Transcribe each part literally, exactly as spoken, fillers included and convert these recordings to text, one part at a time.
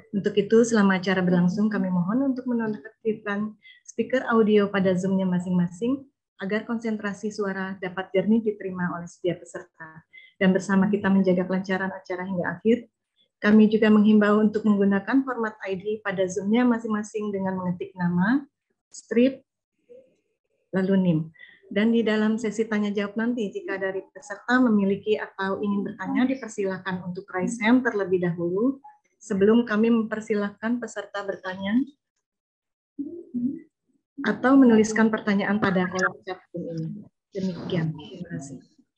Untuk itu, selama acara berlangsung, kami mohon untuk menonaktifkan speaker audio pada Zoom-nya masing-masing agar konsentrasi suara dapat jernih diterima oleh setiap peserta. Dan bersama kita menjaga kelancaran acara hingga akhir, kami juga menghimbau untuk menggunakan format I D pada Zoom-nya masing-masing dengan mengetik nama, strip, lalu N I M. Dan di dalam sesi tanya jawab nanti, jika dari peserta memiliki atau ingin bertanya, dipersilakan untuk raise hand terlebih dahulu sebelum kami mempersilahkan peserta bertanya atau menuliskan pertanyaan pada kolom chat ini. Demikian, terima kasih.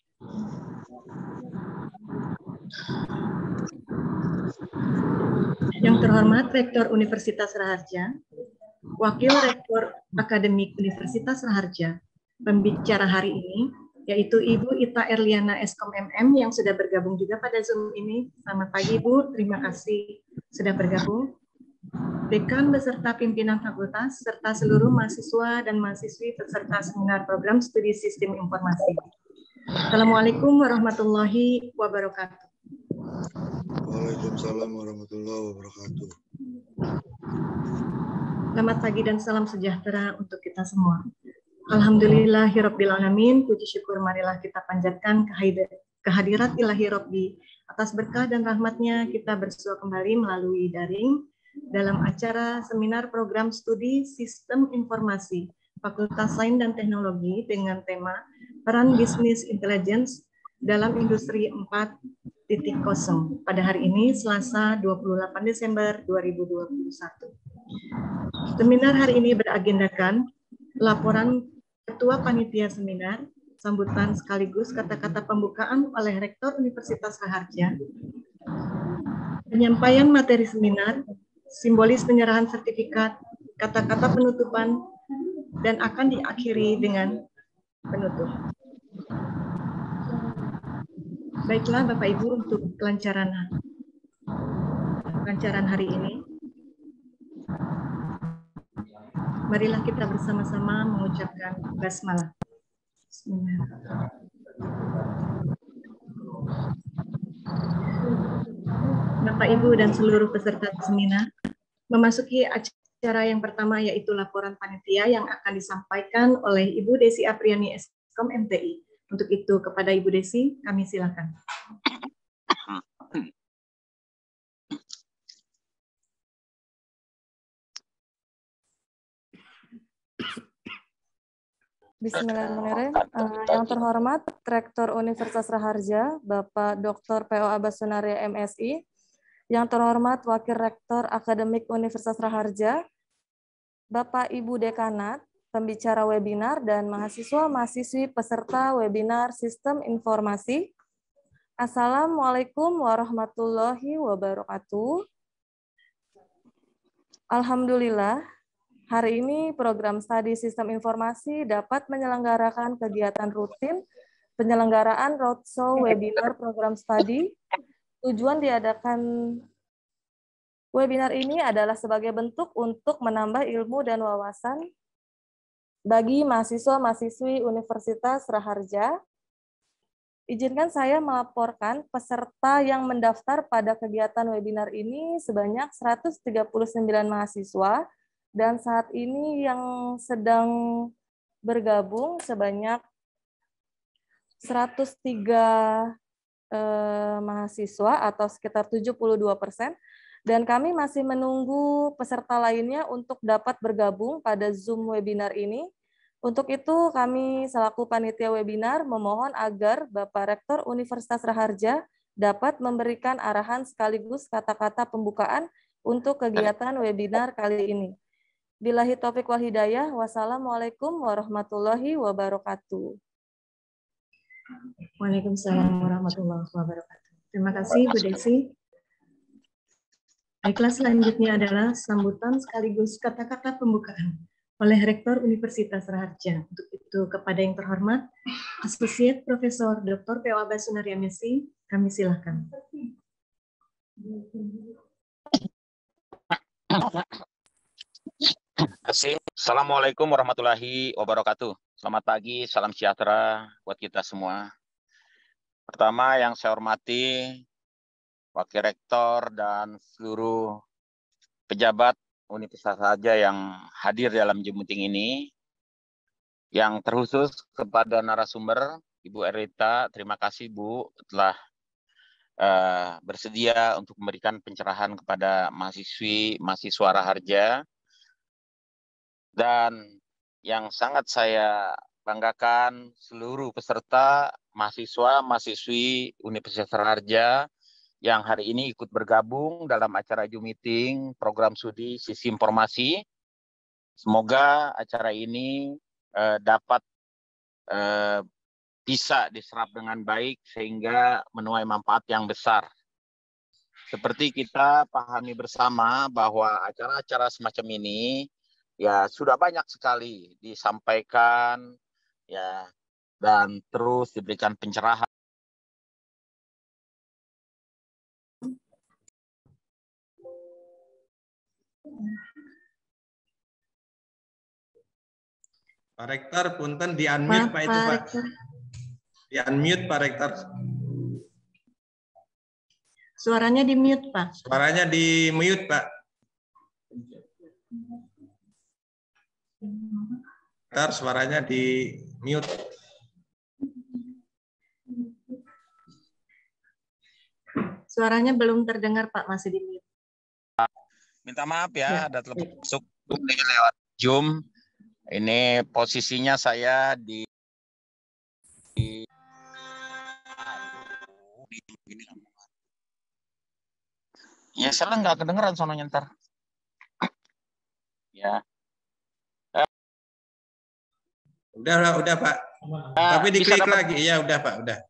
Yang terhormat Rektor Universitas Raharja, Wakil Rektor Akademik Universitas Raharja, pembicara hari ini, yaitu Ibu Ita Erliana Eskom M M yang sudah bergabung juga pada Zoom ini. Selamat pagi Ibu, terima kasih sudah bergabung. Dekan beserta pimpinan fakultas, serta seluruh mahasiswa dan mahasiswi peserta seminar program studi sistem informasi. Assalamualaikum warahmatullahi wabarakatuh. Waalaikumsalam warahmatullahi wabarakatuh. Selamat pagi dan salam sejahtera untuk kita semua. Alhamdulillahirabbil alamin, puji syukur marilah kita panjatkan kehadirat ilahi Rabbi atas berkah dan rahmatnya kita bersua kembali melalui daring dalam acara seminar program studi Sistem Informasi Fakultas Sains dan Teknologi dengan tema Peran Bisnis Intelligence dalam Industri empat titik nol pada hari ini Selasa dua puluh delapan Desember dua ribu dua puluh satu. Seminar hari ini beragendakan laporan Ketua Panitia Seminar, sambutan sekaligus kata-kata pembukaan oleh Rektor Universitas Raharja, penyampaian materi seminar, simbolis penyerahan sertifikat, kata-kata penutupan, dan akan diakhiri dengan penutup. Baiklah Bapak Ibu, untuk kelancaran kelancaran hari ini, marilah kita bersama-sama mengucapkan basmalah. Bapak Ibu dan seluruh peserta seminar, memasuki acara yang pertama yaitu laporan panitia yang akan disampaikan oleh Ibu Desi Apriani Eskom M T I. Untuk itu kepada Ibu Desi kami silakan. Bismillahirrahmanirrahim. Uh, yang terhormat Rektor Universitas Raharja, Bapak Doktor P O Abbas Sunaria M Si. Yang terhormat Wakil Rektor Akademik Universitas Raharja, Bapak Ibu Dekanat, pembicara webinar dan mahasiswa-mahasiswi peserta webinar Sistem Informasi. Assalamualaikum warahmatullahi wabarakatuh. Alhamdulillah, hari ini program studi Sistem Informasi dapat menyelenggarakan kegiatan rutin penyelenggaraan roadshow webinar program studi. Tujuan diadakan webinar ini adalah sebagai bentuk untuk menambah ilmu dan wawasan bagi mahasiswa-mahasiswi Universitas Raharja. Izinkan saya melaporkan peserta yang mendaftar pada kegiatan webinar ini sebanyak seratus tiga puluh sembilan mahasiswa, dan saat ini yang sedang bergabung sebanyak seratus tiga eh, mahasiswa atau sekitar tujuh puluh dua persen, dan kami masih menunggu peserta lainnya untuk dapat bergabung pada Zoom webinar ini. Untuk itu kami selaku panitia webinar memohon agar Bapak Rektor Universitas Raharja dapat memberikan arahan sekaligus kata-kata pembukaan untuk kegiatan webinar kali ini. Billahi taufiq wal hidayah. Wassalamualaikum warahmatullahi wabarakatuh. Waalaikumsalam warahmatullahi wabarakatuh. Terima kasih Bu Desi. Baiklah, selanjutnya adalah sambutan sekaligus kata-kata pembukaan oleh Rektor Universitas Raharja. Untuk itu kepada yang terhormat Associate Profesor Doktor P O Abbas Sunaria M Si, kami silakan. Assalamualaikum warahmatullahi wabarakatuh. Selamat pagi, salam sejahtera buat kita semua. Pertama yang saya hormati Wakil Rektor dan seluruh pejabat universitas saja yang hadir dalam Zoom meeting ini. Yang terkhusus kepada narasumber Ibu Erlita, terima kasih Bu telah uh, bersedia untuk memberikan pencerahan kepada mahasiswi, mahasiswa Raharja. Dan yang sangat saya banggakan seluruh peserta, mahasiswa, mahasiswi Universitas Raharja yang hari ini ikut bergabung dalam acara Zoom meeting program studi Sisi Informasi. Semoga acara ini eh, dapat eh, bisa diserap dengan baik sehingga menuai manfaat yang besar. Seperti kita pahami bersama bahwa acara-acara semacam ini ya sudah banyak sekali disampaikan ya dan terus diberikan pencerahan. Pak Rektor, punten di unmute Pak, Pak itu Pak. Di unmute Pak Rektor. Suaranya di mute Pak. Suaranya di mute Pak. Rektor, suaranya di mute. Suaranya belum terdengar Pak, masih di mute. Minta maaf ya, ya. Ada telepon masuk lewat Zoom. Ini posisinya saya di, di, di ya salah nggak kedengeran sononya ntar. Ya. Udah, udah, udah Pak. Nah, tapi diklik dapat... lagi, ya udah Pak, udah.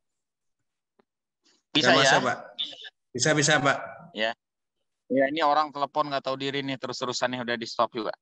Bisa udah ya? Masa, Pak. Bisa, bisa Pak. Ya. Ya ini orang telepon nggak tahu diri nih terus-terusan nih udah di stop juga.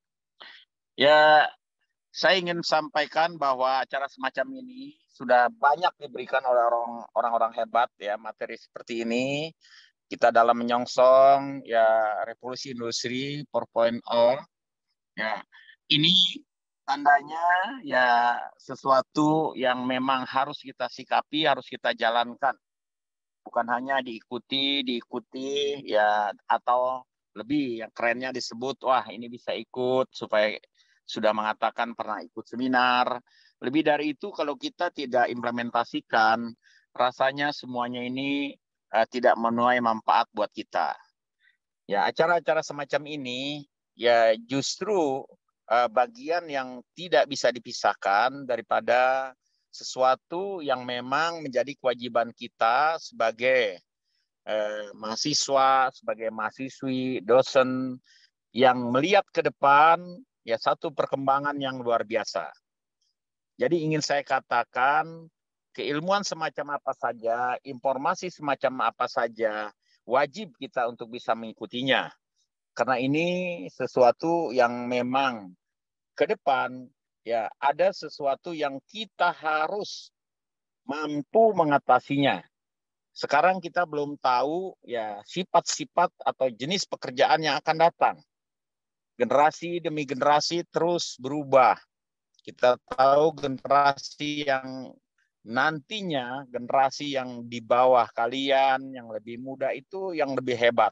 Ya, saya ingin sampaikan bahwa acara semacam ini sudah banyak diberikan oleh orang-orang hebat ya, materi seperti ini. Kita dalam menyongsong ya revolusi industri empat titik nol. Ya, ini tandanya ya sesuatu yang memang harus kita sikapi, harus kita jalankan. Bukan hanya diikuti, diikuti ya atau lebih yang kerennya disebut wah ini bisa ikut supaya sudah mengatakan pernah ikut seminar. Lebih dari itu kalau kita tidak implementasikan, rasanya semuanya ini uh, tidak menuai manfaat buat kita. Ya, acara-acara semacam ini ya justru uh, bagian yang tidak bisa dipisahkan daripada sesuatu yang memang menjadi kewajiban kita sebagai uh, mahasiswa, sebagai mahasiswi, dosen yang melihat ke depan ya satu perkembangan yang luar biasa. Jadi ingin saya katakan keilmuan semacam apa saja, informasi semacam apa saja, wajib kita untuk bisa mengikutinya. Karena ini sesuatu yang memang ke depan ya ada sesuatu yang kita harus mampu mengatasinya. Sekarang kita belum tahu ya sifat-sifat atau jenis pekerjaan yang akan datang. Generasi demi generasi terus berubah. Kita tahu generasi yang nantinya, generasi yang di bawah kalian, yang lebih muda itu yang lebih hebat.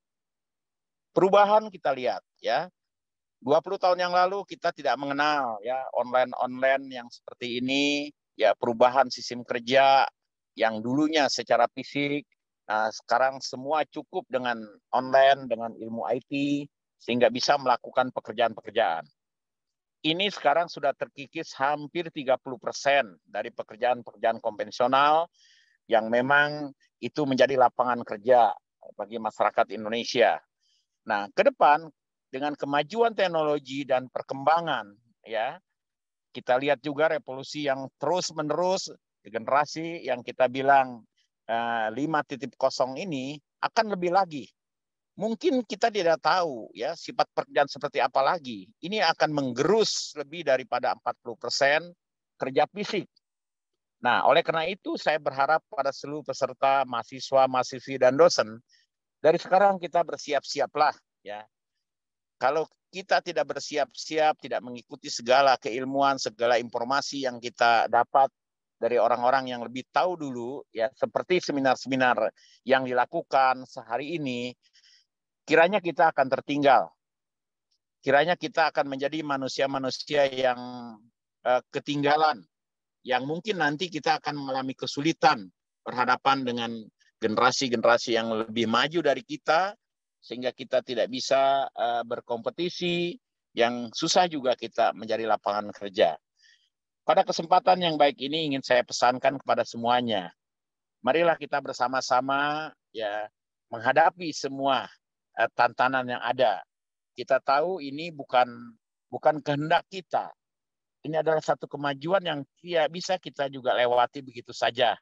Perubahan kita lihat ya. dua puluh tahun yang lalu kita tidak mengenal ya online-online yang seperti ini, ya perubahan sistem kerja yang dulunya secara fisik, nah sekarang semua cukup dengan online, dengan ilmu I T, sehingga bisa melakukan pekerjaan-pekerjaan. Ini sekarang sudah terkikis hampir tiga puluh persen dari pekerjaan-pekerjaan konvensional yang memang itu menjadi lapangan kerja bagi masyarakat Indonesia. Nah, ke depan dengan kemajuan teknologi dan perkembangan, ya kita lihat juga revolusi yang terus-menerus generasi yang kita bilang uh, lima titik nol ini akan lebih lagi. Mungkin kita tidak tahu ya sifat pekerjaan seperti apa lagi. Ini akan menggerus lebih daripada empat puluh persen kerja fisik. Nah, oleh karena itu saya berharap pada seluruh peserta, mahasiswa, mahasiswi dan dosen dari sekarang kita bersiap-siaplah ya. Kalau kita tidak bersiap-siap, tidak mengikuti segala keilmuan, segala informasi yang kita dapat dari orang-orang yang lebih tahu dulu ya, seperti seminar-seminar yang dilakukan sehari ini, kiranya kita akan tertinggal. Kiranya kita akan menjadi manusia-manusia yang uh, ketinggalan, yang mungkin nanti kita akan mengalami kesulitan berhadapan dengan generasi-generasi yang lebih maju dari kita, sehingga kita tidak bisa uh, berkompetisi, yang susah juga kita mencari lapangan kerja. Pada kesempatan yang baik ini ingin saya pesankan kepada semuanya, marilah kita bersama-sama ya menghadapi semua uh, tantangan yang ada. Kita tahu ini bukan bukan kehendak kita. Ini adalah satu kemajuan yang tidak bisa kita juga lewati begitu saja.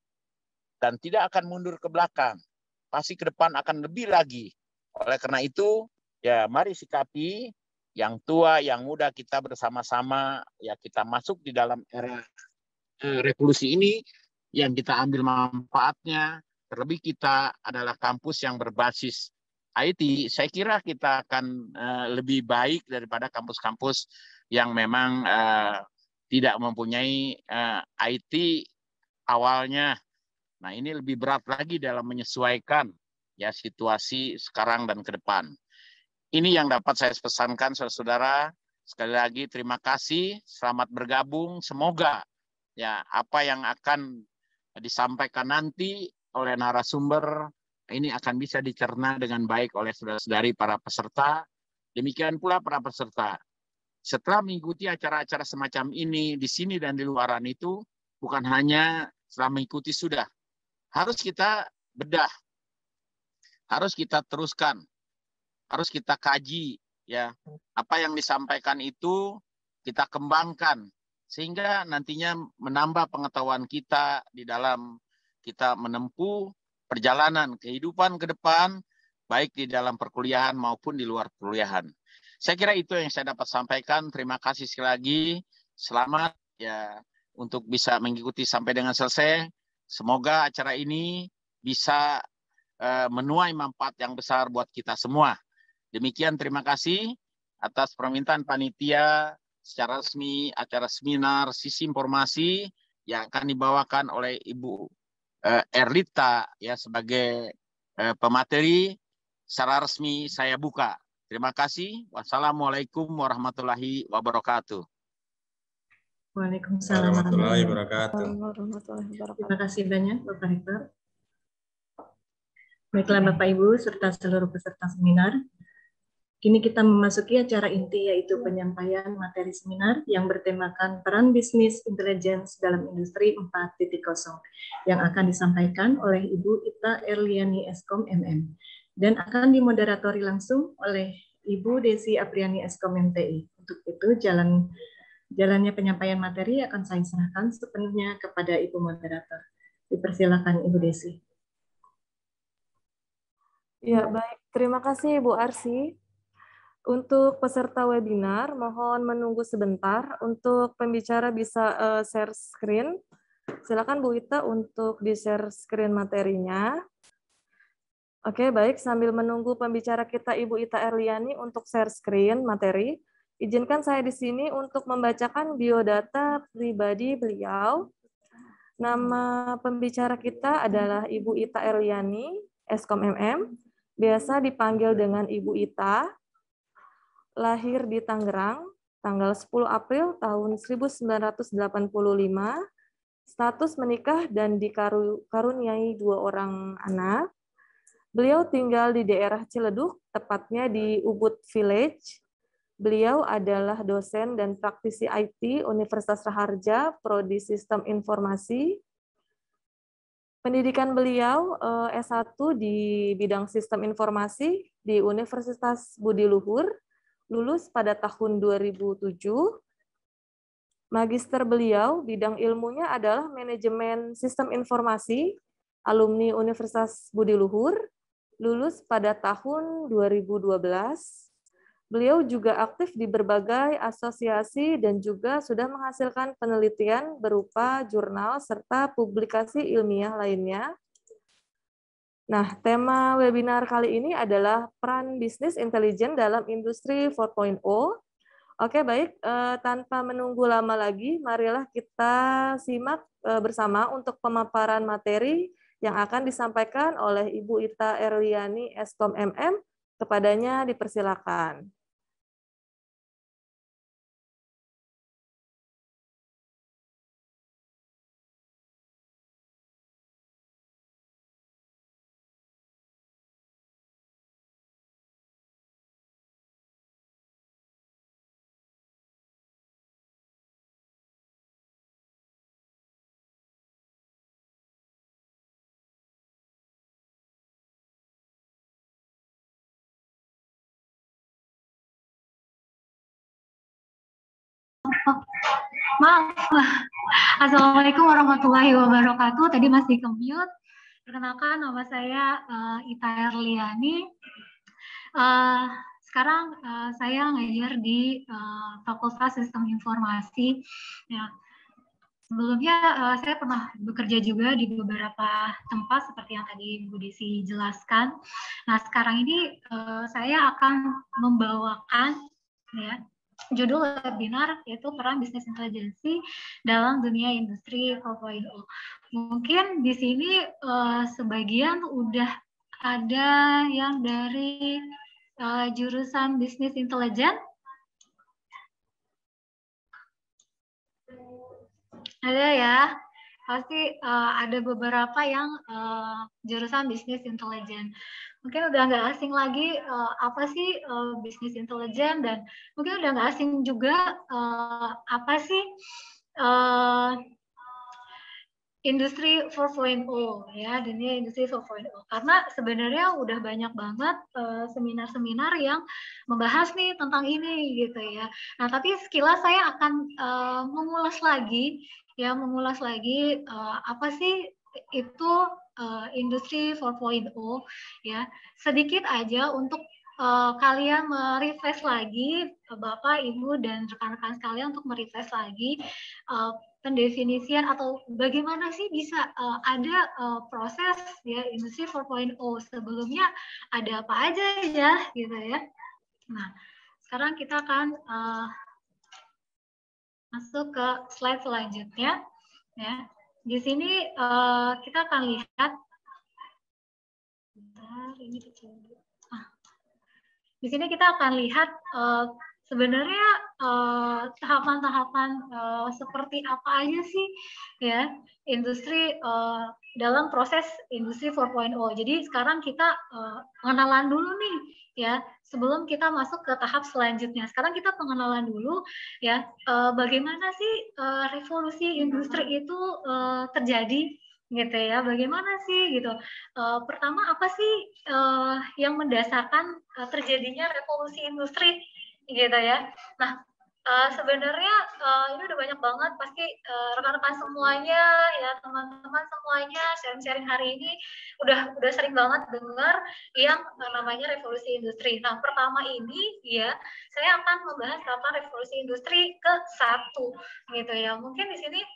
Dan tidak akan mundur ke belakang. Pasti ke depan akan lebih lagi. Oleh karena itu, ya mari sikapi yang tua, yang muda, kita bersama-sama, ya kita masuk di dalam era eh, revolusi ini, yang kita ambil manfaatnya. Terlebih kita adalah kampus yang berbasis I T, saya kira kita akan uh, lebih baik daripada kampus-kampus yang memang uh, tidak mempunyai uh, I T awalnya. Nah, ini lebih berat lagi dalam menyesuaikan ya situasi sekarang dan ke depan. Ini yang dapat saya pesankan, saudara-saudara. Sekali lagi terima kasih, selamat bergabung. Semoga ya apa yang akan disampaikan nanti oleh narasumber ini akan bisa dicerna dengan baik oleh saudara-saudari para peserta. Demikian pula para peserta. Setelah mengikuti acara-acara semacam ini di sini dan di luaran itu, bukan hanya setelah mengikuti sudah. Harus kita bedah. Harus kita teruskan. Harus kita kaji. Ya, apa yang disampaikan itu kita kembangkan. Sehingga nantinya menambah pengetahuan kita di dalam kita menempuh perjalanan kehidupan ke depan, baik di dalam perkuliahan maupun di luar perkuliahan. Saya kira itu yang saya dapat sampaikan. Terima kasih sekali lagi. Selamat ya untuk bisa mengikuti sampai dengan selesai. Semoga acara ini bisa uh, menuai manfaat yang besar buat kita semua. Demikian, terima kasih atas permintaan panitia secara resmi acara seminar sisi informasi yang akan dibawakan oleh Ibu Uh, Erlita ya sebagai uh, pemateri. Secara resmi saya buka. Terima kasih. Wassalamualaikum warahmatullahi wabarakatuh. Waalaikumsalam warahmatullahi wabarakatuh. Terima kasih banyak Bapak Rektor. Baiklah Bapak Ibu serta seluruh peserta seminar. Kini kita memasuki acara inti, yaitu penyampaian materi seminar yang bertemakan peran bisnis intelligence dalam industri empat titik nol yang akan disampaikan oleh Ibu Ita Erliani Eskom M M dan akan dimoderatori langsung oleh Ibu Desi Apriani Eskom M T I. Untuk itu jalan jalannya penyampaian materi akan saya serahkan sepenuhnya kepada Ibu moderator. Dipersilakan Ibu Desi. Ya, baik. Terima kasih Ibu Arsy. Untuk peserta webinar, mohon menunggu sebentar. Untuk pembicara bisa uh, share screen. Silakan Bu Ita untuk di-share screen materinya. Oke, baik. Sambil menunggu pembicara kita Ibu Ita Erliani untuk share screen materi, izinkan saya di sini untuk membacakan biodata pribadi beliau. Nama pembicara kita adalah Ibu Ita Erliani, Eskom M M, biasa dipanggil dengan Ibu Ita. Lahir di Tangerang, tanggal sepuluh April tahun seribu sembilan ratus delapan puluh lima, status menikah dan dikaruniai dua orang anak. Beliau tinggal di daerah Ciledug, tepatnya di Ubud Village. Beliau adalah dosen dan praktisi I T Universitas Raharja, Prodi Sistem Informasi. Pendidikan beliau S satu di bidang Sistem Informasi di Universitas Budi Luhur, lulus pada tahun dua ribu tujuh. Magister beliau, bidang ilmunya adalah Manajemen Sistem Informasi, alumni Universitas Budi Luhur, lulus pada tahun dua ribu dua belas. Beliau juga aktif di berbagai asosiasi dan juga sudah menghasilkan penelitian berupa jurnal serta publikasi ilmiah lainnya. Nah, tema webinar kali ini adalah peran bisnis intelijen dalam industri empat titik nol. Oke, baik. Eh, tanpa menunggu lama lagi, marilah kita simak eh, bersama untuk pemaparan materi yang akan disampaikan oleh Ibu Ita Erliani Eskom M M Kepadanya dipersilakan. Maaf. Assalamualaikum warahmatullahi wabarakatuh. Tadi masih ke-mute. Perkenalkan, nama saya uh, Ita Erliani. Uh, sekarang uh, saya ngajar di uh, Fakultas Sistem Informasi. Ya. Sebelumnya uh, saya pernah bekerja juga di beberapa tempat seperti yang tadi Bu Desi jelaskan. Nah, sekarang ini uh, saya akan membawakan ya judul webinar yaitu peran bisnis intelijensi dalam dunia industri empat titik nol. Mungkin di sini uh, sebagian udah ada yang dari uh, jurusan bisnis intelijen. Ada ya, pasti uh, ada beberapa yang uh, jurusan bisnis intelijen. Mungkin udah nggak asing lagi uh, apa sih uh, bisnis intelijen, dan mungkin udah nggak asing juga uh, apa sih uh, industri empat titik nol ya, dunia industri empat titik nol. Karena sebenarnya udah banyak banget seminar-seminar uh, yang membahas nih tentang ini gitu ya. Nah, tapi sekilas saya akan uh, mengulas lagi ya, mengulas lagi uh, apa sih itu uh, industri empat titik nol ya. Sedikit aja untuk uh, kalian merefresh lagi, Bapak, Ibu, dan rekan-rekan sekalian untuk merefresh lagi uh, pendefinisian atau bagaimana sih bisa uh, ada uh, proses ya industri empat titik nol. Sebelumnya ada apa aja ya gitu ya. Nah, sekarang kita akan uh, masuk ke slide selanjutnya ya. Di sini uh, kita akan lihat bentar, ini ah. Di sini kita akan lihat uh, sebenarnya tahapan-tahapan uh, uh, seperti apa aja sih ya industri uh, dalam proses industri empat titik nol. Jadi sekarang kita uh, pengenalan dulu nih ya sebelum kita masuk ke tahap selanjutnya. Sekarang kita pengenalan dulu ya uh, bagaimana sih uh, revolusi industri itu uh, terjadi gitu ya, bagaimana sih gitu. Uh, pertama apa sih uh, yang mendasarkan uh, terjadinya revolusi industri gitu ya. Nah, uh, sebenarnya uh, ini udah banyak banget pasti uh, rekan-rekan semuanya ya, teman-teman semuanya sharing-sharing hari ini udah udah sering banget dengar yang uh, namanya revolusi industri. Nah, pertama ini ya saya akan membahas tentang revolusi industri ke satu gitu ya. Mungkin di sini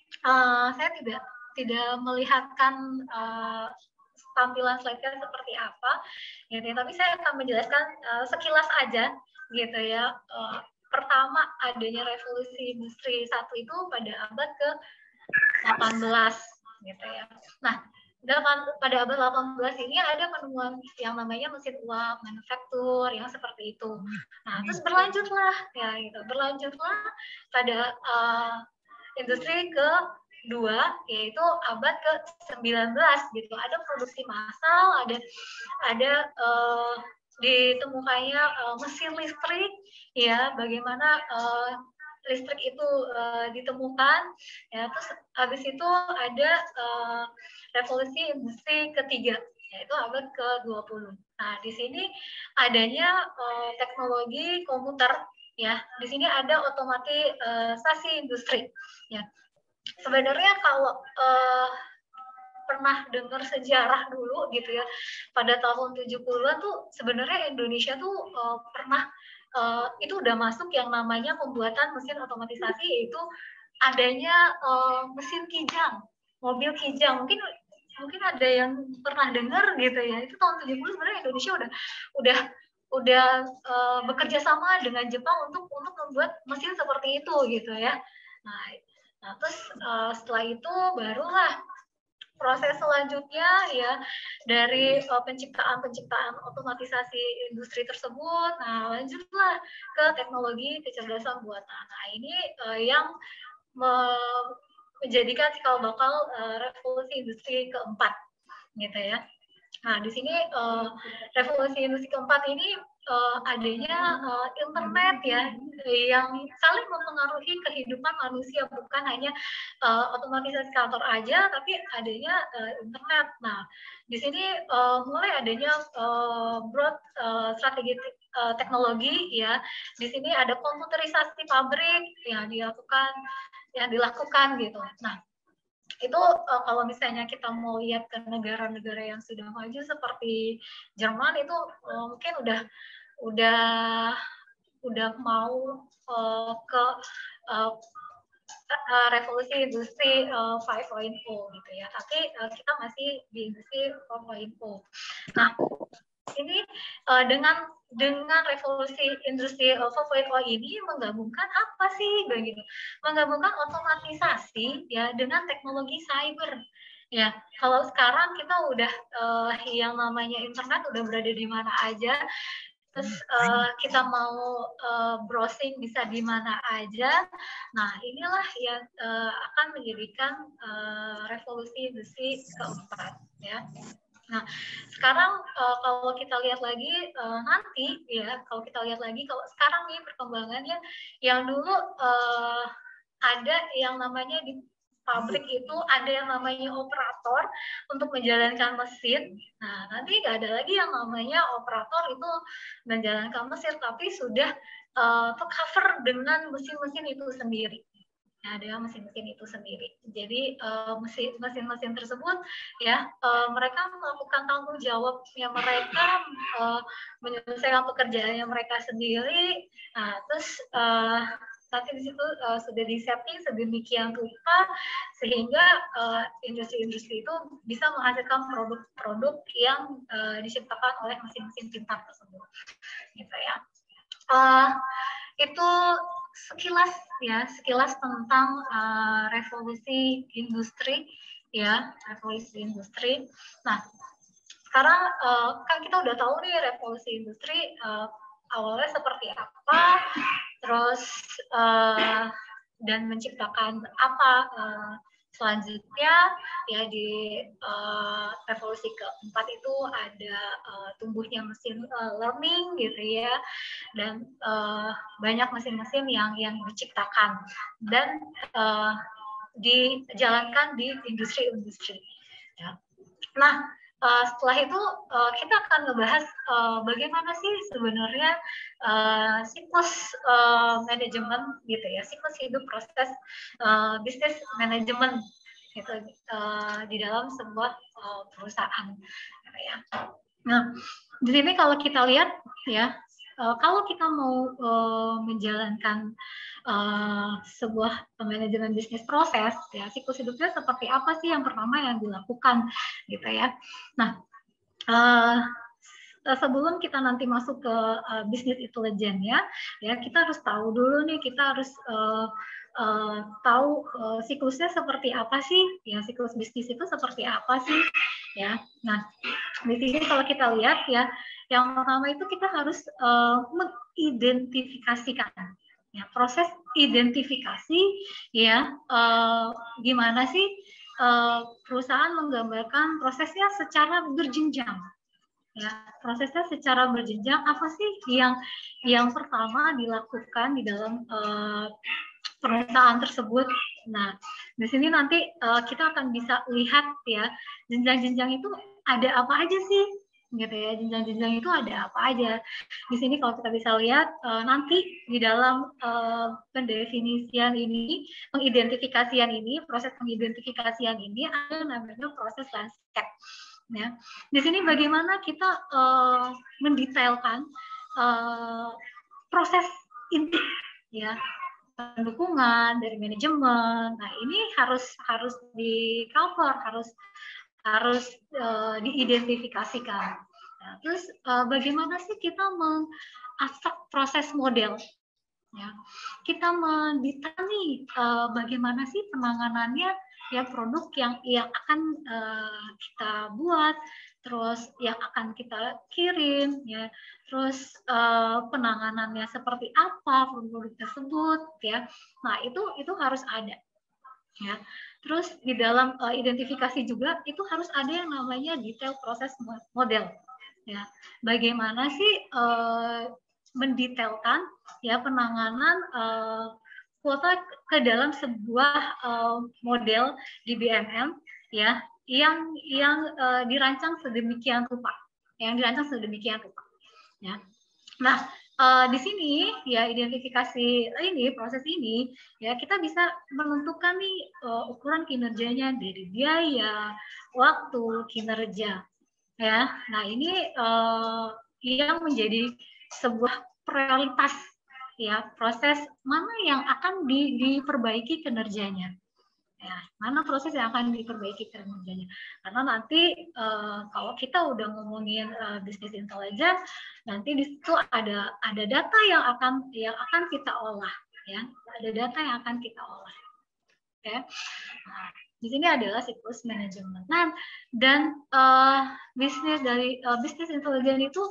uh, saya tidak tidak melihatkan uh, tampilan slide-nya seperti apa gitu ya, tapi saya akan menjelaskan uh, sekilas aja gitu ya. Uh, pertama adanya revolusi industri satu itu pada abad ke delapan belas gitu ya. Nah, dalam pada abad delapan belas ini ada penemuan yang namanya mesin uap manufaktur yang seperti itu. Nah, terus berlanjutlah ya gitu, berlanjutlah pada uh, industri ke dua yaitu abad ke sembilan belas gitu. Ada produksi massal, ada ada uh, ditemukannya uh, mesin listrik ya, bagaimana uh, listrik itu uh, ditemukan ya. Terus habis itu ada uh, revolusi industri ketiga yaitu abad ke dua puluh. Nah, di sini adanya uh, teknologi komputer ya. Di sini ada otomatisasi uh, industri ya. Sebenarnya kalau uh, pernah dengar sejarah dulu gitu ya, pada tahun tujuh puluhan tuh sebenarnya Indonesia tuh uh, pernah uh, itu udah masuk yang namanya pembuatan mesin otomatisasi, yaitu adanya uh, mesin kijang, mobil kijang. Mungkin mungkin ada yang pernah dengar gitu ya. Itu tahun tujuh puluh sebenarnya Indonesia udah udah udah uh, bekerja sama dengan Jepang untuk untuk membuat mesin seperti itu gitu ya. Nah, Nah, terus uh, setelah itu barulah proses selanjutnya ya dari uh, penciptaan-penciptaan otomatisasi industri tersebut, nah lanjutlah ke teknologi kecerdasan buatan. Nah ini uh, yang me- menjadikan cikal bakal uh, revolusi industri keempat, gitu ya. Nah di sini uh, revolusi industri keempat ini uh, adanya uh, internet ya yang saling mempengaruhi kehidupan manusia, bukan hanya uh, otomatisasi kantor aja, tapi adanya uh, internet. Nah di sini uh, mulai adanya uh, broad uh, strategi uh, teknologi ya. Di sini ada komputerisasi pabrik yang dilakukan yang dilakukan gitu. Nah itu uh, kalau misalnya kita mau lihat ke negara-negara yang sudah maju seperti Jerman itu uh, mungkin udah udah udah mau uh, ke uh, uh, revolusi industri uh, lima titik nol gitu ya, tapi uh, kita masih di industri empat titik nol. Nah ini uh, dengan dengan revolusi industri empat titik nol ini menggabungkan apa sih begitu? Menggabungkan otomatisasi ya dengan teknologi cyber. Ya, kalau sekarang kita udah uh, yang namanya internet udah berada di mana aja. Terus uh, kita mau uh, browsing bisa di mana aja. Nah, inilah yang uh, akan menjadikan uh, revolusi industri keempat ya. Nah, sekarang uh, kalau kita lihat lagi uh, nanti ya, kalau kita lihat lagi kalau sekarang nih perkembangannya yang dulu uh, ada yang namanya di pabrik itu ada yang namanya operator untuk menjalankan mesin. Nah, nanti nggak ada lagi yang namanya operator itu menjalankan mesin, tapi sudah uh, tercover dengan mesin-mesin itu sendiri. Nah, dengan mesin-mesin itu sendiri. Jadi uh, mesin-mesin tersebut ya uh, mereka melakukan tanggung jawabnya mereka, uh, menyelesaikan pekerjaannya mereka sendiri. Nah, terus uh, nanti di situ uh, sudah di-setting sedemikian rupa sehingga uh, industri-industri itu bisa menghasilkan produk-produk yang uh, diciptakan oleh mesin-mesin pintar tersebut, gitu ya. Uh, itu sekilas ya, sekilas tentang uh, revolusi industri ya, revolusi industri. Nah, sekarang uh, kan kita udah tahu nih revolusi industri uh, awalnya seperti apa, terus uh, dan menciptakan apa uh, selanjutnya ya di uh, revolusi keempat itu ada uh, tumbuhnya mesin uh, learning gitu ya, dan uh, banyak mesin-mesin yang yang diciptakan dan uh, dijalankan di industri-industri ya. Nah uh, setelah itu uh, kita akan ngebahas uh, bagaimana sih sebenarnya uh, siklus uh, manajemen gitu ya, siklus hidup proses uh, bisnis manajemen gitu uh, di dalam sebuah uh, perusahaan gitu ya. Nah di sini kalau kita lihat ya, uh, kalau kita mau uh, menjalankan uh, sebuah manajemen bisnis proses ya, siklus hidupnya seperti apa sih yang pertama yang dilakukan gitu ya. Nah uh, sebelum kita nanti masuk ke uh, bisnis intelligence ya, ya kita harus tahu dulu nih, kita harus uh, uh, tahu uh, siklusnya seperti apa sih, ya siklus bisnis itu seperti apa sih, ya. Nah di sini kalau kita lihat ya, yang pertama itu kita harus uh, mengidentifikasikan, ya proses identifikasi ya, uh, gimana sih uh, perusahaan menggambarkan prosesnya secara berjenjang. Ya, prosesnya secara berjenjang apa sih yang yang pertama dilakukan di dalam uh, perusahaan tersebut. Nah, di sini nanti uh, kita akan bisa lihat ya, jenjang-jenjang itu ada apa aja sih, gitu ya. Jenjang-jenjang itu ada apa aja. Di sini kalau kita bisa lihat uh, nanti di dalam uh, pendefinisian ini, pengidentifikasian ini, proses pengidentifikasian ini ada namanya proses landscape. Ya, di sini bagaimana kita uh, mendetailkan uh, proses inti, ya, dukungan dari manajemen. Nah ini harus harus di cover, harus harus uh, diidentifikasikan. Nah, terus uh, bagaimana sih kita mengabstrak proses model? Ya, kita mendetail nih uh, bagaimana sih penanganannya ya produk yang yang akan uh, kita buat, terus yang akan kita kirim, ya, terus uh, penanganannya seperti apa produk tersebut, ya. Nah itu itu harus ada, ya. Terus di dalam uh, identifikasi juga itu harus ada yang namanya detail proses model, ya. Bagaimana sih uh, mendetailkan ya penanganan uh, kuota ke dalam sebuah uh, model di B M M, ya, yang yang uh, dirancang sedemikian rupa, yang dirancang sedemikian rupa, ya. Nah, uh, di sini ya identifikasi ini proses ini ya kita bisa menentukan nih uh, ukuran kinerjanya dari biaya, waktu, kinerja, ya. Nah ini uh, yang menjadi sebuah prioritas ya proses mana yang akan di, diperbaiki kinerjanya, ya, mana proses yang akan diperbaiki kinerjanya, karena nanti uh, kalau kita udah ngomongin uh, bisnis intelligence, nanti di situ ada ada data yang akan yang akan kita olah, ya, ada data yang akan kita olah, ya. Nah, di sini adalah siklus manajemen. Nah, dan uh, bisnis dari uh, bisnis intelligence itu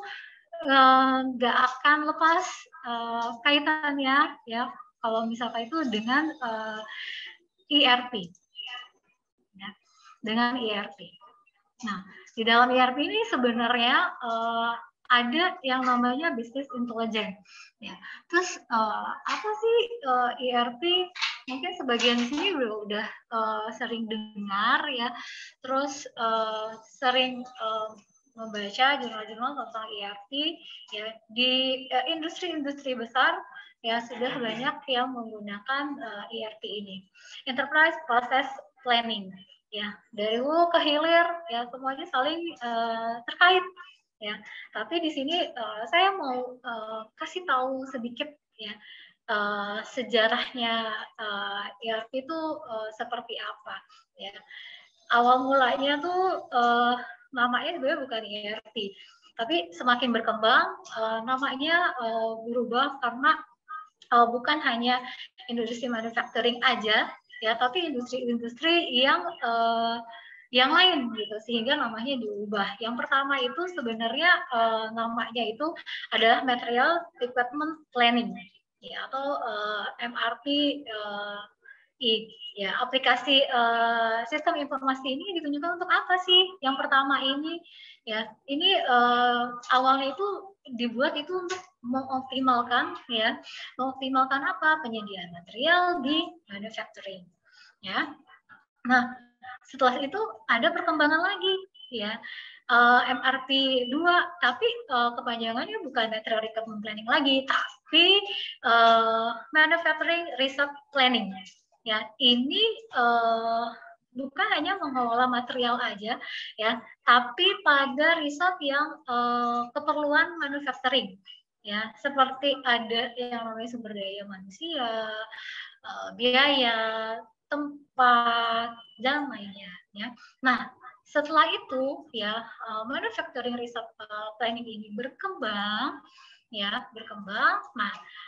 nggak uh, akan lepas uh, kaitannya ya kalau misalkan itu dengan uh, E R P, ya, dengan E R P. Nah di dalam E R P ini sebenarnya uh, ada yang namanya business intelligence, ya. Terus uh, apa sih uh, E R P? Mungkin sebagian di sini udah, udah uh, sering dengar ya, terus uh, sering uh, membaca jurnal-jurnal tentang E R P ya di industri-industri uh, besar ya sudah banyak yang menggunakan uh, E R P ini. Enterprise Process Planning, ya, dari hulu ke hilir ya semuanya saling uh, terkait, ya. Tapi di sini uh, saya mau uh, kasih tahu sedikit ya uh, sejarahnya uh, E R P itu uh, seperti apa, ya. Awal mulanya tuh uh, namanya sebenarnya bukan E R P, tapi semakin berkembang uh, namanya uh, berubah karena uh, bukan hanya industri manufacturing aja, ya, tapi industri-industri yang uh, yang lain gitu, sehingga namanya diubah. Yang pertama itu sebenarnya uh, namanya itu adalah Material Equipment Planning, ya, atau uh, M R P uh, I, ya, aplikasi uh, sistem informasi ini ditunjukkan untuk apa sih? Yang pertama ini, ya, ini uh, awalnya itu dibuat itu untuk mengoptimalkan, ya, mengoptimalkan apa? Penyediaan material di manufacturing, ya. Nah, setelah itu ada perkembangan lagi, ya, uh, M R P dua, tapi uh, kepanjangannya bukan Material Equipment Planning lagi, tapi uh, Manufacturing Research Planning. Ya, ini uh, bukan hanya mengelola material aja, ya, tapi pada riset yang uh, keperluan manufacturing, ya, seperti ada yang namanya sumber daya manusia, uh, biaya, tempat, dan lainnya, ya. Nah, setelah itu, ya, uh, manufacturing research uh, planning ini berkembang, ya, berkembang. Nah,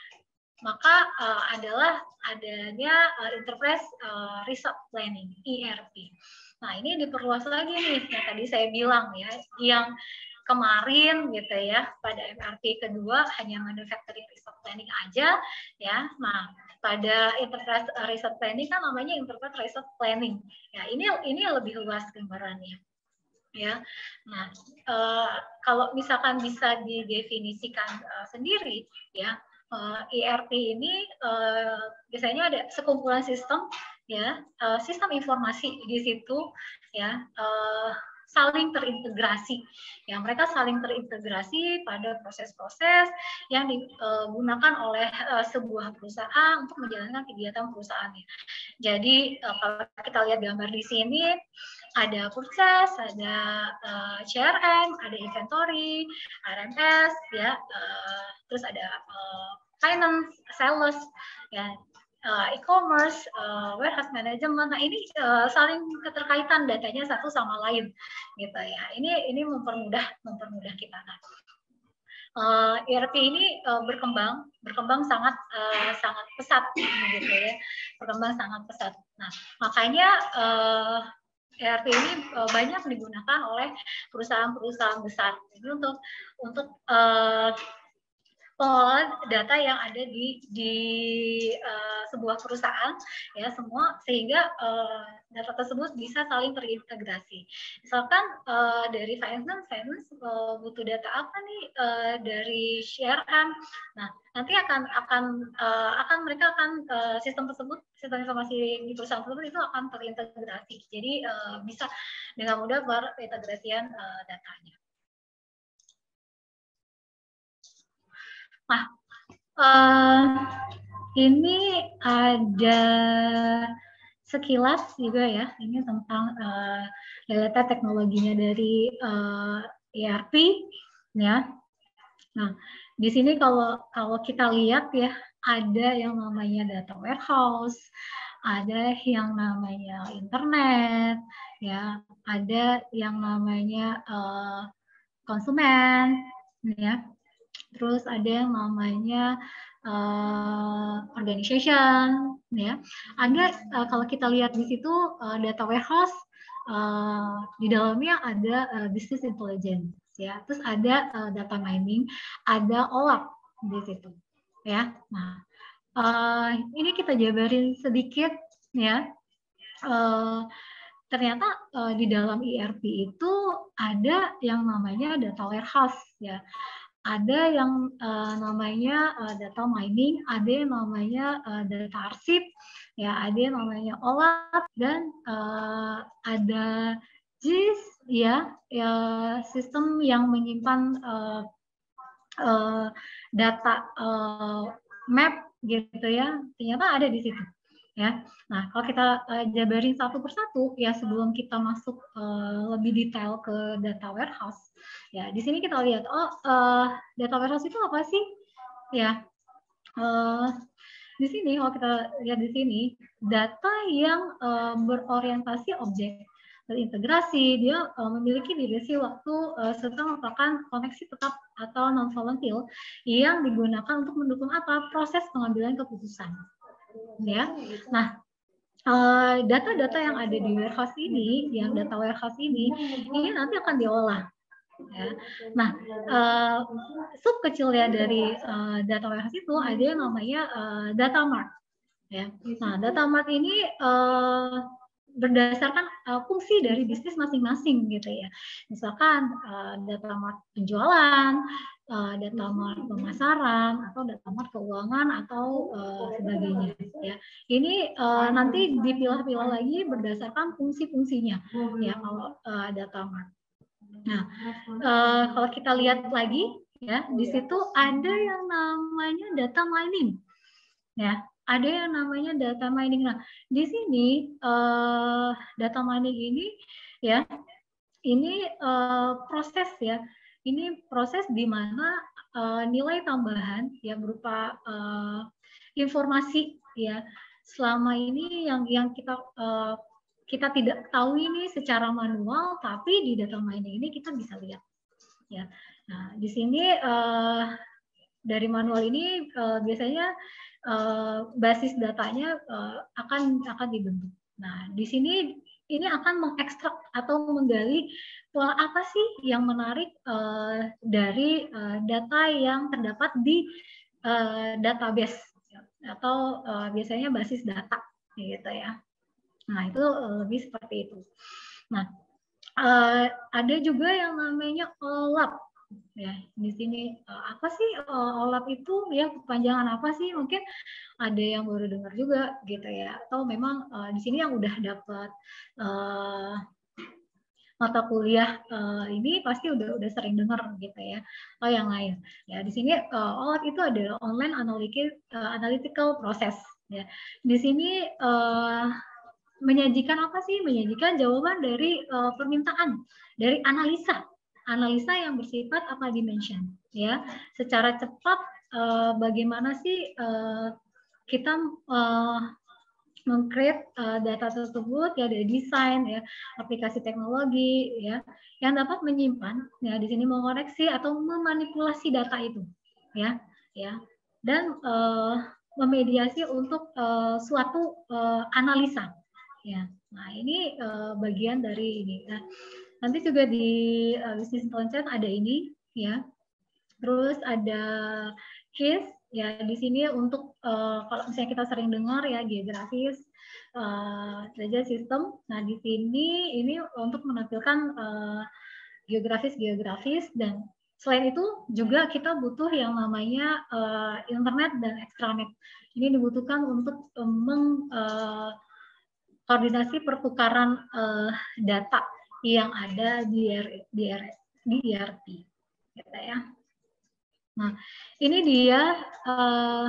maka uh, adalah adanya uh, Enterprise uh, Research Planning E R P. Nah ini diperluas lagi nih yang tadi saya bilang ya, yang kemarin gitu ya pada M R P kedua hanya Manufacturing Research Planning aja ya. Nah pada Enterprise Research Planning kan namanya Enterprise Research Planning. Ya ini ini lebih luas gambarannya. Ya, nah uh, kalau misalkan bisa didefinisikan uh, sendiri ya. Uh, E R P ini uh, biasanya ada sekumpulan sistem ya uh, sistem informasi di situ ya uh, saling terintegrasi ya mereka saling terintegrasi pada proses-proses yang digunakan oleh uh, sebuah perusahaan untuk menjalankan kegiatan perusahaannya. Jadi uh, kalau kita lihat gambar di sini ada purchase, ada uh, C R M, ada inventory, R M S, ya, uh, terus ada uh, finance, sales, ya, uh, e-commerce, uh, warehouse management. Nah ini uh, saling keterkaitan datanya satu sama lain, gitu ya. Ini ini mempermudah mempermudah kita. Nah, uh, E R P ini uh, berkembang, berkembang sangat uh, sangat pesat, gitu ya, berkembang sangat pesat. Nah, makanya uh, E R P ini uh, banyak digunakan oleh perusahaan-perusahaan besar. Jadi untuk untuk uh, pengelolaan data yang ada di di uh, sebuah perusahaan, ya semua, sehingga uh, data tersebut bisa saling terintegrasi. Misalkan uh, dari finance, finance uh, butuh data apa nih uh, dari C R M. Nah, nanti akan akan uh, akan mereka akan uh, sistem tersebut, sistem informasi di perusahaan tersebut itu akan terintegrasi. Jadi uh, bisa dengan mudah berintegrasian uh, datanya. Nah, uh, ini ada sekilas juga ya, ini tentang uh, data teknologinya dari uh, E R P, ya. Nah, di sini kalau kalau kita lihat ya, ada yang namanya data warehouse, ada yang namanya internet, ya, ada yang namanya uh, konsumen, ya. Terus ada yang namanya uh, organization, ya. Ada uh, kalau kita lihat di situ uh, data warehouse, uh, di dalamnya ada uh, business intelligence, ya. Terus ada uh, data mining, ada O L A P di situ, ya. Nah, uh, ini kita jabarin sedikit, ya. Uh, ternyata uh, di dalam E R P itu ada yang namanya data warehouse, ya. Ada yang uh, namanya uh, data mining, ada yang namanya uh, data arsip, ya, ada yang namanya O L A P, dan uh, ada J I S, ya, ya, sistem yang menyimpan uh, uh, data uh, map, gitu ya, ternyata ada di situ. Ya, nah kalau kita uh, jabarin satu persatu, ya sebelum kita masuk uh, lebih detail ke data warehouse, ya di sini kita lihat, oh uh, data warehouse itu apa sih? Ya, uh, di sini kalau kita lihat di sini, data yang uh, berorientasi objek terintegrasi, dia uh, memiliki durasi waktu uh, serta merupakan koneksi tetap atau non volatile yang digunakan untuk mendukung apa? Proses pengambilan keputusan. Ya, nah data-data uh, yang ada di warehouse ini, yang data warehouse ini, ini nanti akan diolah. Ya. Nah, uh, sub kecilnya dari uh, data warehouse itu ada yang namanya uh, data mart. Ya. Nah, data mart ini uh, berdasarkan uh, fungsi dari bisnis masing-masing, gitu ya. Misalkan uh, data mart penjualan, uh, data mart pemasaran, atau data mart keuangan, atau uh, sebagainya, ya. Ini uh, nanti dipilah-pilah lagi berdasarkan fungsi-fungsinya, ya, kalau uh, data mart. Nah, uh, kalau kita lihat lagi, ya, di situ ada yang namanya data mining, ya. Ada yang namanya data mining. Nah, di sini uh, data mining ini, ya, ini uh, proses, ya, ini proses di mana uh, nilai tambahan, ya, berupa uh, informasi, ya, selama ini yang yang kita uh, kita tidak tahu ini secara manual, tapi di data mining ini kita bisa lihat, ya. Nah, di sini uh, dari manual ini uh, biasanya Uh, basis datanya uh, akan akan dibentuk. Nah, di sini ini akan mengekstrak atau menggali pola apa sih yang menarik uh, dari uh, data yang terdapat di uh, database atau uh, biasanya basis data, gitu ya. Nah, itu uh, lebih seperti itu. Nah, uh, ada juga yang namanya O L A P. Ya, di sini uh, apa sih uh, O L A P itu, ya, kepanjangan apa sih? Mungkin ada yang baru dengar juga, gitu ya. Atau memang uh, di sini yang udah dapat uh, mata kuliah uh, ini pasti udah udah sering dengar, gitu ya. Atau yang lain. Ya, di sini uh, O L A P itu adalah online analytical, uh, analytical process. Ya, di sini uh, menyajikan apa sih? Menyajikan jawaban dari uh, permintaan, dari analisa. Analisa yang bersifat apa dimension, ya, secara cepat uh, bagaimana sih uh, kita uh, meng-create uh, data tersebut ya dari desain ya aplikasi teknologi ya yang dapat menyimpan ya di sini mengoreksi atau memanipulasi data itu ya ya dan uh, memediasi untuk uh, suatu uh, analisa ya. Nah ini uh, bagian dari ini. Nah, nanti juga di uh, business intelligence ada ini ya. Terus ada case ya di sini untuk uh, kalau misalnya kita sering dengar ya geografis uh, saja sistem. Nah di sini ini untuk menampilkan uh, geografis geografis dan selain itu juga kita butuh yang namanya uh, internet dan extranet. Ini dibutuhkan untuk uh, meng uh, koordinasi pertukaran uh, data yang ada di di, di E R P, gitu ya. Nah, ini dia uh,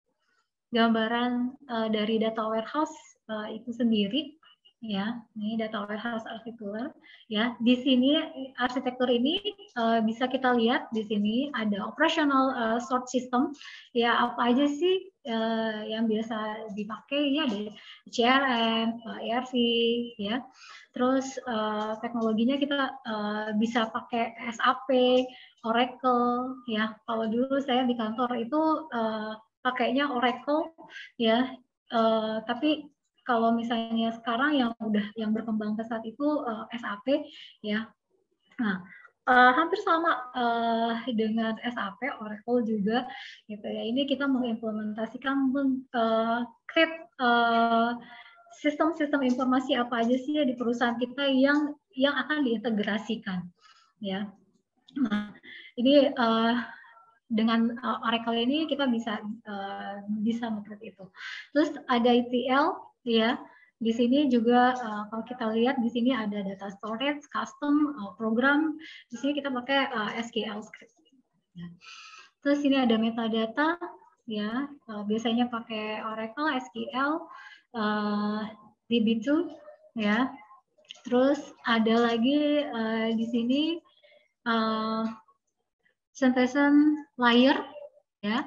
gambaran uh, dari data warehouse uh, itu sendiri, ya. Ini data warehouse architecture, ya. Di sini arsitektur ini uh, bisa kita lihat di sini ada operational uh, sort system, ya. Apa aja sih uh, yang biasa dipakai? Ya, ada C R M, uh, E R P, ya. Terus uh, teknologinya kita uh, bisa pakai S A P, Oracle, ya. Kalau dulu saya di kantor itu uh, pakainya Oracle, ya. Uh, tapi kalau misalnya sekarang yang udah yang berkembang pesat itu uh, S A P, ya. Nah, uh, hampir sama uh, dengan S A P, Oracle juga, gitu ya. Ini kita mengimplementasikan uh, create uh, sistem-sistem informasi apa aja sih di perusahaan kita yang yang akan diintegrasikan, ya. Nah, ini uh, dengan uh, Oracle ini kita bisa uh, bisa mengcreate itu. Terus ada E T L, ya. Di sini juga uh, kalau kita lihat di sini ada data storage, custom, uh, program. Di sini kita pakai uh, S Q L script. Ya. Terus ini ada metadata, ya. Uh, biasanya pakai Oracle, S Q L, uh, D B two, ya. Terus ada lagi uh, di sini uh, synthesis layer, ya.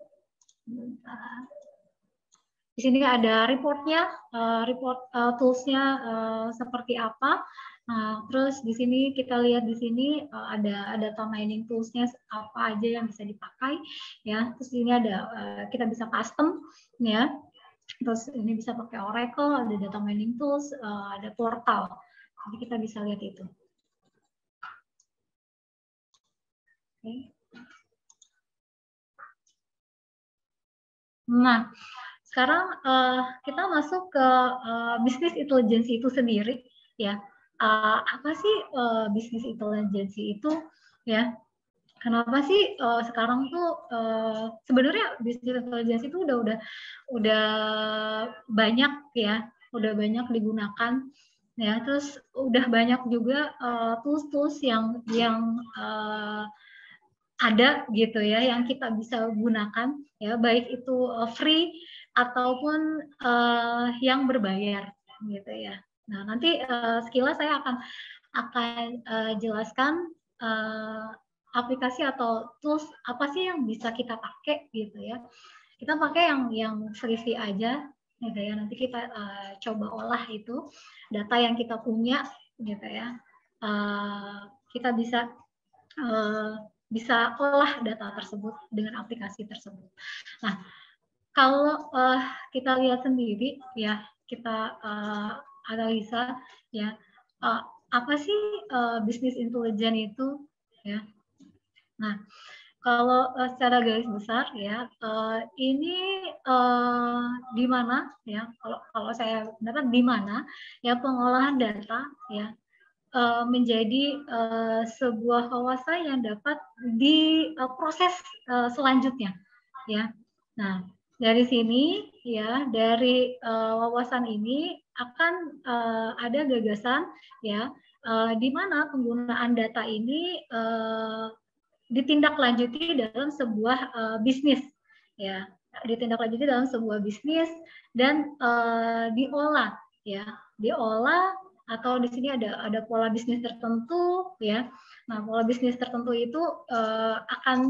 Di sini ada reportnya, uh, report uh, toolsnya uh, seperti apa. Nah, terus di sini kita lihat di sini uh, ada data mining toolsnya apa aja yang bisa dipakai, ya. Terus ini ada uh, kita bisa custom, ya. Terus ini bisa pakai Oracle, ada data mining tools, uh, ada portal. Jadi kita bisa lihat itu. Okay. Nah, sekarang uh, kita masuk ke uh, business intelligence itu sendiri, ya. Uh, apa sih uh, business intelligence itu, ya? Kenapa sih uh, sekarang tuh uh, sebenarnya business intelligence itu udah udah udah banyak, ya, udah banyak digunakan, ya. Terus udah banyak juga uh, tools-tools yang yang uh, ada gitu ya yang kita bisa gunakan ya baik itu uh, free ataupun uh, yang berbayar gitu ya. Nah nanti uh, sekilas saya akan akan uh, jelaskan uh, aplikasi atau tools apa sih yang bisa kita pakai gitu ya. Kita pakai yang yang free aja gitu ya. Nanti kita uh, coba olah itu data yang kita punya gitu ya. Uh, kita bisa uh, bisa olah data tersebut dengan aplikasi tersebut. Nah, kalau uh, kita lihat sendiri, ya kita uh, analisa, ya uh, apa sih uh, business intelligence itu, ya. Nah, kalau uh, secara garis besar, ya uh, ini uh, di mana, ya kalau kalau saya dapat di mana, ya pengolahan data, ya. Uh, menjadi uh, sebuah wawasan yang dapat diproses uh, uh, selanjutnya, ya. Nah dari sini ya dari uh, wawasan ini akan uh, ada gagasan ya uh, di mana penggunaan data ini uh, ditindaklanjuti dalam sebuah uh, bisnis, ya ditindaklanjuti dalam sebuah bisnis dan uh, diolah, ya diolah. Atau di sini ada ada pola bisnis tertentu, ya. Nah, pola bisnis tertentu itu uh, akan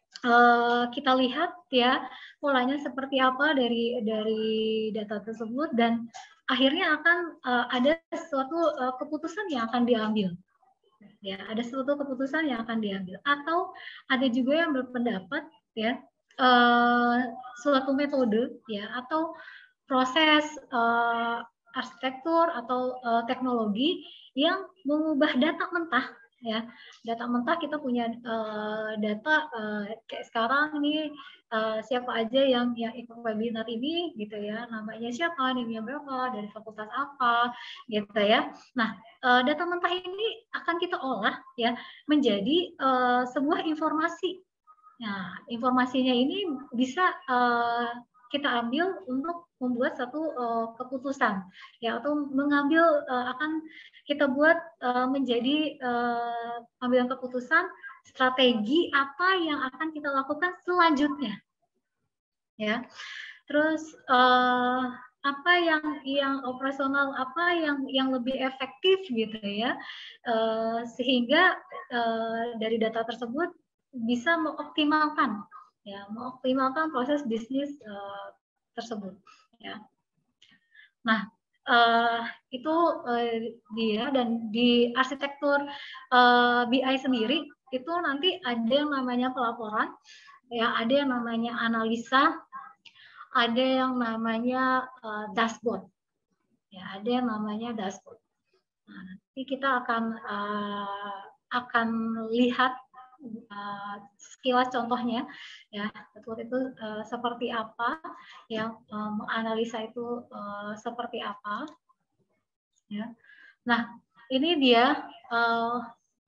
uh, kita lihat ya polanya seperti apa dari dari data tersebut, dan akhirnya akan uh, ada suatu uh, keputusan yang akan diambil. Ya, ada suatu keputusan yang akan diambil. Atau ada juga yang berpendapat ya uh, suatu metode ya atau proses uh, arsitektur atau uh, teknologi yang mengubah data mentah ya. Data mentah kita punya uh, data uh, kayak sekarang ini uh, siapa aja yang yang ikut webinar ini gitu ya, namanya siapa, nimnya berapa, dari fakultas apa gitu ya. Nah, uh, data mentah ini akan kita olah ya menjadi uh, sebuah informasi. Nah, informasinya ini bisa uh, kita ambil untuk membuat satu uh, keputusan ya, atau mengambil uh, akan kita buat uh, menjadi uh, ambil keputusan strategi apa yang akan kita lakukan selanjutnya ya. Terus uh, apa yang yang operasional, apa yang yang lebih efektif gitu ya, uh, sehingga uh, dari data tersebut bisa mengoptimalkan ya mengoptimalkan proses bisnis uh, tersebut ya. Nah, uh, itu uh, dia. Dan di arsitektur uh, B I sendiri itu nanti ada yang namanya pelaporan ya, ada yang namanya analisa, ada yang namanya uh, dashboard ya, ada yang namanya dashboard. Nah, nanti kita akan uh, akan lihat Uh, sekilas contohnya ya, betul itu uh, seperti apa yang uh, menganalisa itu uh, seperti apa ya. Nah, ini dia uh,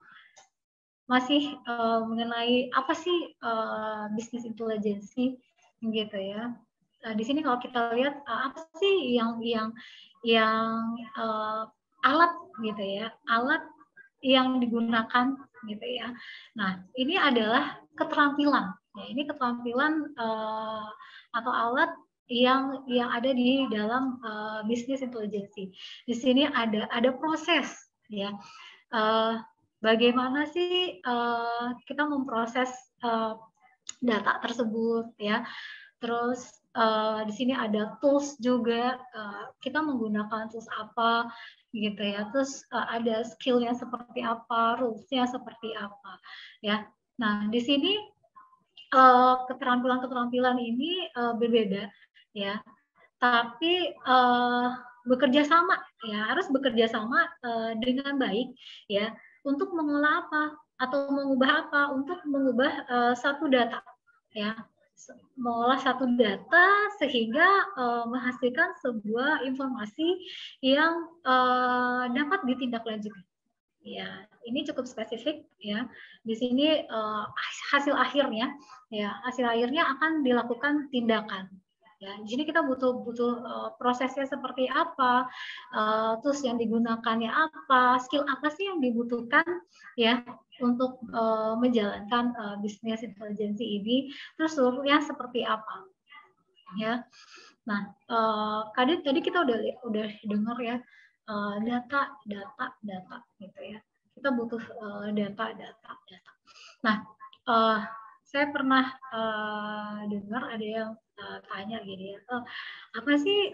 masih uh, mengenai apa sih uh, business intelligence gitu ya. Uh, di sini kalau kita lihat uh, apa sih yang yang yang uh, alat gitu ya, alat yang digunakan gitu ya. Nah, ini adalah keterampilan. Ya, ini keterampilan uh, atau alat yang yang ada di dalam uh, business intelligence. Di sini ada ada proses ya. Uh, bagaimana sih uh, kita memproses uh, data tersebut ya. Terus uh, di sini ada tools juga. Uh, kita menggunakan tools apa gitu ya. Terus uh, ada skill-nya seperti apa, rules-nya seperti apa ya. Nah, di sini uh, keterampilan-keterampilan ini uh, berbeda ya. Tapi uh, bekerja sama ya, harus bekerja sama uh, dengan baik ya untuk mengolah apa atau mengubah apa, untuk mengubah uh, satu data ya. Mengolah satu data sehingga uh, menghasilkan sebuah informasi yang uh, dapat ditindaklanjuti. Ya, ini cukup spesifik ya. Di sini uh, hasil akhirnya ya, hasil akhirnya akan dilakukan tindakan. Ya, di sini kita butuh butuh uh, prosesnya seperti apa, uh, terus yang digunakannya apa, skill apa sih yang dibutuhkan ya untuk uh, menjalankan uh, bisnis intelligence ini, terus seluruhnya seperti apa ya. Nah, uh, tadi tadi kita udah udah dengar ya, uh, data data data gitu ya. Kita butuh uh, data data data. Nah, uh, saya pernah uh, dengar ada yang uh, tanya gini ya, uh, apa sih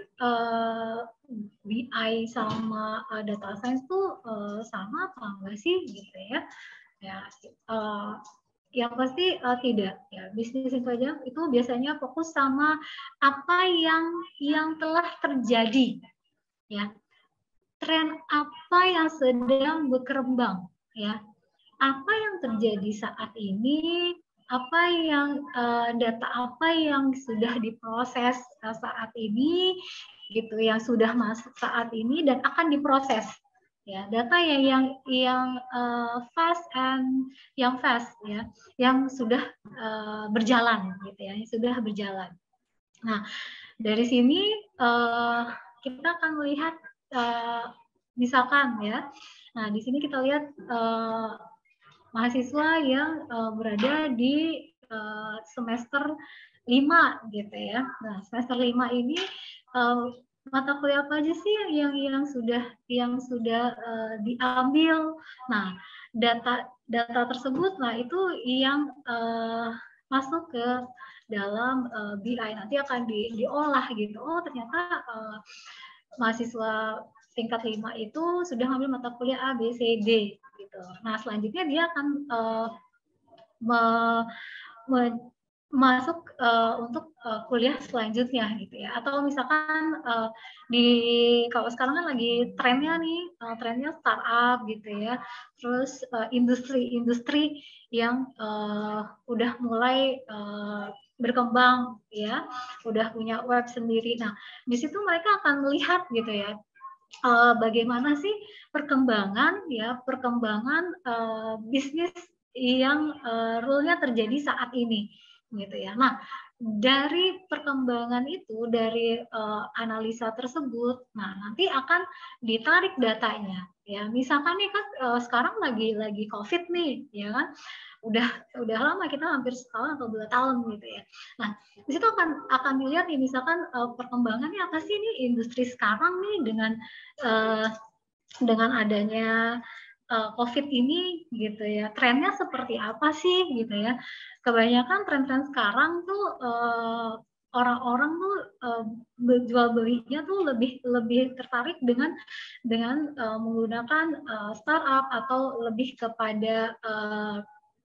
uh, B I sama uh, data science tuh uh, sama apa enggak sih gitu ya? Ya, uh, yang pasti uh, tidak ya. Bisnis intelligence itu biasanya fokus sama apa yang yang telah terjadi ya, tren apa yang sedang berkembang ya, apa yang terjadi saat ini, apa yang uh, data apa yang sudah diproses uh, saat ini gitu, yang sudah masuk saat ini dan akan diproses ya. Data yang yang yang uh, fast and yang fast ya, yang sudah uh, berjalan gitu ya, yang sudah berjalan. Nah, dari sini uh, kita akan melihat uh, misalkan ya. Nah, di sini kita lihat uh, mahasiswa yang uh, berada di uh, semester lima gitu ya. Nah, semester lima ini uh, mata kuliah apa aja sih yang yang sudah yang sudah uh, diambil. Nah, data data tersebut nah itu yang uh, masuk ke dalam uh, B I, nanti akan di, diolah gitu. Oh ternyata uh, mahasiswa tingkat lima itu sudah ngambil mata kuliah A, B, C, D gitu. Nah selanjutnya dia akan uh, me, me, masuk uh, untuk uh, kuliah selanjutnya gitu ya. Atau misalkan uh, di kalau sekarang kan lagi trennya nih, uh, trennya startup gitu ya. Terus uh, industri-industri yang uh, udah mulai uh, berkembang ya, udah punya web sendiri. Nah, di situ mereka akan melihat gitu ya, uh, bagaimana sih perkembangan ya, perkembangan uh, bisnis yang uh, rule-nya terjadi saat ini gitu ya. Nah, dari perkembangan itu, dari uh, analisa tersebut, nah nanti akan ditarik datanya ya. Misalkan nih kan uh, sekarang lagi lagi COVID nih, ya kan? Udah udah lama, kita hampir setahun atau dua tahun gitu ya. Nah, di situ akan akan dilihat nih, misalkan uh, perkembangannya apa sih nih industri sekarang nih dengan uh, dengan adanya uh, COVID ini gitu ya, trennya seperti apa sih gitu ya. Kebanyakan tren-tren sekarang tuh uh, orang-orang tuh uh, jual belinya tuh lebih lebih tertarik dengan dengan uh, menggunakan uh, startup atau lebih kepada uh,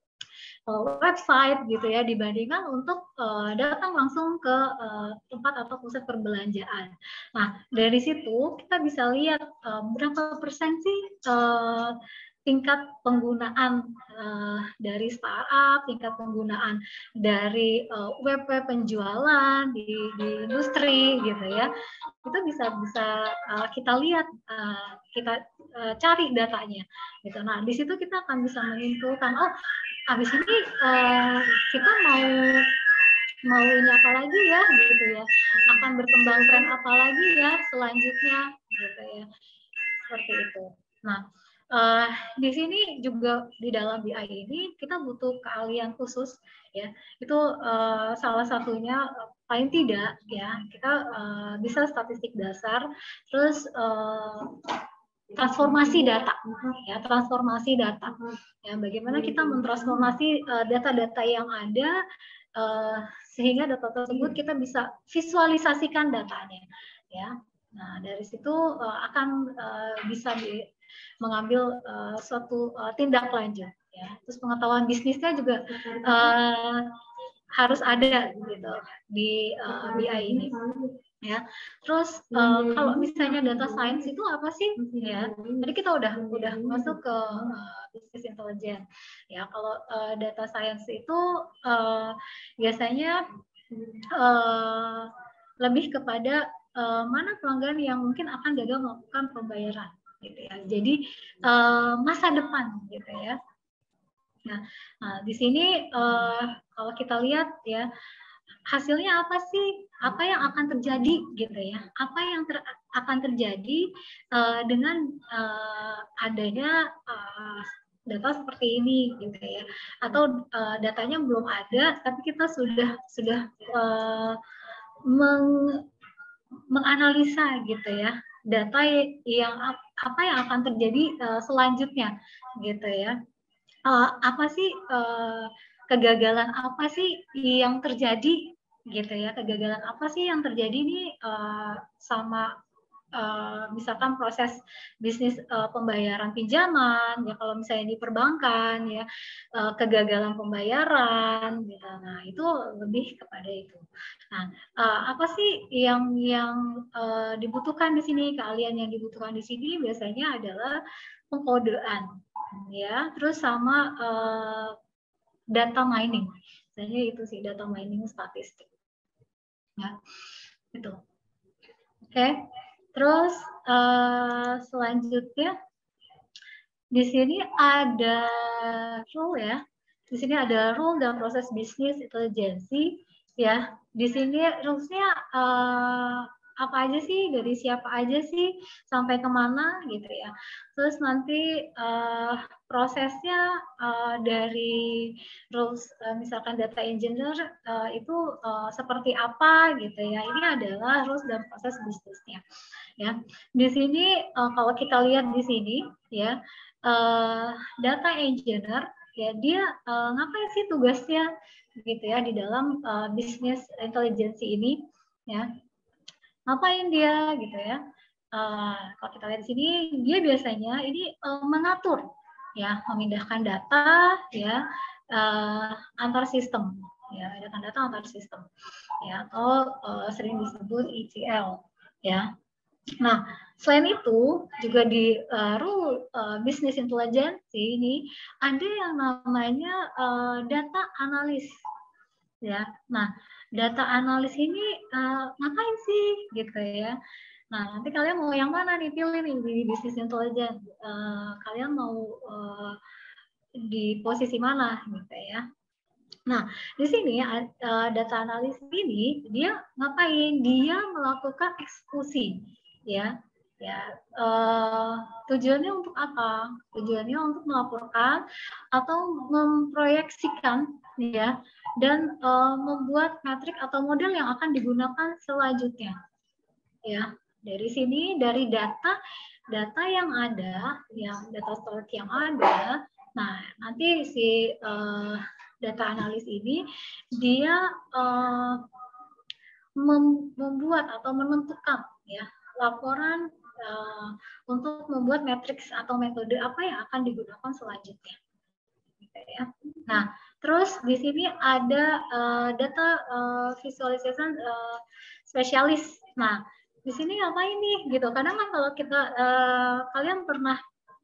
website gitu ya, dibandingkan untuk uh, datang langsung ke uh, tempat atau pusat perbelanjaan. Nah dari situ kita bisa lihat uh, berapa persen sih uh, tingkat penggunaan uh, dari startup, tingkat penggunaan dari uh, web-web penjualan di, di industri gitu ya, itu bisa bisa uh, kita lihat, uh, kita uh, cari datanya gitu. Nah di situ kita akan bisa menyimpulkan, oh habis ini uh, kita mau mau ini apa lagi ya gitu ya, akan berkembang tren apa lagi ya selanjutnya gitu ya, seperti itu. Nah uh, di sini juga di dalam B I ini kita butuh keahlian khusus ya, itu uh, salah satunya paling tidak ya kita uh, bisa statistik dasar, terus uh, transformasi data ya, transformasi data ya, bagaimana kita mentransformasi data-data uh, yang ada uh, sehingga data tersebut kita bisa visualisasikan datanya ya. Nah dari situ uh, akan uh, bisa di, mengambil uh, suatu uh, tindak lanjut ya. Terus pengetahuan bisnisnya juga uh, harus ada gitu di uh, B I ini ya. Terus uh, kalau misalnya data science itu apa sih ya, tadi kita udah udah masuk ke uh, business intelligence ya. Kalau uh, data science itu uh, biasanya uh, lebih kepada uh, mana pelanggan yang mungkin akan gagal melakukan pembayaran gitu ya, jadi uh, masa depan gitu ya. Nah, nah di sini uh, kalau kita lihat ya, hasilnya apa sih? Apa yang akan terjadi gitu ya? Apa yang ter, akan terjadi uh, dengan uh, adanya uh, data seperti ini gitu ya? Atau uh, datanya belum ada, tapi kita sudah sudah uh, meng, menganalisa gitu ya, data yang apa yang akan terjadi uh, selanjutnya gitu ya? Uh, apa sih uh, kegagalan apa sih yang terjadi gitu ya, kegagalan apa sih yang terjadi nih uh, sama uh, misalkan proses bisnis uh, pembayaran pinjaman ya, kalau misalnya di perbankan ya, uh, kegagalan pembayaran gitu. Nah itu lebih kepada itu. Nah uh, apa sih yang yang uh, dibutuhkan di sini, keahlian yang dibutuhkan di sini biasanya adalah pengkodean ya, terus sama uh, data mining, biasanya itu sih, data mining statistik ya itu. Oke okay. Terus uh, selanjutnya di sini ada rule ya, di sini ada rule dan proses bisnis intelligence ya. Di sini rulesnya uh, apa aja sih, dari siapa aja sih, sampai kemana gitu ya. Terus nanti uh, prosesnya uh, dari rules uh, misalkan data engineer uh, itu uh, seperti apa gitu ya. Ini adalah rules dan proses bisnisnya ya. Di sini uh, kalau kita lihat di sini ya, uh, data engineer ya dia uh, ngapain sih tugasnya gitu ya di dalam uh, bisnis intelligence ini ya, ngapain dia gitu ya. Uh, kalau kita lihat di sini dia biasanya ini uh, mengatur ya, memindahkan data ya uh, antar sistem ya, data antar sistem ya, atau uh, sering disebut E T L ya. Nah, selain itu juga di uh, rule uh, business intelligence ini ada yang namanya uh, data analis ya. Nah, data analis ini uh, ngapain sih gitu ya. Nah, nanti kalian mau yang mana nih, pilih nih di business intelligence. Uh, kalian mau uh, di posisi mana gitu ya. Nah, di sini uh, data analis ini dia ngapain? Dia melakukan eksekusi, ya, ya. Uh, tujuannya untuk apa? Tujuannya untuk melaporkan atau memproyeksikan, ya, dan uh, membuat metrik atau model yang akan digunakan selanjutnya, ya. Dari sini, dari data, data yang ada, yang data store yang ada. Nah, nanti si uh, data analis ini dia uh, mem membuat atau menentukan ya laporan uh, untuk membuat matriks atau metode apa yang akan digunakan selanjutnya. Ya. Nah, terus di sini ada uh, data uh, visualization uh, spesialis. Nah, di sini ngapain nih gitu? Kadang kan kalau kita uh, kalian pernah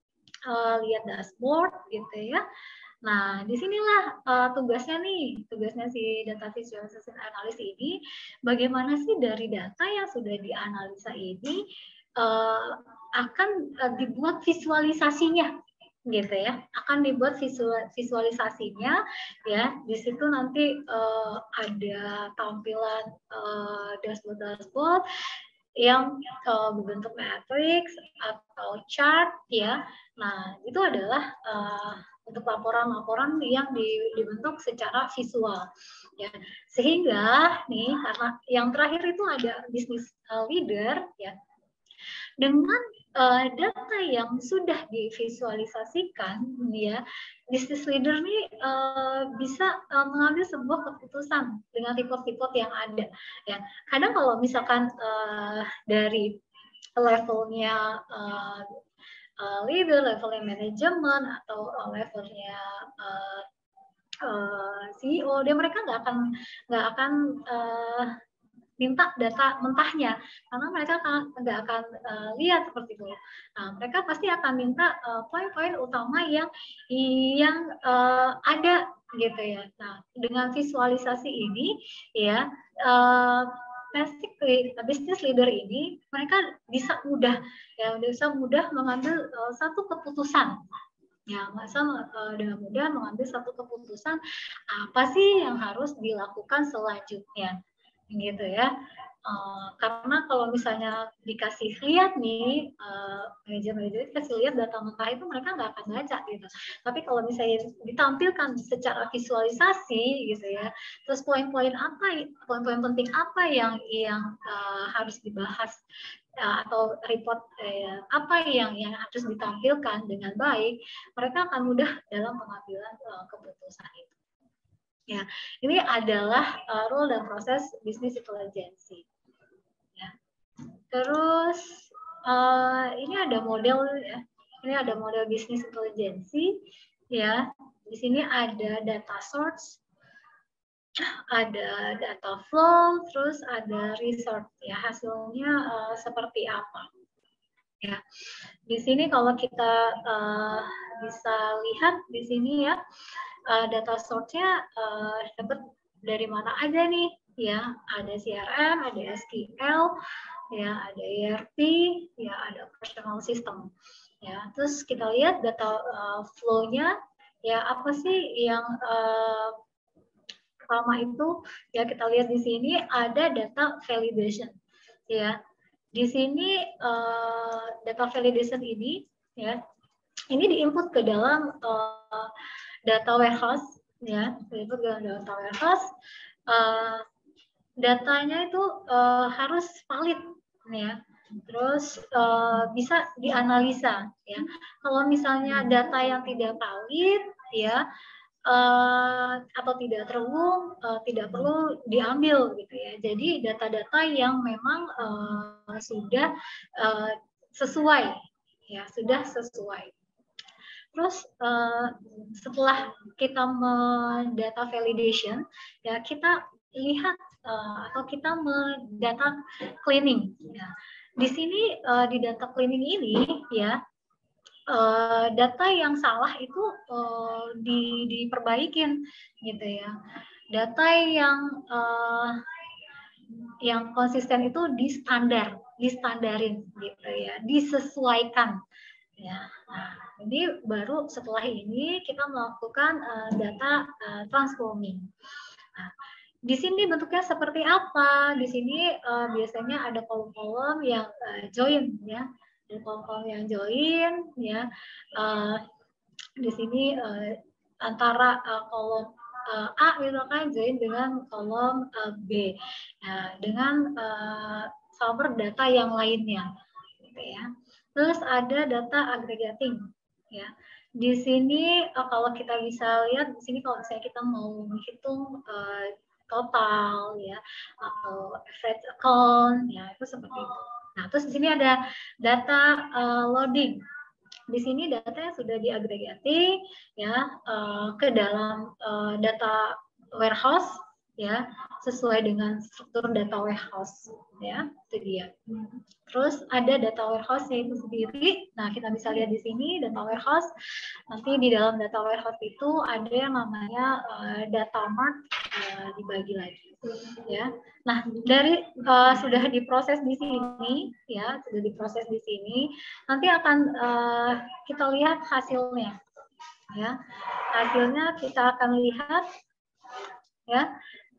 uh, lihat dashboard gitu ya. Nah, disinilah uh, tugasnya nih, tugasnya si data visualization analyst ini, bagaimana sih dari data yang sudah dianalisa ini uh, akan uh, dibuat visualisasinya, gitu ya, akan dibuat visual, visualisasinya, ya, di situ nanti uh, ada tampilan uh, dashboard-dashboard yang uh, berbentuk matrix atau chart, ya. Nah, itu adalah uh, untuk laporan-laporan yang dibentuk secara visual, ya, sehingga nih karena yang terakhir itu ada business leader, ya, dengan uh, data yang sudah divisualisasikan, ya, business leader nih uh, bisa uh, mengambil sebuah keputusan dengan report-report yang ada, ya. Kadang kalau misalkan uh, dari levelnya uh, Uh, leader, levelnya manajemen atau uh, levelnya uh, uh, C E O, dia mereka nggak akan nggak akan uh, minta data mentahnya karena mereka nggak akan uh, lihat seperti itu. Nah, mereka pasti akan minta poin-poin uh, utama yang yang uh, ada gitu ya. Nah, dengan visualisasi ini ya. Uh, Basically, business leader ini mereka bisa mudah ya bisa mudah mengambil uh, satu keputusan, ya, masa uh, dengan mudah mengambil satu keputusan apa sih yang harus dilakukan selanjutnya, gitu ya. Uh, karena kalau misalnya dikasih lihat nih uh, manajer-manajer kasih lihat data mentah itu mereka nggak akan baca gitu. Tapi kalau misalnya ditampilkan secara visualisasi gitu ya, terus poin-poin apa, poin-poin penting apa yang yang uh, harus dibahas uh, atau report uh, apa yang yang harus ditampilkan dengan baik, mereka akan mudah dalam pengambilan uh, keputusan itu. Ya, ini adalah uh, role dan proses business intelligence. Ya. Terus uh, ini ada model ya, ini ada model business intelligence ya. Di sini ada data source, ada data flow, terus ada result ya, hasilnya uh, seperti apa. Ya, di sini kalau kita uh, bisa lihat di sini ya. Uh, data source-nya uh, dapat dari mana aja nih, ya, ada C R M, ada S Q L, ya, ada E R P, ya, ada operational system, ya. Terus kita lihat data uh, flow-nya, ya, apa sih yang uh, pertama itu, ya, kita lihat di sini ada data validation, ya. Di sini uh, data validation ini, ya, ini diinput ke dalam uh, data warehouse, ya, itu dalam data warehouse, uh, datanya itu uh, harus valid, ya, terus uh, bisa dianalisa, ya. Kalau misalnya data yang tidak valid, ya uh, atau tidak perlu uh, tidak perlu diambil gitu ya. Jadi data-data yang memang uh, sudah uh, sesuai ya, sudah sesuai. Terus uh, setelah kita mendata validation ya, kita lihat uh, atau kita mendata cleaning ya. Di sini uh, di data cleaning ini ya, uh, data yang salah itu uh, di, diperbaikin gitu ya. Data yang uh, yang konsisten itu di standar, distandarin gitu ya, disesuaikan ya. Nah, jadi baru setelah ini kita melakukan uh, data uh, transforming. Nah, di sini bentuknya seperti apa? Di sini uh, biasanya ada kolom-kolom yang uh, join ya, ada kolom-kolom yang join ya. Uh, di sini uh, antara uh, kolom uh, A misalkan join dengan kolom uh, B, nah, dengan uh, sumber data yang lainnya, gitu ya. Terus ada data aggregating, ya. Di sini uh, kalau kita bisa lihat di sini kalau misalnya kita mau menghitung uh, total, ya, atau average account, ya itu seperti itu. Nah, terus di sini ada data uh, loading. Di sini datanya sudah diagregati ya uh, ke dalam uh, data warehouse ya, sesuai dengan struktur data warehouse ya, itu dia. Terus ada data warehouse-nya itu sendiri. Nah, kita bisa lihat di sini data warehouse. Nanti di dalam data warehouse itu ada yang namanya uh, data mart uh, dibagi lagi ya. Nah, dari uh, sudah diproses di sini ya, sudah diproses di sini. Nanti akan uh, kita lihat hasilnya ya. Hasilnya kita akan lihat ya.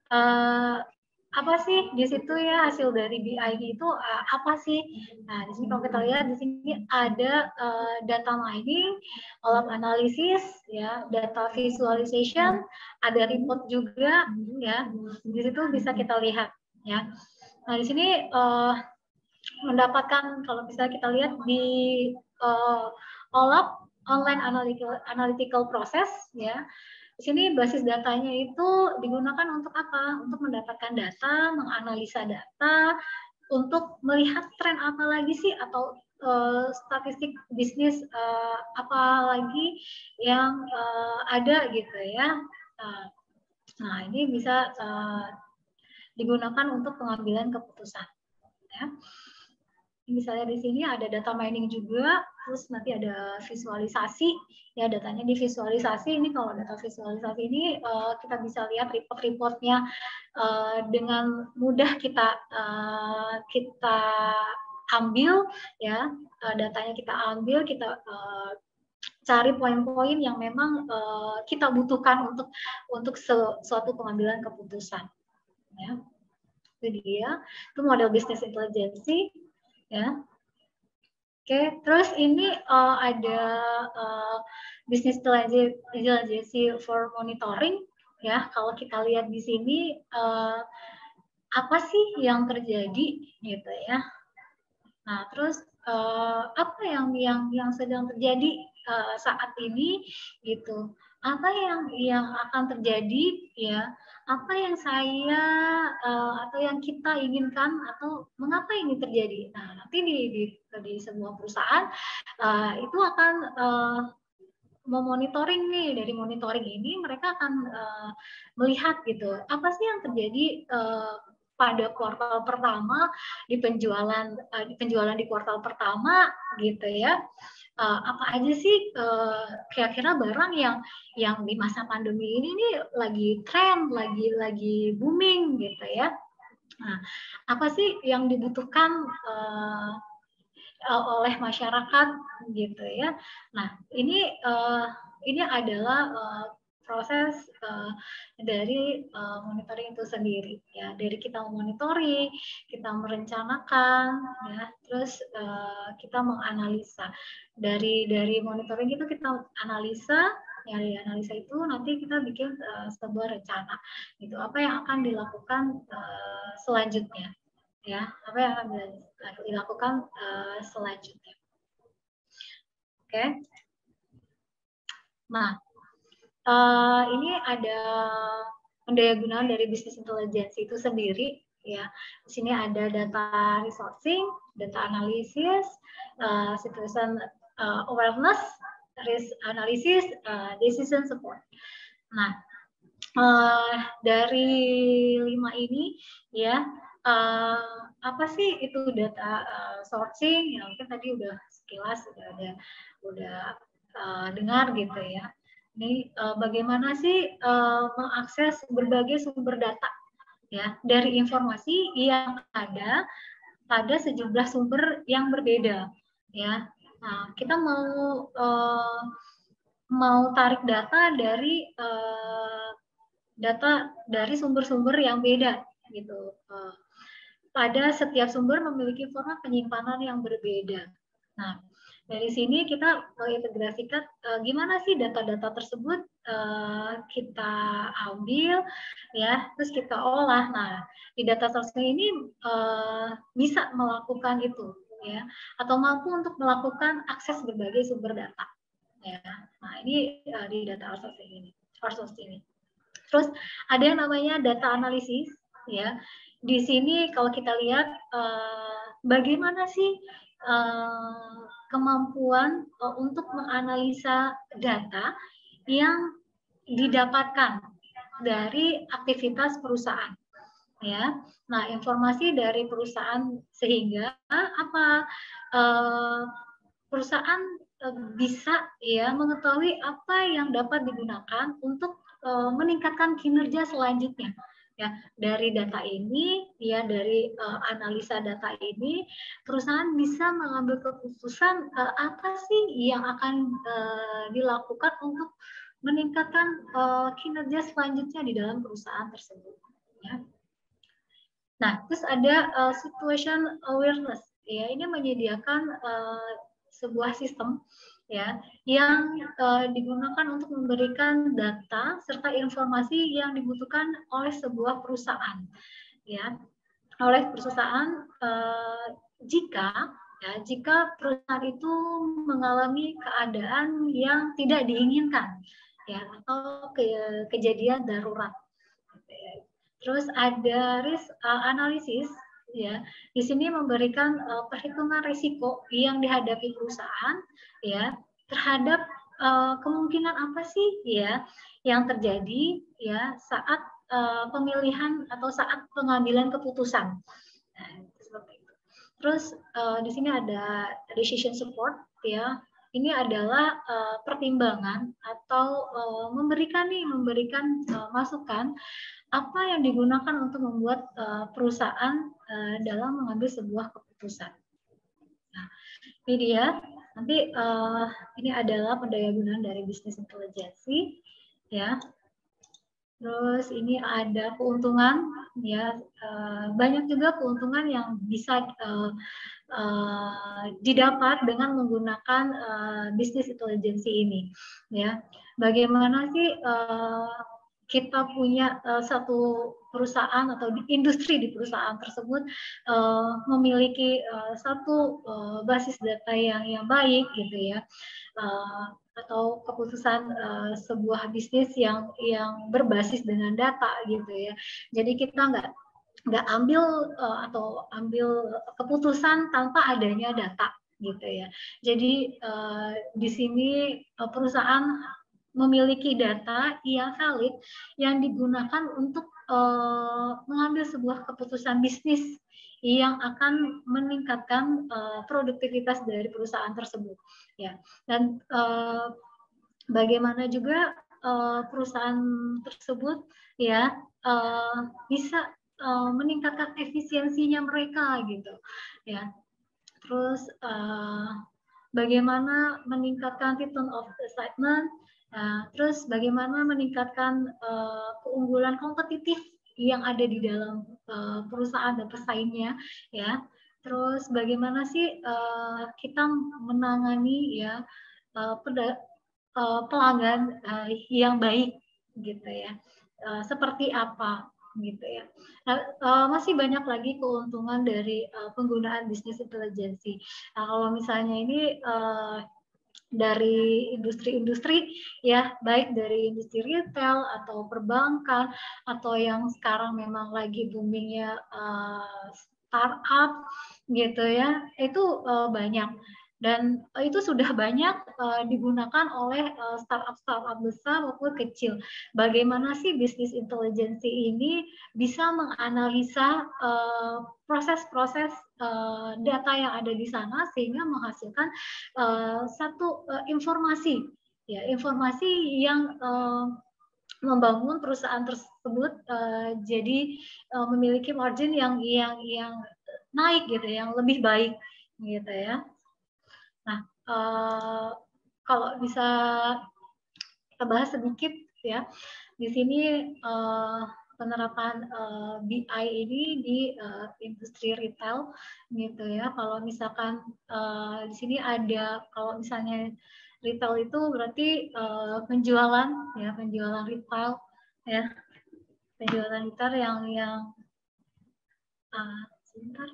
Uh, apa sih di situ ya, hasil dari B I itu uh, apa sih? Nah, di sini kalau kita lihat di sini ada uh, data mining, column analysis, ya, data visualization, ada report juga, ya. Di situ bisa kita lihat, ya. Nah, di sini uh, mendapatkan kalau bisa kita lihat di uh, O L A P, online analytical analytical process, ya. Di sini basis datanya itu digunakan untuk apa? Untuk mendapatkan data, menganalisa data, untuk melihat tren apa lagi sih atau uh, statistik bisnis uh, apa lagi yang uh, ada gitu ya. Uh, nah, ini bisa uh, digunakan untuk pengambilan keputusan. Ya. Misalnya di sini ada data mining juga, terus nanti ada visualisasi, ya datanya divisualisasi. Ini kalau data visualisasi ini uh, kita bisa lihat report-reportnya uh, dengan mudah kita uh, kita ambil, ya uh, datanya kita ambil, kita uh, cari poin-poin yang memang uh, kita butuhkan untuk untuk suatu pengambilan keputusan. Ya, itu dia, itu model business intelligence. Ya, oke. Terus ini uh, ada uh, business intelligence for monitoring. Ya, kalau kita lihat di sini uh, apa sih yang terjadi, gitu ya. Nah, terus uh, apa yang yang yang sedang terjadi uh, saat ini, gitu. Apa yang yang akan terjadi, ya. Apa yang saya uh, atau yang kita inginkan atau mengapa ini terjadi. Nah, nanti di di, di sebuah perusahaan uh, itu akan uh, memonitoring nih, dari monitoring ini mereka akan uh, melihat gitu apa sih yang terjadi uh, pada kuartal pertama di penjualan uh, di penjualan di kuartal pertama gitu ya. Uh, apa aja sih kira-kira uh, barang yang yang di masa pandemi ini nih lagi tren, lagi lagi booming gitu ya. Nah, apa sih yang dibutuhkan uh, oleh masyarakat gitu ya. Nah, ini uh, ini adalah uh, proses uh, dari uh, monitoring itu sendiri ya. Dari kita memonitoring, kita merencanakan ya, terus uh, kita menganalisa. Dari dari monitoring itu kita analisa, ya dari analisa itu nanti kita bikin uh, sebuah rencana gitu. Apa yang akan dilakukan uh, selanjutnya ya, apa yang akan dilakukan uh, selanjutnya. Oke. Okay. Nah, uh, ini ada pendayagunaan dari bisnis intelligence itu sendiri. Ya, di sini ada data resourcing, data analysis, uh, situation uh, awareness, risk analysis, uh, decision support. Nah, uh, dari lima ini ya, uh, apa sih itu data uh, sourcing? Ya mungkin tadi udah sekilas sudah ada, udah uh, dengar gitu ya. Ini uh, bagaimana sih uh, mengakses berbagai sumber data ya dari informasi yang ada pada sejumlah sumber yang berbeda ya. Nah, kita mau uh, mau tarik data dari uh, data dari sumber-sumber yang beda gitu. Uh, pada setiap sumber memiliki format penyimpanan yang berbeda. Nah, dari sini kita mengintegrasikan uh, gimana sih data-data tersebut uh, kita ambil ya, terus kita olah. Nah, di data sourcing ini uh, bisa melakukan itu ya, atau mampu untuk melakukan akses berbagai sumber data ya. Nah, ini uh, di data sourcing ini, sourcing ini. Terus ada yang namanya data analisis ya. Di sini kalau kita lihat uh, bagaimana sih uh, kemampuan uh, untuk menganalisa data yang didapatkan dari aktivitas perusahaan ya. Nah, informasi dari perusahaan sehingga apa uh, perusahaan uh, bisa ya mengetahui apa yang dapat digunakan untuk uh, meningkatkan kinerja selanjutnya. Ya, dari data ini, ya dari uh, analisa data ini, perusahaan bisa mengambil keputusan uh, apa sih yang akan uh, dilakukan untuk meningkatkan uh, kinerja selanjutnya di dalam perusahaan tersebut. Ya. Nah, terus ada uh, situation awareness. Ya, ini menyediakan uh, sebuah sistem ya yang uh, digunakan untuk memberikan data serta informasi yang dibutuhkan oleh sebuah perusahaan ya oleh perusahaan uh, jika ya jika perusahaan itu mengalami keadaan yang tidak diinginkan ya atau ke, kejadian darurat. Terus ada risk uh, analisis ya. Di sini memberikan uh, perhitungan risiko yang dihadapi perusahaan ya terhadap uh, kemungkinan apa sih ya yang terjadi ya saat uh, pemilihan atau saat pengambilan keputusan. Nah, seperti itu. Terus uh, di sini ada decision support ya. Ini adalah uh, pertimbangan atau uh, memberikan nih memberikan uh, masukan apa yang digunakan untuk membuat uh, perusahaan uh, dalam mengambil sebuah keputusan. Nah, ini dia. Nanti uh, ini adalah pendayagunaan dari bisnis intelijensi, ya. Terus ini ada keuntungan, ya. Uh, banyak juga keuntungan yang bisa uh, uh, didapat dengan menggunakan uh, bisnis intelijensi ini, ya. Bagaimana sih uh, kita punya uh, satu perusahaan atau di industri di perusahaan tersebut uh, memiliki uh, satu uh, basis data yang yang baik gitu ya uh, atau keputusan uh, sebuah bisnis yang yang berbasis dengan data gitu ya. Jadi kita nggak nggak ambil uh, atau ambil keputusan tanpa adanya data gitu ya. Jadi uh, di sini uh, perusahaan memiliki data yang valid yang digunakan untuk uh, mengambil sebuah keputusan bisnis yang akan meningkatkan uh, produktivitas dari perusahaan tersebut ya. Dan uh, bagaimana juga uh, perusahaan tersebut ya uh, bisa uh, meningkatkan efisiensinya mereka gitu ya. Terus uh, bagaimana meningkatkan return of excitement. Nah, terus bagaimana meningkatkan uh, keunggulan kompetitif yang ada di dalam uh, perusahaan dan pesaingnya, ya. Terus bagaimana sih uh, kita menangani ya uh, peda, uh, pelanggan uh, yang baik, gitu ya. Uh, seperti apa, gitu ya. Nah, uh, masih banyak lagi keuntungan dari uh, penggunaan bisnis intelijensi. Nah, kalau misalnya ini uh, dari industri-industri ya, baik dari industri retail atau perbankan atau yang sekarang memang lagi boomingnya uh, startup gitu ya, itu uh, banyak. Dan uh, itu sudah banyak uh, digunakan oleh uh, startup-startup besar maupun kecil. Bagaimana sih bisnis intelligence ini bisa menganalisa uh, proses-proses uh, data yang ada di sana sehingga menghasilkan uh, satu uh, informasi, ya informasi yang uh, membangun perusahaan tersebut uh, jadi uh, memiliki margin yang yang yang naik gitu, yang lebih baik gitu ya. Nah, uh, kalau bisa kita bahas sedikit ya, di sini uh, penerapan uh, B I ini di uh, industri retail gitu ya. Kalau misalkan uh, di sini ada, kalau misalnya retail itu berarti uh, penjualan ya, penjualan retail ya, penjualan retail yang yang uh, sebentar.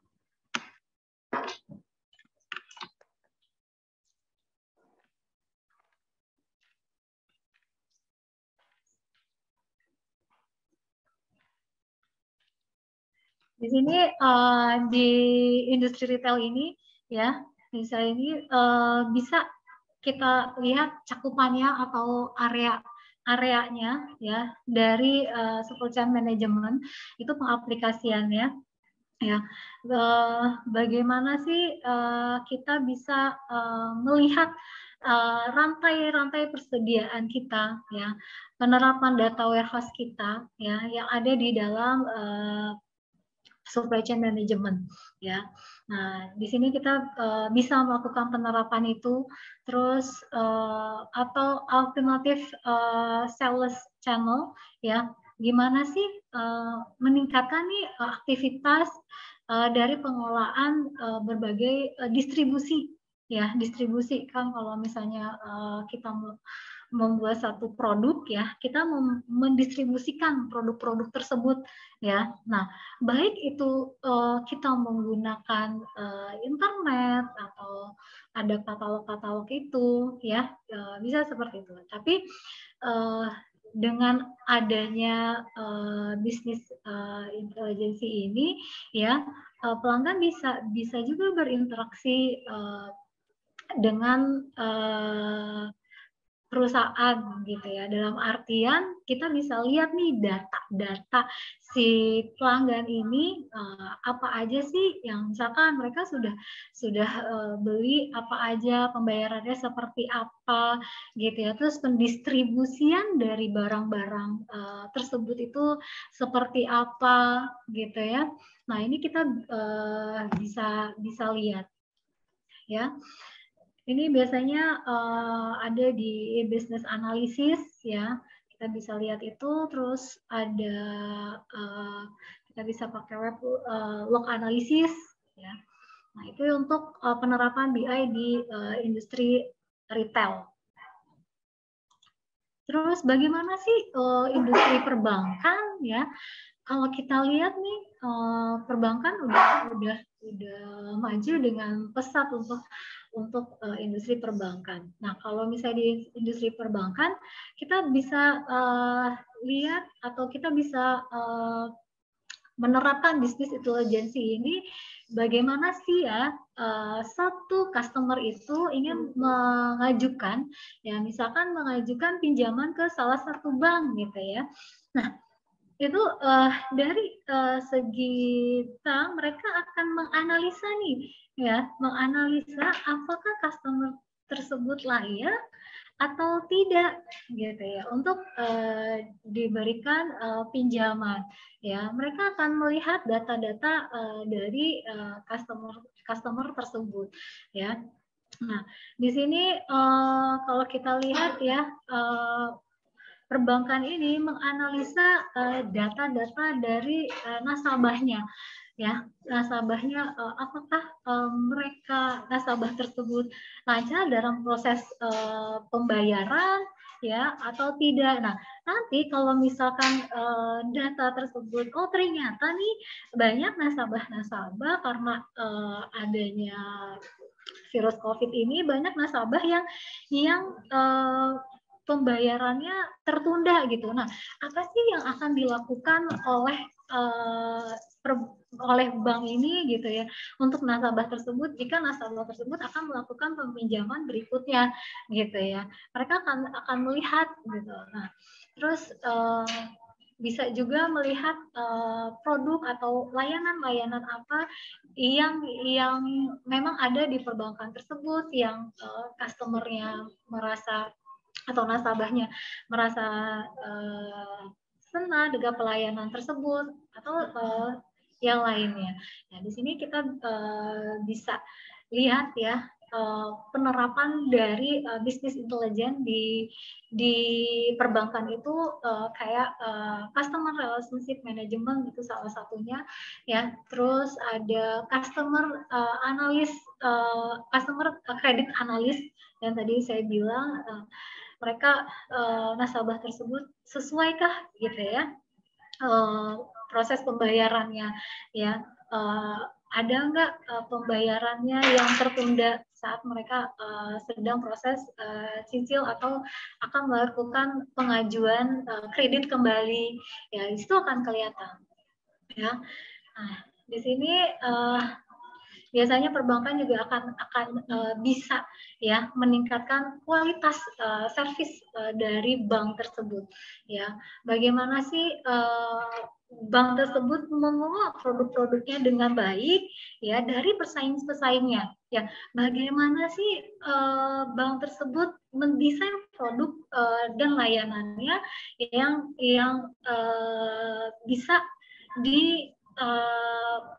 Di sini uh, di industri retail ini ya, misalnya ini uh, bisa kita lihat cakupannya atau area areanya ya dari uh, supply chain management itu pengaplikasiannya ya. Uh, bagaimana sih uh, kita bisa uh, melihat rantai-rantai uh, persediaan kita ya, penerapan data warehouse kita ya yang ada di dalam uh, supply chain management ya. Nah, di sini kita uh, bisa melakukan penerapan itu, terus uh, atau alternatif uh, sales channel ya. Gimana sih uh, meningkatkan nih uh, aktivitas uh, dari pengelolaan uh, berbagai uh, distribusi ya, distribusi kan kalau misalnya uh, kita membuat satu produk ya, kita mendistribusikan produk-produk tersebut ya. Nah, baik itu uh, kita menggunakan uh, internet atau ada katalog-katalog itu ya, uh, bisa seperti itu. Tapi uh, dengan adanya uh, bisnis uh, intelligence ini ya, uh, pelanggan bisa bisa juga berinteraksi uh, dengan uh, perusahaan gitu ya, dalam artian kita bisa lihat nih data-data si pelanggan ini uh, apa aja sih yang misalkan mereka sudah sudah uh, beli apa aja, pembayarannya seperti apa gitu ya, terus pendistribusian dari barang-barang uh, tersebut itu seperti apa gitu ya. Nah ini kita uh, bisa bisa lihat ya. Ini biasanya uh, ada di business analysis ya, kita bisa lihat itu, terus ada uh, kita bisa pakai web uh, log analysis ya. Nah itu untuk uh, penerapan B I di uh, industri retail. Terus bagaimana sih uh, industri perbankan ya? Kalau kita lihat nih uh, perbankan udah udah udah maju dengan pesat untuk untuk uh, industri perbankan. Nah, kalau misalnya di industri perbankan, kita bisa uh, lihat atau kita bisa uh, menerapkan bisnis intelligence ini, bagaimana sih ya uh, satu customer itu ingin mengajukan, ya misalkan mengajukan pinjaman ke salah satu bank gitu ya. Nah, itu uh, dari uh, segi bank mereka akan menganalisa nih ya, menganalisa apakah customer tersebut layak atau tidak gitu ya untuk uh, diberikan uh, pinjaman ya. Mereka akan melihat data-data uh, dari uh, customer customer tersebut ya. Nah di sini uh, kalau kita lihat ya, uh, perbankan ini menganalisa data-data uh, dari uh, nasabahnya ya, nasabahnya uh, apakah uh, mereka nasabah tersebut lancar dalam proses uh, pembayaran ya atau tidak. Nah nanti kalau misalkan uh, data tersebut oh ternyata nih banyak nasabah-nasabah karena uh, adanya virus COVID ini banyak nasabah yang yang uh, pembayarannya tertunda gitu. Nah, apa sih yang akan dilakukan oleh uh, per, oleh bank ini gitu ya untuk nasabah tersebut jika nasabah tersebut akan melakukan peminjaman berikutnya gitu ya. Mereka akan akan melihat gitu. Nah, terus uh, bisa juga melihat uh, produk atau layanan-layanan apa yang yang memang ada di perbankan tersebut yang uh, customer-nya merasa atau nasabahnya merasa uh, senang dengan pelayanan tersebut atau uh, yang lainnya. Nah, di sini kita uh, bisa lihat ya uh, penerapan dari uh, bisnis intelijen di di perbankan itu uh, kayak uh, customer relationship management itu salah satunya ya. Terus ada customer uh, analyst, uh, customer credit analyst yang tadi saya bilang uh, mereka uh, nasabah tersebut sesuaikah gitu ya uh, proses pembayarannya ya uh, ada nggak uh, pembayarannya yang tertunda saat mereka uh, sedang proses uh, cicil atau akan melakukan pengajuan uh, kredit kembali ya itu akan kelihatan ya. Nah, di sini uh, biasanya perbankan juga akan akan uh, bisa ya meningkatkan kualitas uh, servis uh, dari bank tersebut ya. Bagaimana sih uh, bank tersebut mengolah produk-produknya dengan baik ya dari pesaing-pesaingnya ya. Bagaimana sih uh, bank tersebut mendesain produk uh, dan layanannya yang yang uh, bisa di uh,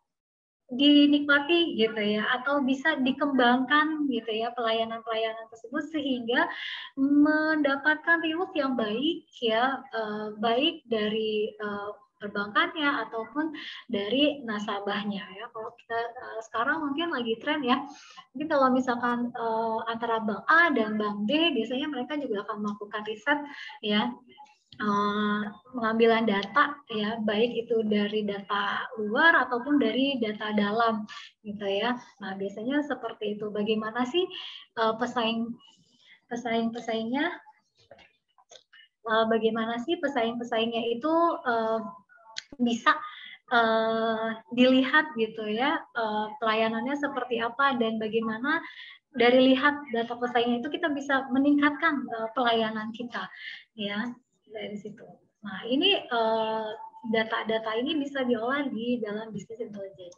dinikmati gitu ya atau bisa dikembangkan gitu ya pelayanan-pelayanan tersebut sehingga mendapatkan reward yang baik ya uh, baik dari uh, perbankannya ataupun dari nasabahnya ya. Kalau kita uh, sekarang mungkin lagi tren ya mungkin kalau misalkan uh, antara bank A dan bank B biasanya mereka juga akan melakukan riset ya Uh, pengambilan data ya baik itu dari data luar ataupun dari data dalam gitu ya. Nah biasanya seperti itu. Bagaimana sih uh, pesaing pesaing pesaingnya? Uh, bagaimana sih pesaing-pesaingnya itu uh, bisa uh, dilihat gitu ya uh, pelayanannya seperti apa dan bagaimana dari lihat data pesaingnya itu kita bisa meningkatkan uh, pelayanan kita ya. Dari situ. Nah, ini data-data uh, ini bisa diolah di dalam bisnis intelijen.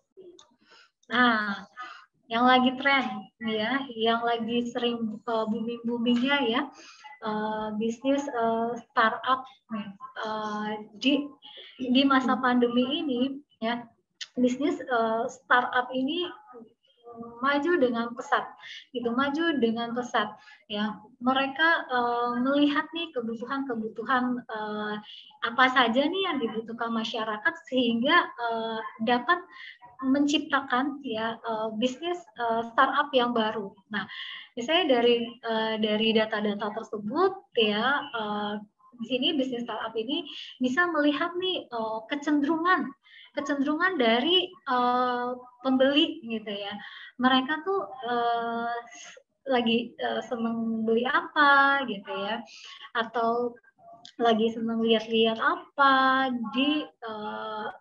Nah, yang lagi tren ya, yang lagi sering uh, booming-boomingnya ya, uh, bisnis uh, startup uh, di di masa pandemi ini ya, bisnis uh, startup ini maju dengan pesat, gitu maju dengan pesat ya. Mereka uh, melihat nih kebutuhan-kebutuhan uh, apa saja nih yang dibutuhkan masyarakat sehingga uh, dapat menciptakan ya uh, bisnis uh, startup yang baru. Nah, misalnya dari uh, dari data-data tersebut ya uh, di sini bisnis startup ini bisa melihat nih uh, kecenderungan kecenderungan dari uh, pembeli gitu ya. Mereka tuh uh, lagi uh, seneng beli apa gitu ya, atau lagi seneng lihat-lihat apa di uh,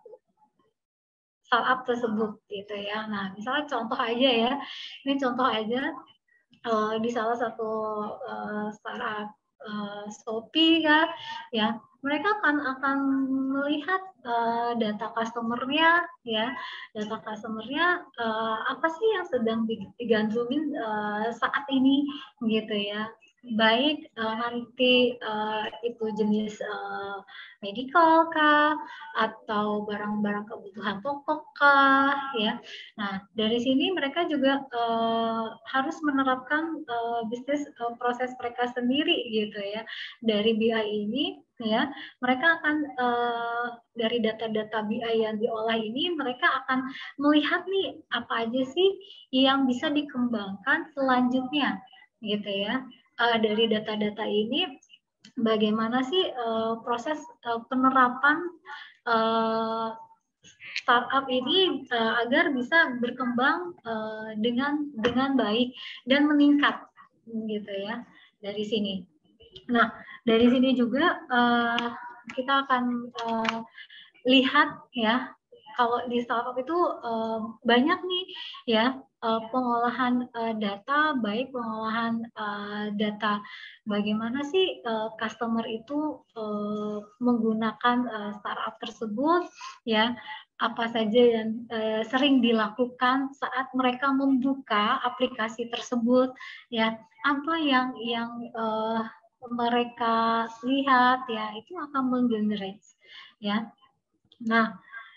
startup tersebut gitu ya. Nah, misalnya contoh aja ya, ini contoh aja uh, di salah satu uh, startup uh, Shopee ya, ya mereka akan akan melihat uh, data customer-nya ya, data customer-nya uh, apa sih yang sedang digandrungin uh, saat ini gitu ya. Baik uh, nanti uh, itu jenis uh, medical kah atau barang-barang kebutuhan pokok kah ya. Nah, dari sini mereka juga uh, harus menerapkan uh, bisnis uh, proses mereka sendiri gitu ya. Dari B I ini ya, mereka akan uh, dari data-data B I yang diolah ini mereka akan melihat nih apa aja sih yang bisa dikembangkan selanjutnya gitu ya. Uh, dari data-data ini bagaimana sih uh, proses uh, penerapan uh, startup ini uh, agar bisa berkembang uh, dengan dengan baik dan meningkat gitu ya dari sini. Nah, dari sini juga uh, kita akan uh, lihat ya, kalau di startup itu uh, banyak nih ya uh, pengolahan uh, data, baik pengolahan uh, data bagaimana sih uh, customer itu uh, menggunakan uh, startup tersebut ya, apa saja yang uh, sering dilakukan saat mereka membuka aplikasi tersebut ya, apa yang yang uh, mereka lihat ya, itu akan menggenerate ya. Nah,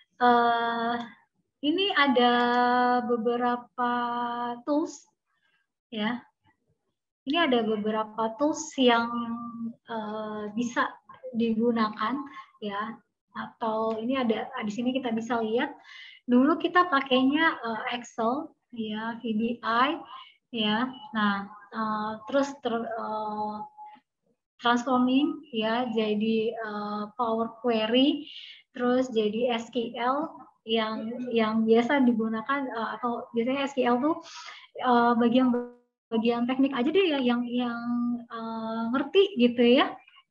uh, ini ada beberapa tools ya. Ini ada beberapa tools yang uh, bisa digunakan ya. Atau ini ada di sini kita bisa lihat. Dulu kita pakainya uh, Excel ya, V B I ya. Nah, uh, terus ter, uh, transforming ya jadi uh, Power Query, terus jadi S Q L yang yang biasa digunakan uh, atau biasanya S Q L tuh uh, bagian bagian teknik aja deh ya yang yang uh, ngerti gitu ya,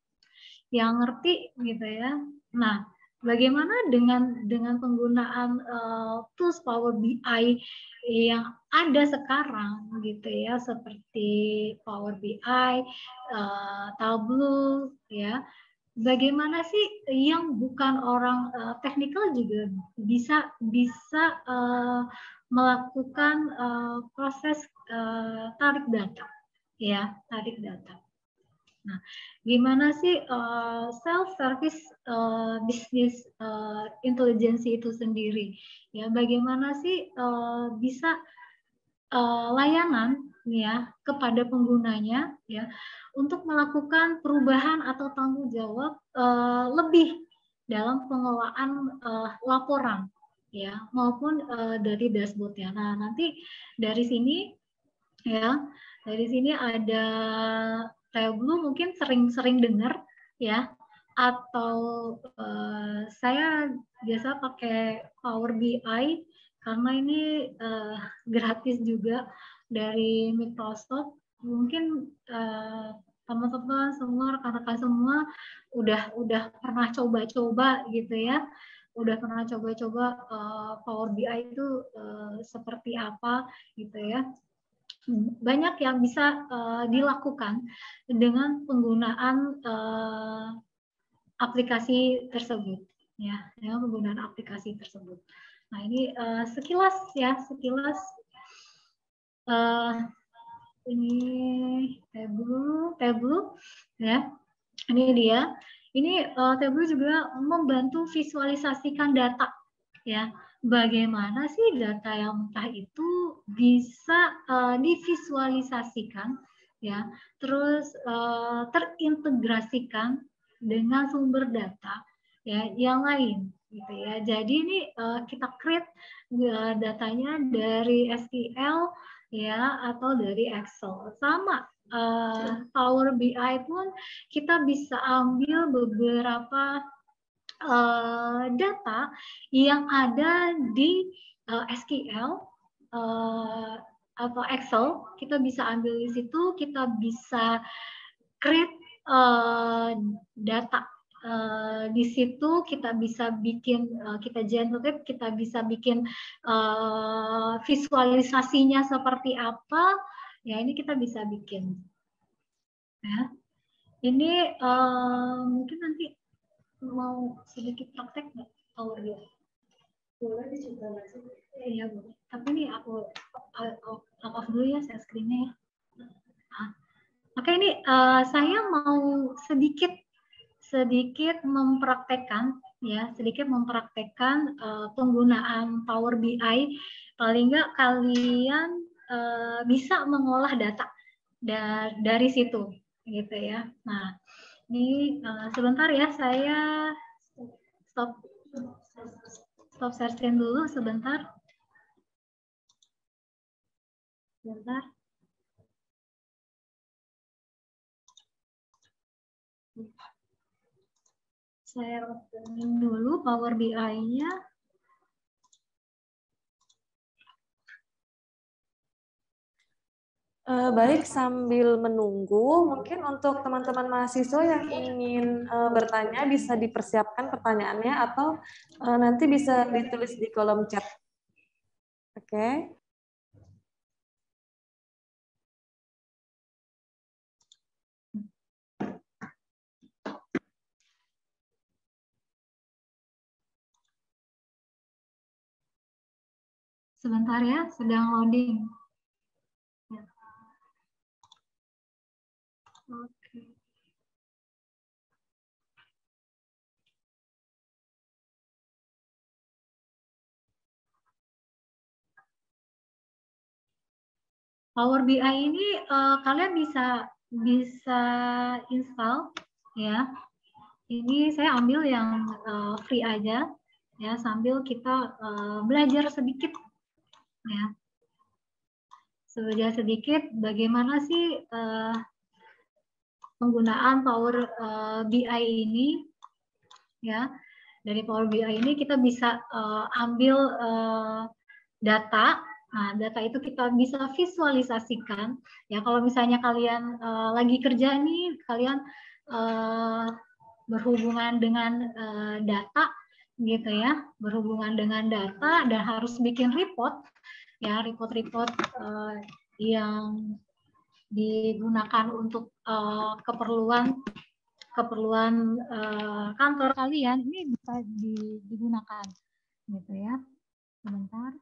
yang ngerti gitu ya. Nah, bagaimana dengan dengan penggunaan uh, tools Power B I yang ada sekarang gitu ya, seperti Power B I, uh, Tableau ya. Bagaimana sih yang bukan orang uh, teknikal juga bisa bisa uh, melakukan uh, proses uh, tarik data ya, tarik data. Nah, gimana sih uh, self-service uh, business uh, intelligence itu sendiri? Ya, bagaimana sih uh, bisa uh, layanan ya kepada penggunanya ya untuk melakukan perubahan atau tanggung jawab uh, lebih dalam pengelolaan uh, laporan ya maupun uh, dari dashboardnya. Nah, nanti dari sini ya, dari sini ada Tableau, mungkin sering-sering dengar ya, atau uh, saya biasa pakai Power B I karena ini uh, gratis juga dari Microsoft. Mungkin uh, teman-teman semua, rekan-rekan semua udah udah pernah coba-coba gitu ya, udah pernah coba-coba uh, Power B I itu uh, seperti apa gitu ya. Banyak yang bisa uh, dilakukan dengan penggunaan uh, aplikasi tersebut ya, dengan penggunaan aplikasi tersebut. Nah, ini uh, sekilas ya, sekilas uh, ini Tableau, Tableau ya. Ini dia. Ini uh, Tableau juga membantu visualisasikan data ya. Bagaimana sih data yang mentah itu bisa uh, divisualisasikan ya, terus uh, terintegrasikan dengan sumber data ya yang lain gitu ya. Jadi ini uh, kita create uh, datanya dari S Q L ya atau dari Excel. Sama uh, Power B I pun kita bisa ambil beberapa Uh, data yang ada di uh, S Q L uh, atau Excel, kita bisa ambil di situ, kita bisa create uh, data uh, di situ, kita bisa bikin, uh, kita generate, kita bisa bikin uh, visualisasinya seperti apa, ya ini kita bisa bikin. Ya. Ini uh, mungkin nanti mau sedikit praktek nggak Power B I? Boleh dicoba aja. Iya boleh. Tapi ini aku out of dulu ya, saya screen-nya ya. Nah, oke, ini uh, saya mau sedikit sedikit mempraktekkan ya, sedikit mempraktekkan uh, penggunaan Power B I. Paling nggak kalian uh, bisa mengolah data da dari situ, gitu ya. Nah. Ini uh, sebentar ya, saya stop stop searching dulu sebentar. Sebentar. Saya opening dulu Power B I-nya. Uh, baik, sambil menunggu, mungkin untuk teman-teman mahasiswa yang ingin uh, bertanya bisa dipersiapkan pertanyaannya atau uh, nanti bisa ditulis di kolom chat. Oke. Okay. Sebentar ya, sedang loading. Ya. Oke. Power B I ini uh, kalian bisa bisa install ya. Ini saya ambil yang uh, free aja ya, sambil kita uh, belajar sedikit ya. Belajar sedikit bagaimana sih uh, penggunaan Power uh, B I ini ya. Dari Power B I ini kita bisa uh, ambil uh, data. Nah, data itu kita bisa visualisasikan. Ya, kalau misalnya kalian uh, lagi kerja nih, kalian uh, berhubungan dengan uh, data, gitu ya, berhubungan dengan data dan harus bikin report, ya, report-report uh, yang digunakan untuk uh, keperluan keperluan uh, kantor kalian, ini bisa digunakan, gitu ya. Sebentar.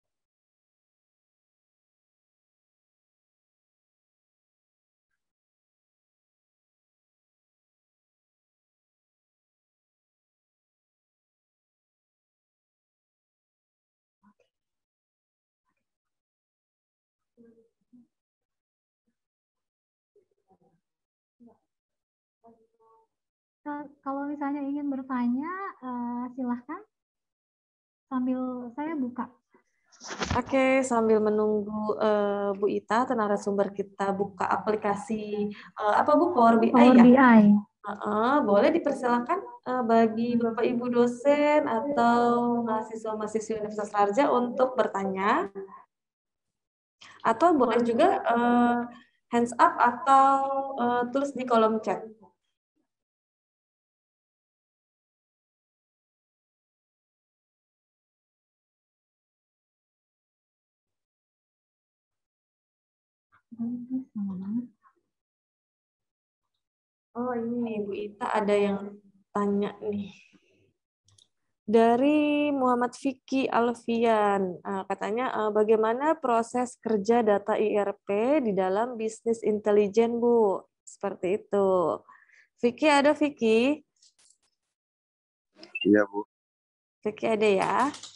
Kalau misalnya ingin bertanya, uh, silahkan sambil saya buka. Oke, sambil menunggu uh, Bu Ita, tenaga sumber kita buka aplikasi uh, apa Bu, Power B I Power ya? B I. Uh, boleh dipersilakan uh, bagi Bapak Ibu dosen atau mahasiswa-mahasiswi Universitas Radja untuk bertanya. Atau boleh juga uh, hands up atau uh, tulis di kolom chat. Oh, ini Bu Ita ada yang tanya nih. Dari Muhammad Vicky Alfian, katanya bagaimana proses kerja data I R P di dalam bisnis intelijen, Bu? Seperti itu. Vicky ada, Vicky? Iya, Bu. Vicky ada ya?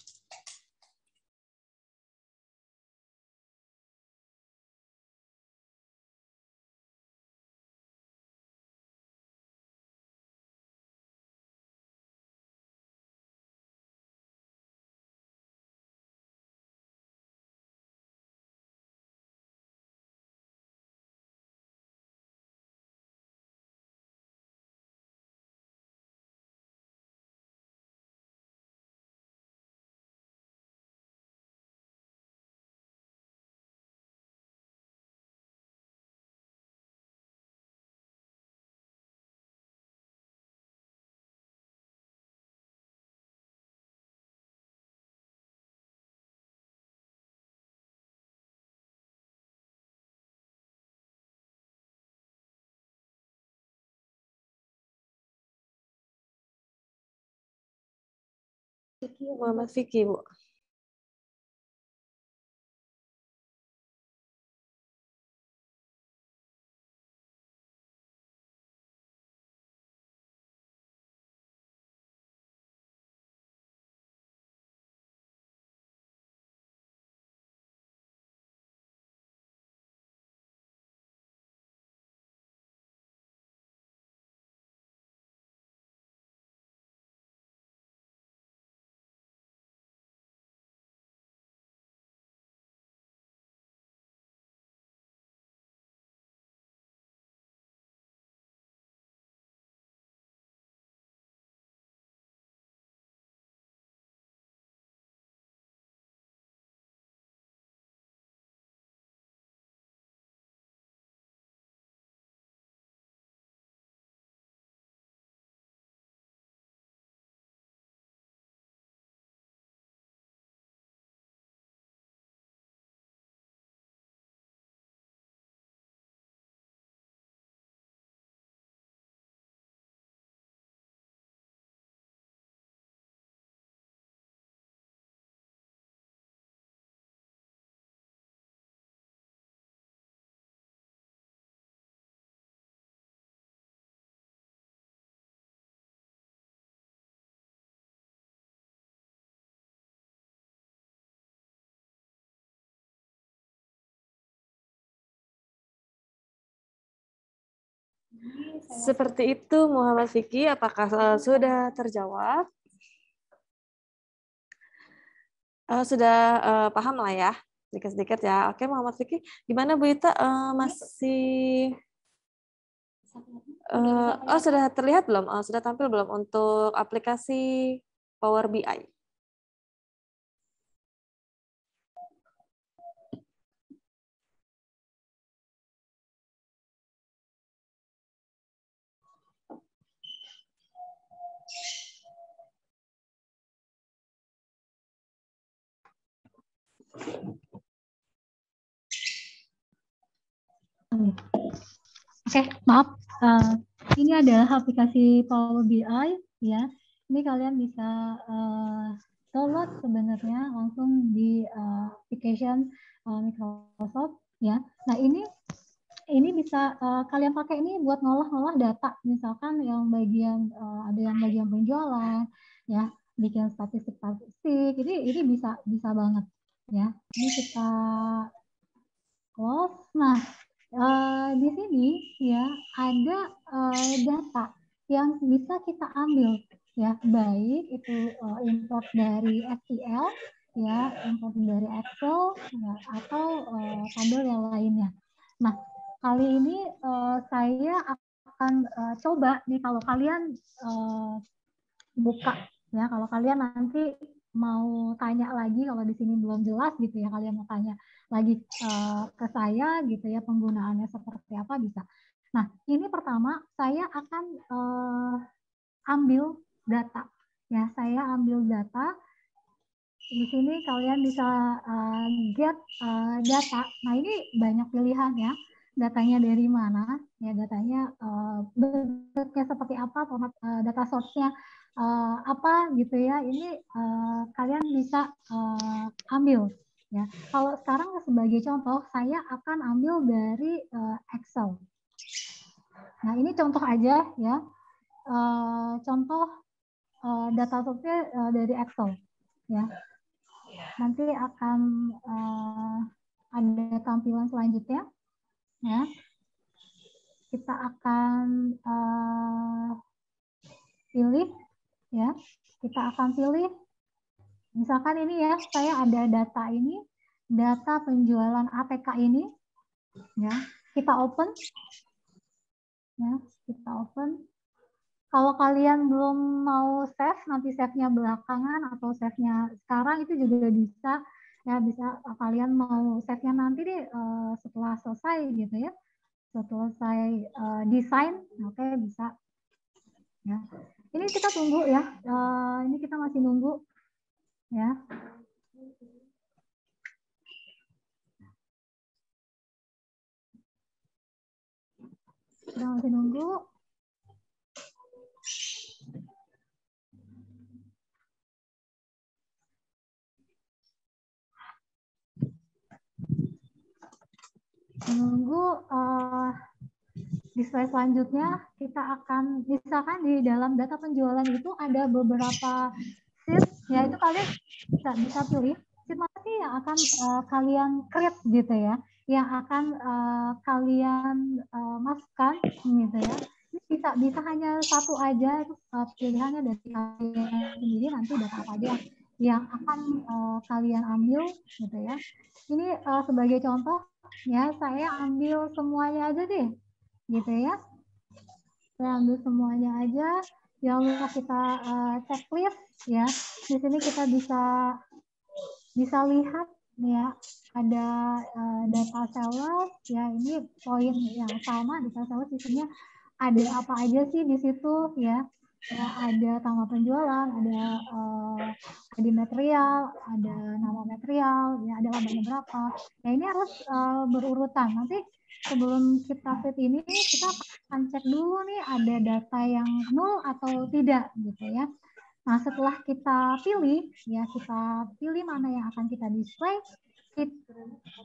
Vicky, Muhammad Vicky, Bu. Seperti itu Muhammad Fikri, apakah uh, sudah terjawab? Uh, sudah uh, paham lah ya, sedikit-sedikit ya. Oke Muhammad Fikri, gimana Bu Ita? Uh, masih uh, oh sudah terlihat belum? Uh, sudah tampil belum untuk aplikasi Power B I? Oke, maaf. Uh, ini adalah aplikasi Power B I, ya. Ini kalian bisa uh, download sebenarnya langsung di uh, application uh, Microsoft, ya. Nah ini ini bisa uh, kalian pakai ini buat ngolah-ngolah data, misalkan yang bagian uh, ada yang bagian penjualan, ya, bikin statistik-statistik. Ini ini bisa bisa banget, ya. Ini kita close. Nah. Uh, di sini ya ada uh, data yang bisa kita ambil ya, baik itu uh, import dari S Q L ya, import dari Excel ya, atau uh, tabel yang lainnya. Nah kali ini uh, saya akan uh, coba nih, kalau kalian uh, buka ya, kalau kalian nanti mau tanya lagi, kalau di sini belum jelas gitu ya, kalian mau tanya lagi uh, ke saya gitu ya, penggunaannya seperti apa bisa. Nah ini pertama saya akan uh, ambil data ya, saya ambil data di sini, kalian bisa uh, get uh, data. Nah ini banyak pilihan ya, datanya dari mana ya, datanya uh, bentuknya seperti apa, format uh, data source-nya uh, apa gitu ya. Ini uh, kalian bisa uh, ambil ya. Kalau sekarang sebagai contoh saya akan ambil dari uh, Excel. Nah ini contoh aja ya, uh, contoh uh, data source-nya uh, dari Excel ya. Nanti akan uh, ada tampilan selanjutnya ya. Kita akan uh, pilih ya, kita akan pilih misalkan ini ya, saya ada data ini, data penjualan A T K ini ya, kita open ya, kita open. Kalau kalian belum mau save, nanti save-nya belakangan atau save-nya sekarang, itu juga bisa ya, bisa kalian mau save-nya nanti deh uh, setelah selesai gitu ya, setelah selesai uh, desain, oke okay, bisa ya. Ini kita tunggu ya, uh, ini kita masih nunggu ya. Kita masih nunggu. Menunggu uh, di slide selanjutnya, kita akan misalkan di dalam data penjualan itu ada beberapa sheet ya, itu kalian bisa bisa pilih sheet mana sih yang akan uh, kalian create gitu ya, yang akan uh, kalian uh, masukkan gitu ya. Ini bisa bisa hanya satu aja, itu uh, pilihannya dari kalian sendiri, nanti data apa aja yang akan uh, kalian ambil gitu ya. Ini uh, sebagai contoh ya, saya ambil semuanya aja deh gitu ya, saya ambil semuanya aja. Jangan lupa kita uh, checklist ya. Di sini kita bisa bisa lihat ya, ada uh, data sales ya, ini poin yang sama, data sales isinya ada apa aja sih di situ ya. Ya, ada tanggal penjualan, ada uh, ada material, ada nama material, ya, ada labanya berapa. Ya ini harus uh, berurutan. Nanti sebelum kita fit ini, kita akan cek dulu nih ada data yang nol atau tidak gitu ya. Nah setelah kita pilih, ya kita pilih mana yang akan kita display. Kita...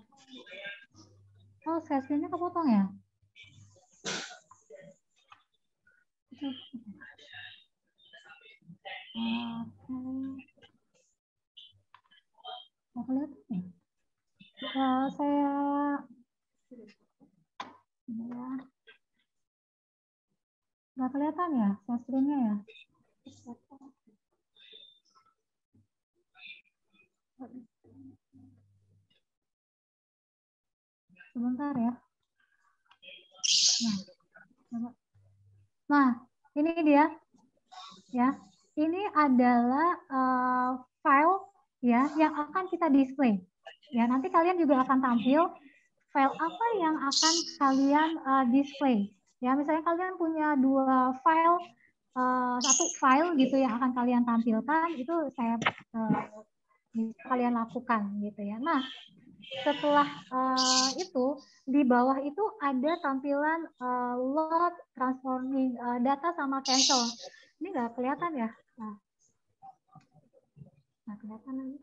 Oh sesinya kepotong ya? Oke. Lihat nih. Uh, saya ya. Nggak kelihatan ya share screen-nya ya? Sebentar ya. Nah, coba. Nah, ini dia ya. Ini adalah uh, file ya yang akan kita display. Ya, nanti kalian juga akan tampil file apa yang akan kalian uh, display. Ya, misalnya kalian punya dua file, uh, satu file gitu yang akan kalian tampilkan, itu saya uh, bisa kalian lakukan gitu ya. Nah, setelah uh, itu di bawah itu ada tampilan uh, load, transforming uh, data sama cancel. Ini nggak kelihatan ya? Nah, nggak kelihatan lagi.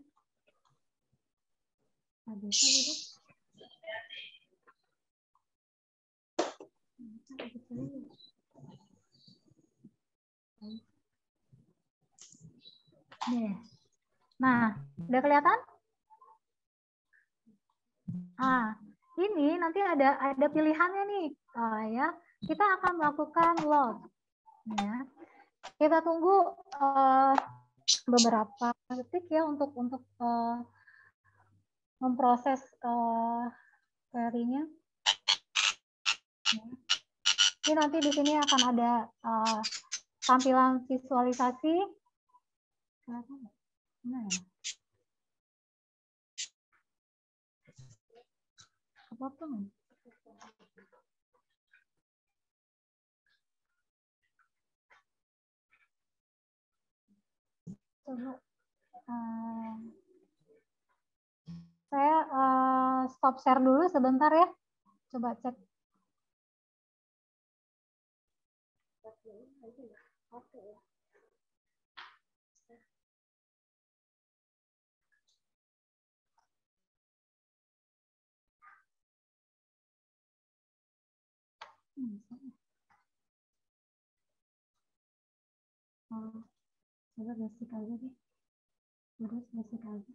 Nah, bisa gitu. Nih. Nah, udah kelihatan? Ah, ini nanti ada ada pilihannya nih, uh, ya. Kita akan melakukan load, ya. Kita tunggu uh, beberapa detik ya untuk untuk uh, memproses uh, query-nya. Ya. Ini nanti di sini akan ada uh, tampilan visualisasi. Nah, ya. Kepotong. Coba uh, saya uh, stop share dulu sebentar ya. Coba cek. Oke ya. Oh, coba basic aja deh. Terus basic aja.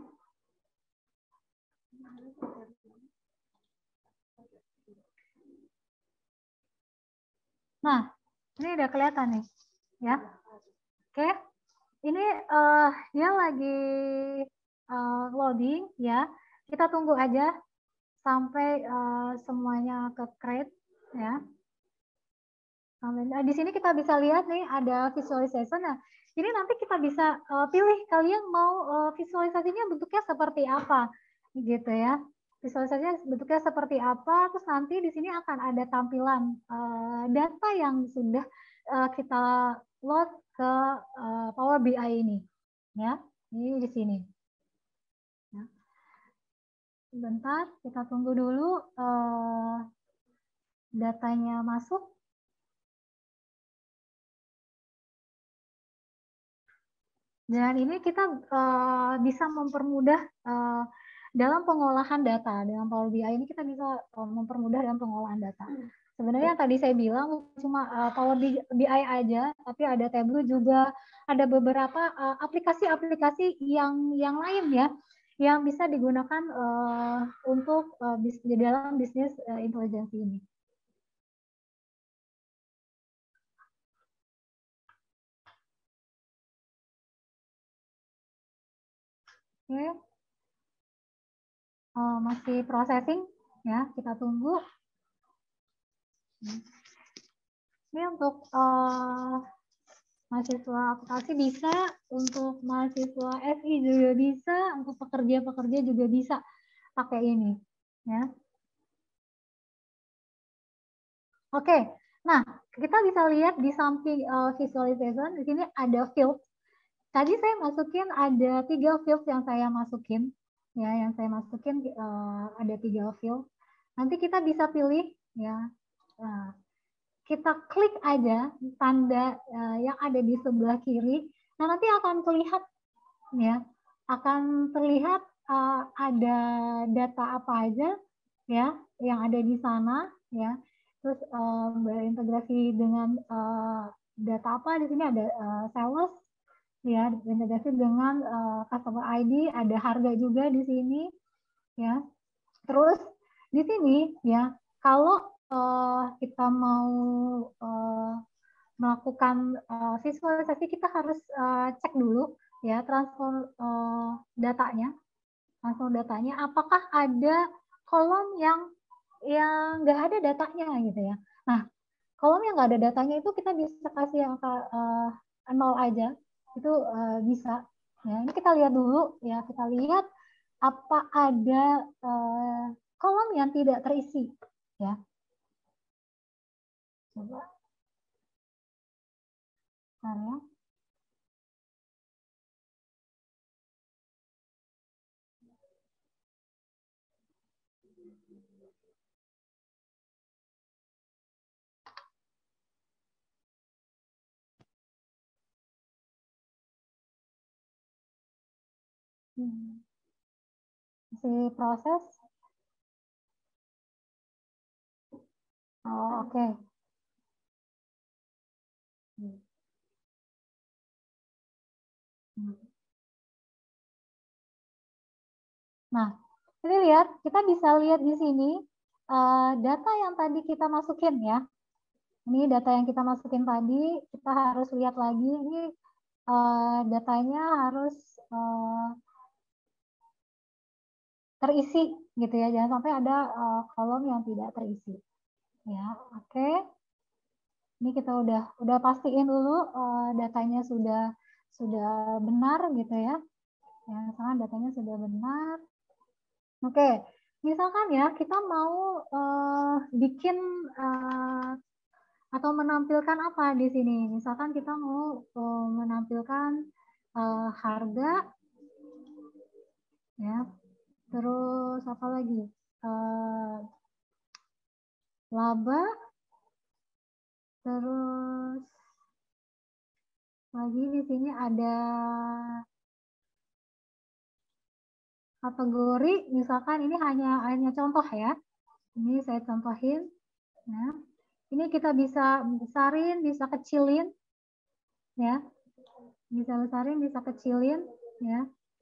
Nah, ini udah kelihatan nih, ya. Oke, ini uh, dia lagi uh, loading, ya. Kita tunggu aja sampai uh, semuanya ke create, ya. Nah, di sini kita bisa lihat nih ada visualization. Nah, ini nanti kita bisa uh, pilih kalian mau uh, visualisasinya bentuknya seperti apa, gitu ya. Visualisasinya bentuknya seperti apa, terus nanti di sini akan ada tampilan uh, data yang sudah uh, kita load ke uh, Power B I ini, ya. Ini di sini. Ya. Sebentar, kita tunggu dulu uh, datanya masuk. Dan ini kita uh, bisa mempermudah uh, dalam pengolahan data. Dalam Power B I ini kita bisa uh, mempermudah dalam pengolahan data. Sebenarnya yang tadi saya bilang cuma uh, Power B I aja, tapi ada Tableau juga, ada beberapa aplikasi-aplikasi uh, yang yang lain ya, yang bisa digunakan uh, untuk uh, bis, di dalam bisnis uh, intelligence ini. Oke, okay. uh, masih processing ya, kita tunggu. Ini untuk uh, mahasiswa aplikasi bisa, untuk mahasiswa S I juga bisa, untuk pekerja-pekerja juga bisa pakai ini, ya. Oke, nah kita bisa lihat di samping uh, visualization di sini ada field. Tadi saya masukin ada tiga field yang saya masukin, ya, yang saya masukin uh, ada tiga field. Nanti kita bisa pilih, ya. Nah, kita klik aja tanda uh, yang ada di sebelah kiri. Nah, nanti akan terlihat, ya, akan terlihat uh, ada data apa aja, ya, yang ada di sana, ya. Terus uh, berintegrasi dengan uh, data apa di sini ada uh, sales, ya, berintegrasi dengan uh, customer I D, ada harga juga di sini, ya. Terus di sini, ya, kalau uh, kita mau uh, melakukan uh, visualisasi, kita harus uh, cek dulu ya transfer uh, datanya, transfer datanya, apakah ada kolom yang yang nggak ada datanya gitu ya. Nah, kolom yang nggak ada datanya itu kita bisa kasih angka uh, nol aja, itu uh, bisa. Ya, ini kita lihat dulu ya, kita lihat apa ada uh, kolom yang tidak terisi ya. Coba. Bentar ya. Hmm. Masih proses. Oh, oke. Okay. Hmm. Nah, ini lihat, kita bisa lihat di sini uh, data yang tadi kita masukin ya. Ini data yang kita masukin tadi, kita harus lihat lagi. Ini uh, datanya harus uh, terisi gitu ya, jangan sampai ada uh, kolom yang tidak terisi. Ya, oke. Okay. Ini kita udah udah pastiin dulu uh, datanya sudah sudah benar gitu ya. Ya, misalkan datanya sudah benar. Oke, okay. Misalkan ya kita mau uh, bikin uh, atau menampilkan apa di sini. Misalkan kita mau uh, menampilkan uh, harga, ya, terus apa lagi? Uh, laba, terus lagi di sini ada kategori, misalkan ini hanya hanya contoh ya. Ini saya contohin. Ya. Ini kita bisa besarin, bisa kecilin, ya. Bisa besarin, bisa kecilin, ya.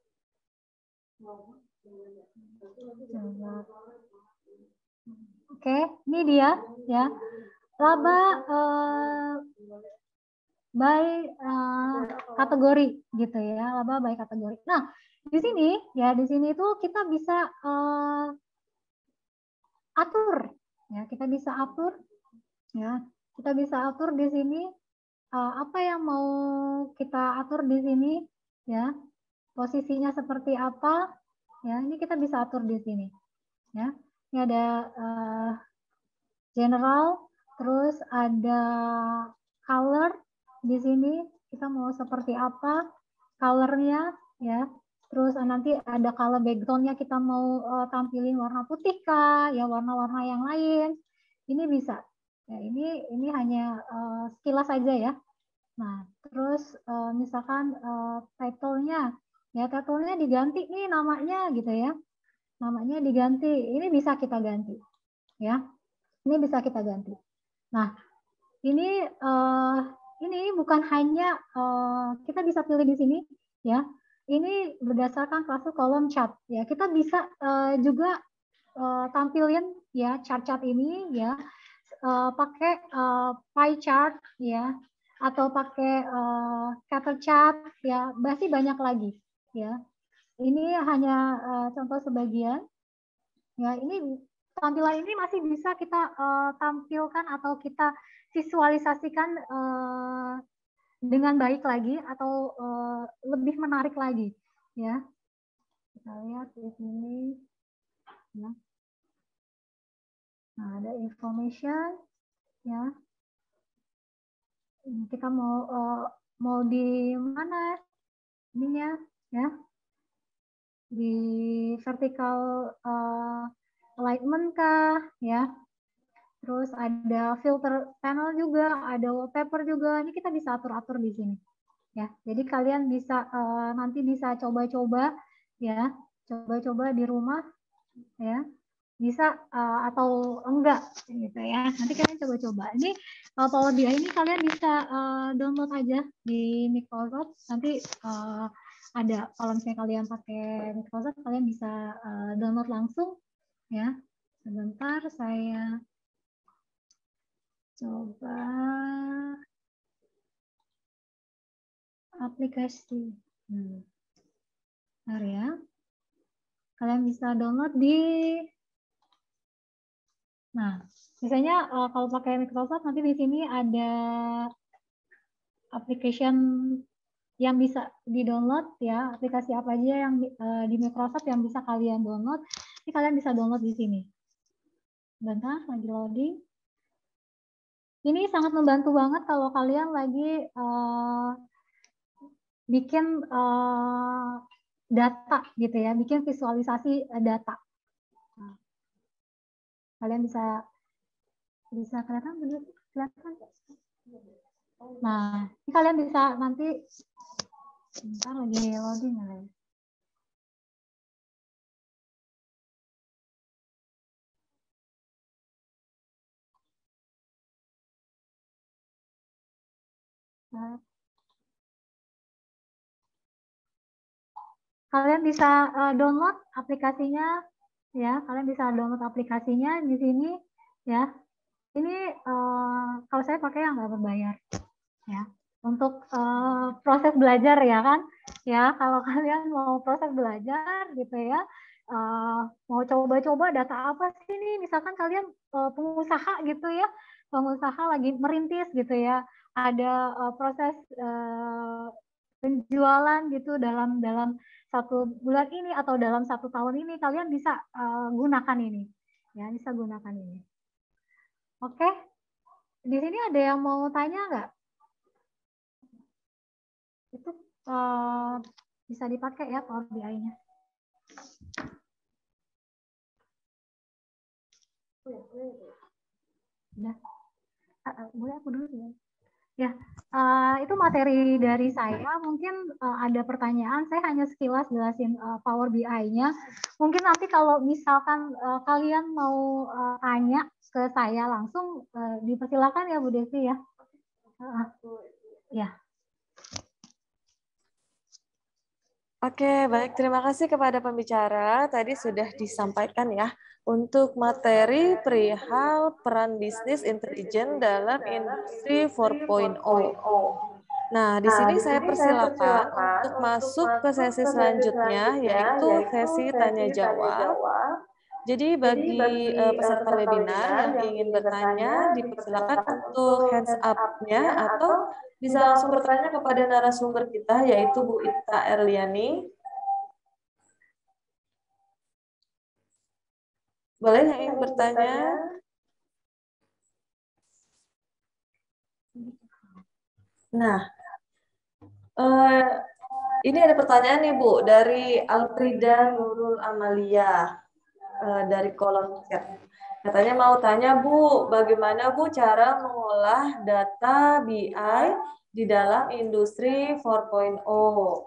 Oke, ini dia, ya. Laba uh, by uh, kategori, gitu ya. Laba by kategori. Nah, di sini, ya, di sini itu kita bisa uh, atur, ya. Kita bisa atur. Ya, kita bisa atur di sini uh, apa yang mau kita atur di sini, ya, posisinya seperti apa, ya, ini kita bisa atur di sini, ya. Ini ada uh, general, terus ada color di sini, kita mau seperti apa colornya, ya. Terus nanti ada color backgroundnya, kita mau uh, tampilin warna putih kah, ya, warna-warna yang lain, ini bisa. Ya, ini ini hanya uh, sekilas saja ya. Nah, terus uh, misalkan uh, title-nya, ya, title-nya diganti nih namanya gitu ya. Namanya diganti. Ini bisa kita ganti. Ya. Ini bisa kita ganti. Nah, ini uh, ini bukan hanya uh, kita bisa pilih di sini ya. Ini berdasarkan klase kolom chart ya. Kita bisa uh, juga uh, tampilin ya chart-chart ini ya. Uh, pakai uh, pie chart ya, atau pakai uh, scatter chart ya, masih banyak lagi ya. Ini hanya uh, contoh sebagian ya. Ini tampilan ini masih bisa kita uh, tampilkan atau kita visualisasikan uh, dengan baik lagi atau uh, lebih menarik lagi ya. Kita lihat di sini ya. Nah, ada information ya. Kita mau uh, mau di mana ininya ya, di vertical uh, alignment kah ya, terus ada filter panel juga, ada wallpaper juga, ini kita bisa atur-atur di sini ya. Jadi kalian bisa uh, nanti bisa coba-coba ya, coba-coba di rumah ya, bisa uh, atau enggak gitu ya. Nanti kalian coba-coba. Ini uh, Power B I ini kalian bisa uh, download aja di Microsoft. Nanti uh, ada, kalau misalnya kalian pakai Microsoft, kalian bisa uh, download langsung ya. Sebentar saya coba aplikasi. Hmm. Bentar ya. Kalian bisa download di. Nah, misalnya uh, kalau pakai Microsoft nanti di sini ada application yang bisa di-download ya, aplikasi apa aja yang uh, di Microsoft yang bisa kalian download. Ini kalian bisa download di sini. Bentar, lagi loading. Ini sangat membantu banget kalau kalian lagi uh, bikin uh, data gitu ya, bikin visualisasi data. Nah, kalian bisa bisa kelihatan benar kelihatan. Nah, ini kalian bisa nanti bentar lagi loading ya. Nah, kalian bisa uh, download aplikasinya ya, kalian bisa download aplikasinya di sini ya. Ini uh, kalau saya pakai yang nggak berbayar ya. Untuk uh, proses belajar ya kan, ya kalau kalian mau proses belajar gitu ya, uh, mau coba-coba data apa sih ini, misalkan kalian uh, pengusaha gitu ya, pengusaha lagi merintis gitu ya, ada uh, proses uh, penjualan gitu dalam dalam satu bulan ini atau dalam satu tahun ini, kalian bisa uh, gunakan ini, ya bisa gunakan ini. Oke, di sini ada yang mau tanya nggak? Itu uh, bisa dipakai ya Power B I-nya. Udah, uh, boleh aku dulu ya. Ya, uh, itu materi dari saya. Mungkin uh, ada pertanyaan, saya hanya sekilas jelasin uh, Power B I-nya. Mungkin nanti kalau misalkan uh, kalian mau uh, tanya ke saya langsung, uh, dipersilakan ya Bu Desi ya. Uh, ya. Oke, baik. Terima kasih kepada pembicara. Tadi sudah disampaikan ya untuk materi perihal peran bisnis intelijen dalam industri empat titik nol. Nah, di sini saya persilakan untuk masuk ke sesi selanjutnya, yaitu sesi tanya jawab. Jadi bagi peserta webinar yang ingin bertanya, dipersilakan untuk hands up-nya atau bisa langsung bertanya kepada narasumber kita, yaitu Bu Ita Erliani. Boleh yang ingin bertanya? Nah, eh, ini ada pertanyaan nih Bu, dari Alfrida Nurul Amalia, eh, dari kolom chat. Katanya mau tanya Bu, bagaimana Bu cara mengolah data B I di dalam industri empat titik nol?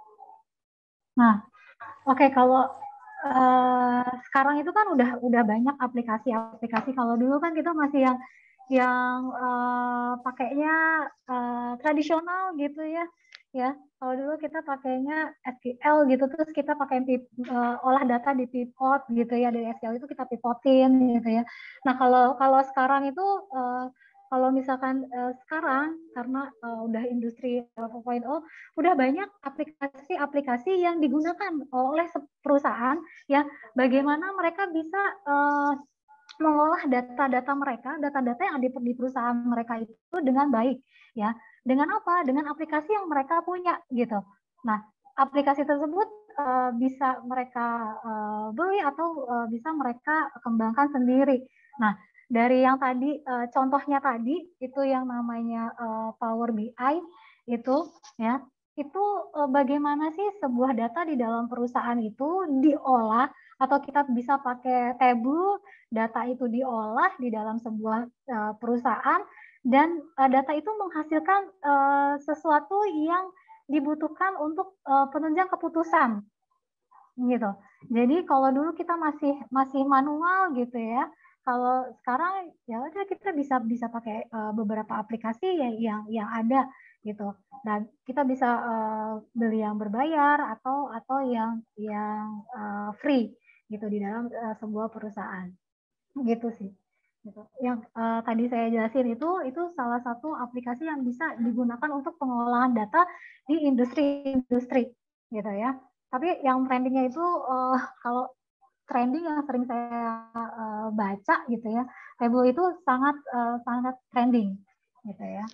Nah, oke okay, kalau uh, sekarang itu kan udah udah banyak aplikasi-aplikasi. Kalau dulu kan kita masih yang yang uh, pakainya uh, tradisional gitu ya, ya. Kalau dulu kita pakainya S Q L gitu, terus kita pakai uh, olah data di pivot gitu ya, dari S Q L itu kita pivotin gitu ya. Nah kalau kalau sekarang itu uh, kalau misalkan uh, sekarang karena uh, udah industri empat titik nol, udah banyak aplikasi-aplikasi yang digunakan oleh perusahaan ya, bagaimana mereka bisa uh, mengolah data-data mereka, data-data yang ada di perusahaan mereka itu dengan baik ya. Dengan apa? Dengan aplikasi yang mereka punya gitu. Nah, aplikasi tersebut uh, bisa mereka uh, beli atau uh, bisa mereka kembangkan sendiri. Nah, dari yang tadi uh, contohnya tadi itu yang namanya uh, Power B I itu ya, itu uh, bagaimana sih sebuah data di dalam perusahaan itu diolah, atau kita bisa pakai Tableau, data itu diolah di dalam sebuah uh, perusahaan, dan uh, data itu menghasilkan uh, sesuatu yang dibutuhkan untuk uh, penunjang keputusan gitu. Jadi kalau dulu kita masih masih manual gitu ya, kalau sekarang ya udah kita bisa bisa pakai uh, beberapa aplikasi yang yang yang ada gitu. Dan kita bisa uh, beli yang berbayar atau atau yang yang uh, free gitu di dalam uh, sebuah perusahaan. Gitu sih. Gitu. Yang uh, tadi saya jelasin itu itu salah satu aplikasi yang bisa digunakan untuk pengolahan data di industri-industri gitu ya. Tapi yang trendingnya itu uh, kalau trending yang sering saya uh, baca gitu ya, Tableau itu sangat uh, sangat trending gitu ya.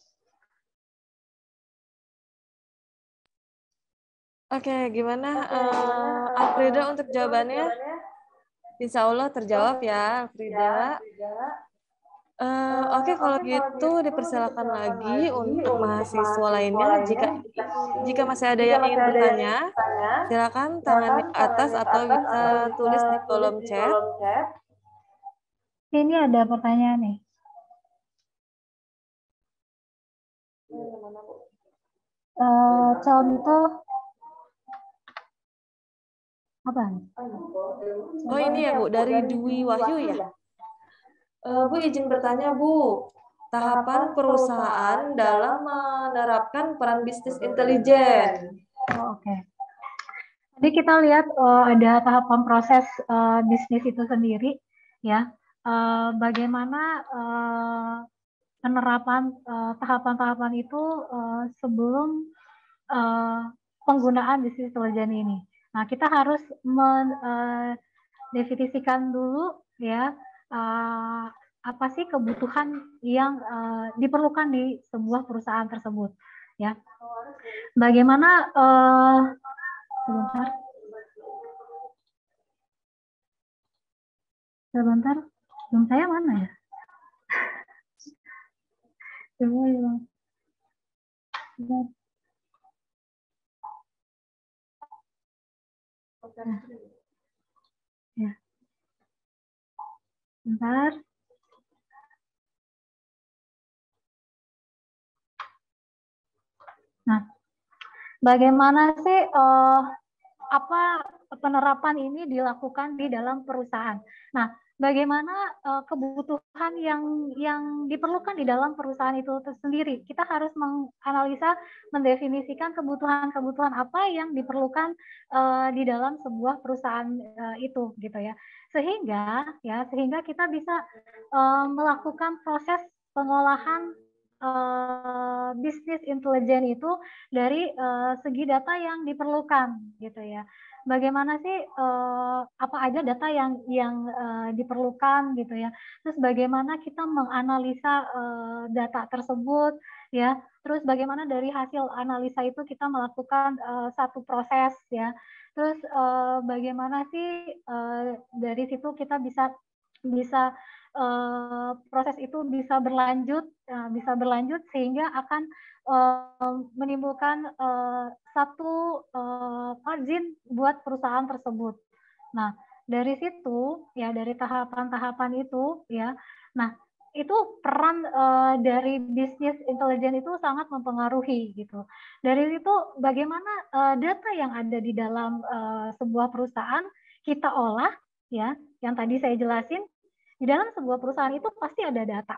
Oke, gimana uh, Alfrida untuk jawabannya? Insya Allah terjawab ya, Alfrida. Uh, Oke, okay, kalau gitu dipersilakan lagi untuk mahasiswa lainnya. Jika jika masih ada yang ingin bertanya, silakan tangan di atas atau bisa tulis di kolom chat. Ini ada pertanyaan nih. Uh, contoh apa? Oh ini ya Bu, dari Dwi Wahyu ya. Uh, Bu izin bertanya Bu, tahapan perusahaan dalam menerapkan peran bisnis intelijen. Oh, Oke. Okay. Jadi kita lihat uh, ada tahapan proses uh, bisnis itu sendiri, ya. Uh, bagaimana uh, penerapan tahapan-tahapan uh, itu uh, sebelum uh, penggunaan bisnis intelijen ini. Nah, kita harus mendefinisikan uh, dulu, ya. Uh, apa sih kebutuhan yang uh, diperlukan di sebuah perusahaan tersebut, ya? Bagaimana? Uh, sebentar, sebentar, belum saya mana ya? Coba ya. Nah. Ya. Bentar. Nah, bagaimana sih uh, apa penerapan ini dilakukan di dalam perusahaan? Nah, bagaimana uh, kebutuhan yang yang diperlukan di dalam perusahaan itu sendiri? Kita harus menganalisa, mendefinisikan kebutuhan-kebutuhan apa yang diperlukan uh, di dalam sebuah perusahaan uh, itu, gitu ya. Sehingga, ya, sehingga kita bisa uh, melakukan proses pengolahan Uh, bisnis intelijen itu dari uh, segi data yang diperlukan, gitu ya. Bagaimana sih uh, apa aja data yang yang uh, diperlukan, gitu ya. Terus bagaimana kita menganalisa uh, data tersebut, ya. Terus bagaimana dari hasil analisa itu kita melakukan uh, satu proses, ya. Terus uh, bagaimana sih uh, dari situ kita bisa bisa Uh, proses itu bisa berlanjut, uh, bisa berlanjut sehingga akan uh, menimbulkan uh, satu uh, margin buat perusahaan tersebut. Nah, dari situ ya, dari tahapan-tahapan itu ya, nah itu peran uh, dari bisnis intelijen itu sangat mempengaruhi gitu. Dari situ bagaimana uh, data yang ada di dalam uh, sebuah perusahaan kita olah, ya, yang tadi saya jelasin. Di dalam sebuah perusahaan itu pasti ada data,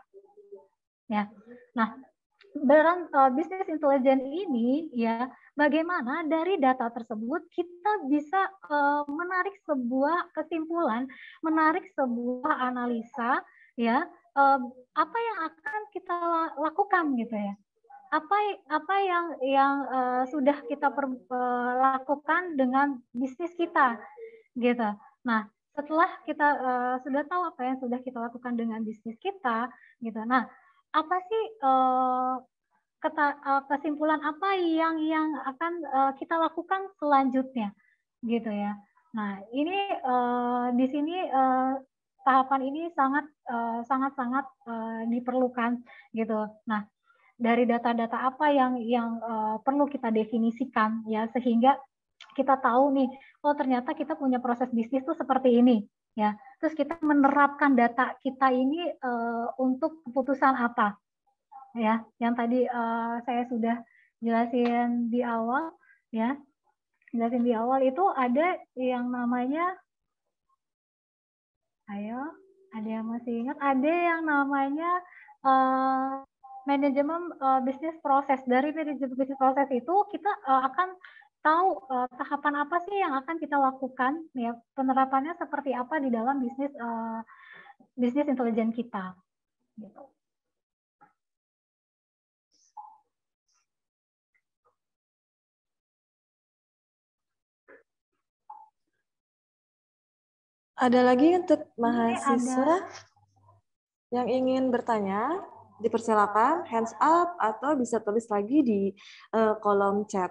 ya. Nah, dalam uh, bisnis intelijen ini, ya, bagaimana dari data tersebut kita bisa uh, menarik sebuah kesimpulan, menarik sebuah analisa, ya, uh, apa yang akan kita lakukan, gitu ya. Apa apa yang yang uh, sudah kita per, uh, lakukan dengan bisnis kita, gitu. Nah, setelah kita uh, sudah tahu apa yang sudah kita lakukan dengan bisnis kita, gitu. Nah, apa sih uh, keta, uh, kesimpulan apa yang yang akan uh, kita lakukan selanjutnya, gitu ya. Nah, ini uh, di sini uh, tahapan ini sangat uh, sangat sangat uh, diperlukan, gitu. Nah, dari data-data apa yang yang uh, perlu kita definisikan, ya, sehingga kita tahu nih, oh ternyata kita punya proses bisnis tuh seperti ini, ya. Terus kita menerapkan data kita ini uh, untuk keputusan apa, ya. Yang tadi uh, saya sudah jelasin di awal, ya. Jelasin di awal itu ada yang namanya, ayo, ada yang masih ingat? Ada yang namanya uh, manajemen uh, bisnis proses. Dari manajemen bisnis proses itu kita uh, akan tahu uh, tahapan apa sih yang akan kita lakukan, ya, penerapannya seperti apa di dalam bisnis uh, bisnis intelijen kita. Gitu. Ada lagi untuk mahasiswa ada... yang ingin bertanya, dipersilakan hands up atau bisa tulis lagi di uh, kolom chat.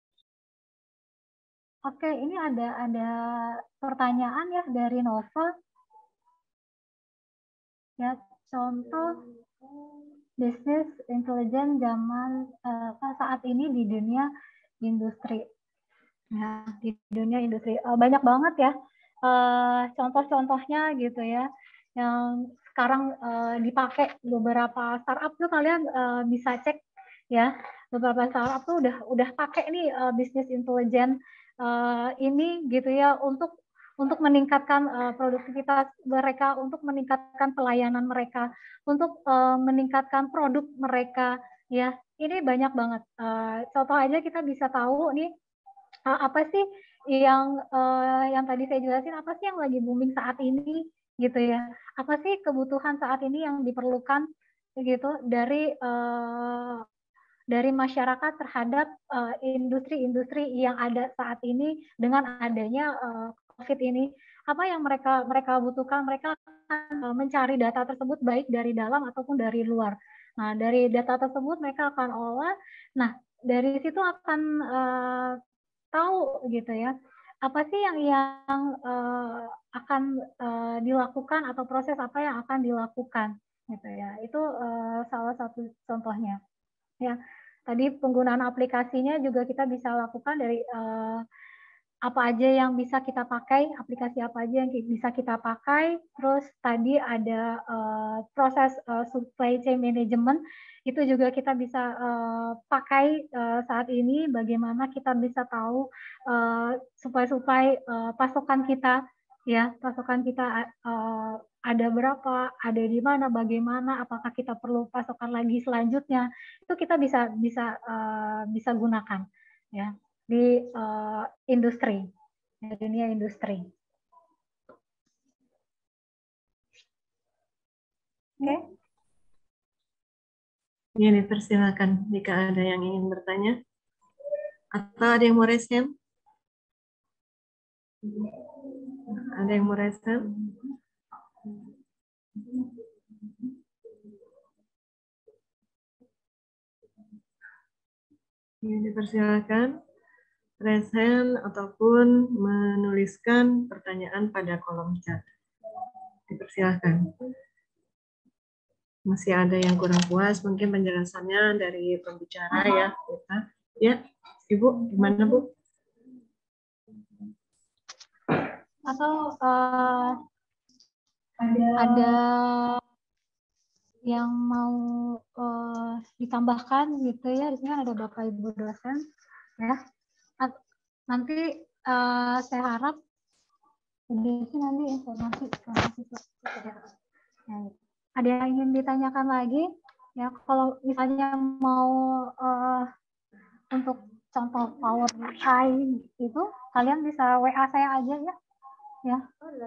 Oke, ini ada ada pertanyaan ya dari Nova. Ya, contoh bisnis intelijen zaman uh, saat ini di dunia industri. Ya, di dunia industri uh, banyak banget ya. Uh, contoh-contohnya gitu ya, yang sekarang uh, dipakai beberapa startup tuh kalian uh, bisa cek ya, beberapa startup tuh udah udah pakai nih uh, bisnis intelijen uh, ini gitu ya untuk untuk meningkatkan uh, produktivitas mereka, untuk meningkatkan pelayanan mereka, untuk uh, meningkatkan produk mereka ya. Ini banyak banget. Uh, contoh aja kita bisa tahu nih uh, apa sih yang uh, yang tadi saya jelasin, apa sih yang lagi booming saat ini gitu ya, apa sih kebutuhan saat ini yang diperlukan gitu dari uh, dari masyarakat terhadap industri-industri uh, yang ada saat ini dengan adanya uh, COVID ini. Apa yang mereka mereka butuhkan, mereka akan uh, mencari data tersebut baik dari dalam ataupun dari luar. Nah, dari data tersebut mereka akan olah, nah dari situ akan uh, tahu gitu ya, apa sih yang yang uh, akan uh, dilakukan atau proses apa yang akan dilakukan gitu ya. Itu uh, salah satu contohnya. Ya, tadi penggunaan aplikasinya juga kita bisa lakukan dari uh, apa aja yang bisa kita pakai, aplikasi apa aja yang bisa kita pakai. Terus tadi ada uh, proses uh, supply chain management, itu juga kita bisa uh, pakai uh, saat ini, bagaimana kita bisa tahu uh, supply-supply uh, pasokan kita, ya, pasokan kita uh, ada berapa, ada di mana, bagaimana, apakah kita perlu pasokan lagi selanjutnya, itu kita bisa bisa uh, bisa gunakan ya di uh, industri, di dunia industri. Oke. Okay. Ya, dipersilakan jika ada yang ingin bertanya atau ada yang mau raise hand. Ada yang mau raise hand? Ya, dipersilakan raise hand ataupun menuliskan pertanyaan pada kolom chat. Dipersilakan. Masih ada yang kurang puas mungkin penjelasannya dari pembicara ya, kita. Ya, Ibu, gimana Bu? Atau uh, ada, ada yang mau uh, ditambahkan gitu ya, di sini ada Bapak Ibu dosen ya. Nanti uh, saya harap di sini nanti informasi informasi ya. Ada yang ingin ditanyakan lagi ya, kalau misalnya mau uh, untuk contoh Power B I itu kalian bisa W A saya aja ya. Ya.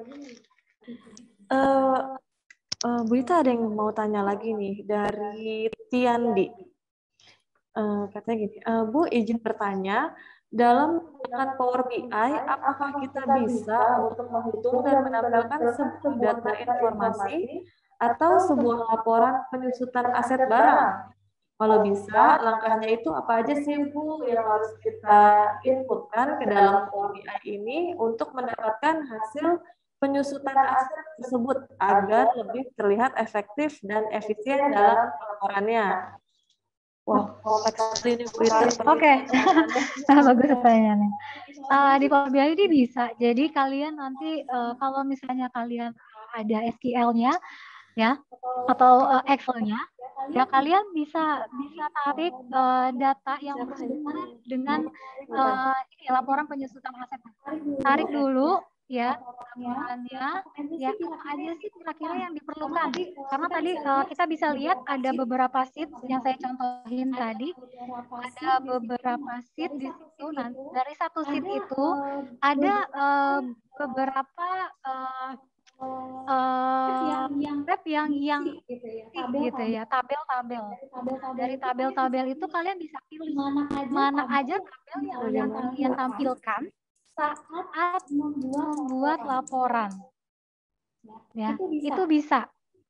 Uh, uh, Bu Ita ada yang mau tanya lagi nih dari Tiandi. Uh, katanya gini, uh, Bu izin bertanya, dalam menggunakan Power B I, apakah kita bisa untuk menghitung dan menampilkan sebuah data informasi atau sebuah laporan penyusutan aset barang? Kalau bisa, langkahnya itu apa aja sih Bu yang harus kita inputkan ke dalam Power B I ini untuk mendapatkan hasil penyusutan aset tersebut agar lebih terlihat efektif dan efisien dalam laporannya? Wah, kompleks ini Bu Ita. Oke, bagus pertanyaannya. Uh, di Power B I ini bisa, jadi kalian nanti uh, kalau misalnya kalian ada S Q L-nya, ya, atau uh, Excel-nya, ya kalian bisa bisa tarik uh, data yang bersangkutan dengan uh, ini, laporan penyusutan aset. Tarik dulu ya laporannya, ya apa aja sih kira-kira yang diperlukan, karena tadi uh, kita bisa lihat ada beberapa sheet yang saya contohin tadi, ada beberapa sheet di situ. Nah, dari satu sheet itu ada uh, beberapa uh, uh, tab yang yang gitu ya, tabel-tabel. Dari tabel-tabel itu kalian bisa pilih mana aja tabel yang yang kalian tampilkan saat membuat laporan. Ya, itu bisa.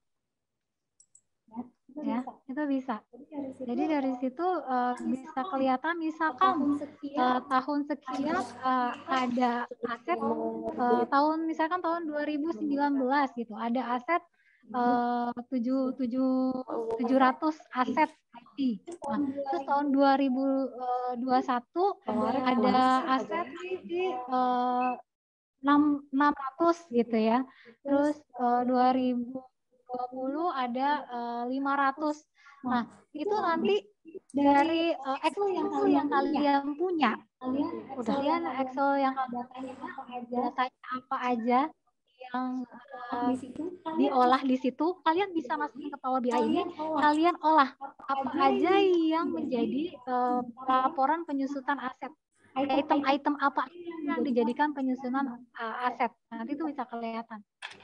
Ya, itu bisa. Jadi dari situ uh, bisa kelihatan misalkan uh, tahun sekian uh, ada aset uh, tahun misalkan tahun dua ribu sembilan belas gitu ada aset uh, tujuh ratus aset I T. Nah, terus tahun dua ribu dua puluh satu ada aset di uh, enam ratus gitu ya. Terus uh, dua ribu dua puluh ada uh, lima ratus. Nah, itu nanti dari uh, Excel yang kalian, yang kalian punya, kalian udah kalian Excel yang datanya apa aja, datanya apa aja yang uh, diolah di situ, kalian bisa masukin ke Power B I ini, kalian olah apa aja yang menjadi uh, laporan penyusutan aset. Item-item apa yang dijadikan penyusunan uh, aset. Nanti itu bisa kelihatan.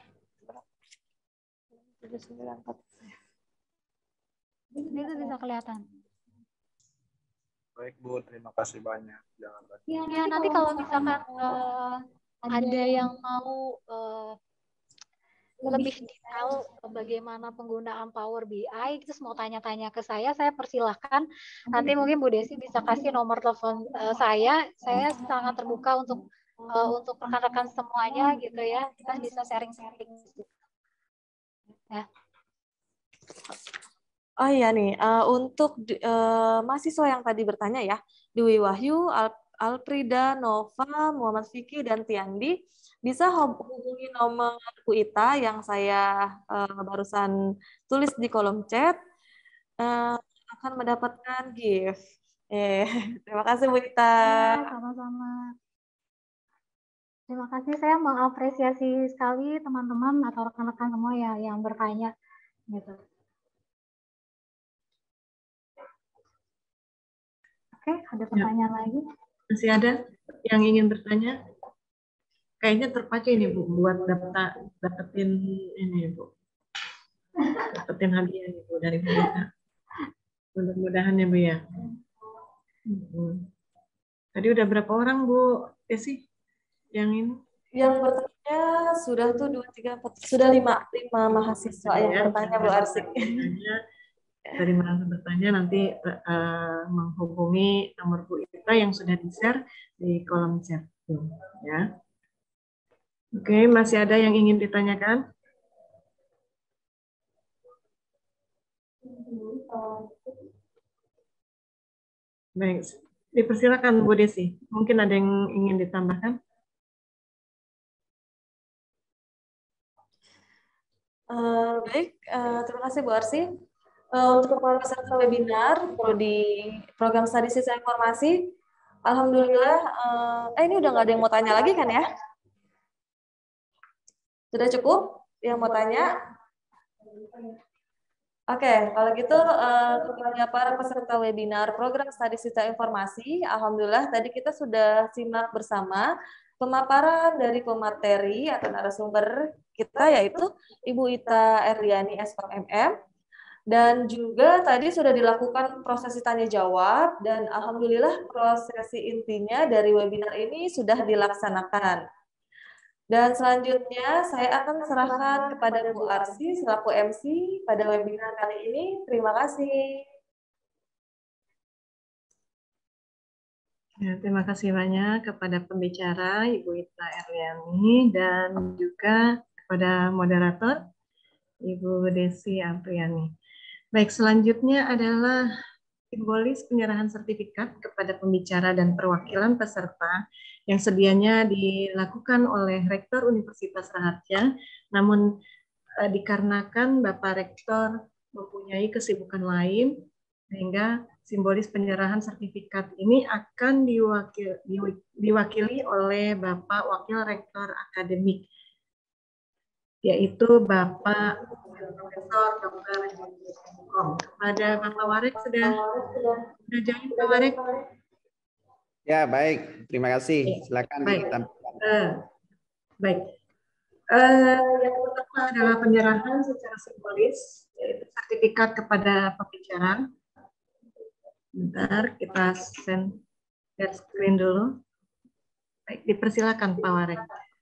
Ini itu bisa kelihatan. Baik Bu, terima kasih banyak. Jangan ya, ya nanti kalau misalkan uh, ada yang mau uh, lebih detail bagaimana penggunaan Power B I, terus mau tanya-tanya ke saya, saya persilahkan. Nanti mungkin Bu Desi bisa kasih nomor telepon uh, saya. Saya sangat terbuka untuk uh, untuk rekan-rekan semuanya gitu ya. Kita bisa sharing-sharing. Ya. Oh iya nih, uh, untuk uh, mahasiswa yang tadi bertanya ya, Dwi Wahyu, Al Alprida, Nova, Muhammad Fikri, dan Tiandi, bisa hubungi nomor Bu Ita yang saya uh, barusan tulis di kolom chat, uh, akan mendapatkan gift. Eh, terima kasih Bu Ita. Ya, sama-sama. Terima kasih, saya mengapresiasi sekali teman-teman atau rekan-rekan semua ya yang bertanya gitu. Oke, ada pertanyaan ya. lagi? Masih ada yang ingin bertanya? Kayaknya terpacu ini Bu buat data dapetin ini Bu. Dapetin hadiah ini Bu dari Bu Ita. Mudah-mudahan ya Bu ya. Hmm. Tadi udah berapa orang Bu Desi yang ini? Yang bertanya sudah tuh dua tiga empat sudah lima lima mahasiswa yang ya, bertanya Bu Arsik. Dari mana bertanya nanti uh, menghubungi nomor Bu Ita yang sudah di-share di kolom chat ya. Oke, masih ada yang ingin ditanyakan? Baik, dipersilakan Bu Desi. Mungkin ada yang ingin ditambahkan? Uh, baik, uh, terima kasih Bu Arsi. Uh, untuk para peserta webinar di program studi sistem informasi, alhamdulillah, uh, eh ini udah nggak ada yang mau tanya lagi kan ya? Sudah cukup yang mau tanya? Oke, okay, kalau gitu uh, kepada para peserta webinar program studi sistem informasi, alhamdulillah tadi kita sudah simak bersama pemaparan dari pemateri atau narasumber kita yaitu Ibu Ita Erliani S K M M. Dan juga tadi sudah dilakukan prosesi tanya jawab dan alhamdulillah prosesi intinya dari webinar ini sudah dilaksanakan. Dan selanjutnya saya akan serahkan kepada Bu Arsi selaku M C pada webinar kali ini. Terima kasih. Ya, terima kasih banyak kepada pembicara Ibu Ita Erliani dan juga kepada moderator Ibu Desi Apriani. Baik, selanjutnya adalah simbolis penyerahan sertifikat kepada pembicara dan perwakilan peserta yang sedianya dilakukan oleh Rektor Universitas Raharja, namun eh, dikarenakan Bapak Rektor mempunyai kesibukan lain, sehingga simbolis penyerahan sertifikat ini akan diwakil, diwakili oleh Bapak Wakil Rektor Akademik, yaitu Bapak Profesor Doktor Oh, kepada Bapak Warek sudah sudah join Pak Warek? Ya, baik. Terima kasih. Silakan baik. ditampilkan. Uh, baik. Uh, yang pertama adalah penyerahan secara simbolis, yaitu sertifikat kepada pembicara. Bentar, kita send share screen dulu. Baik, dipersilakan Pak Warek.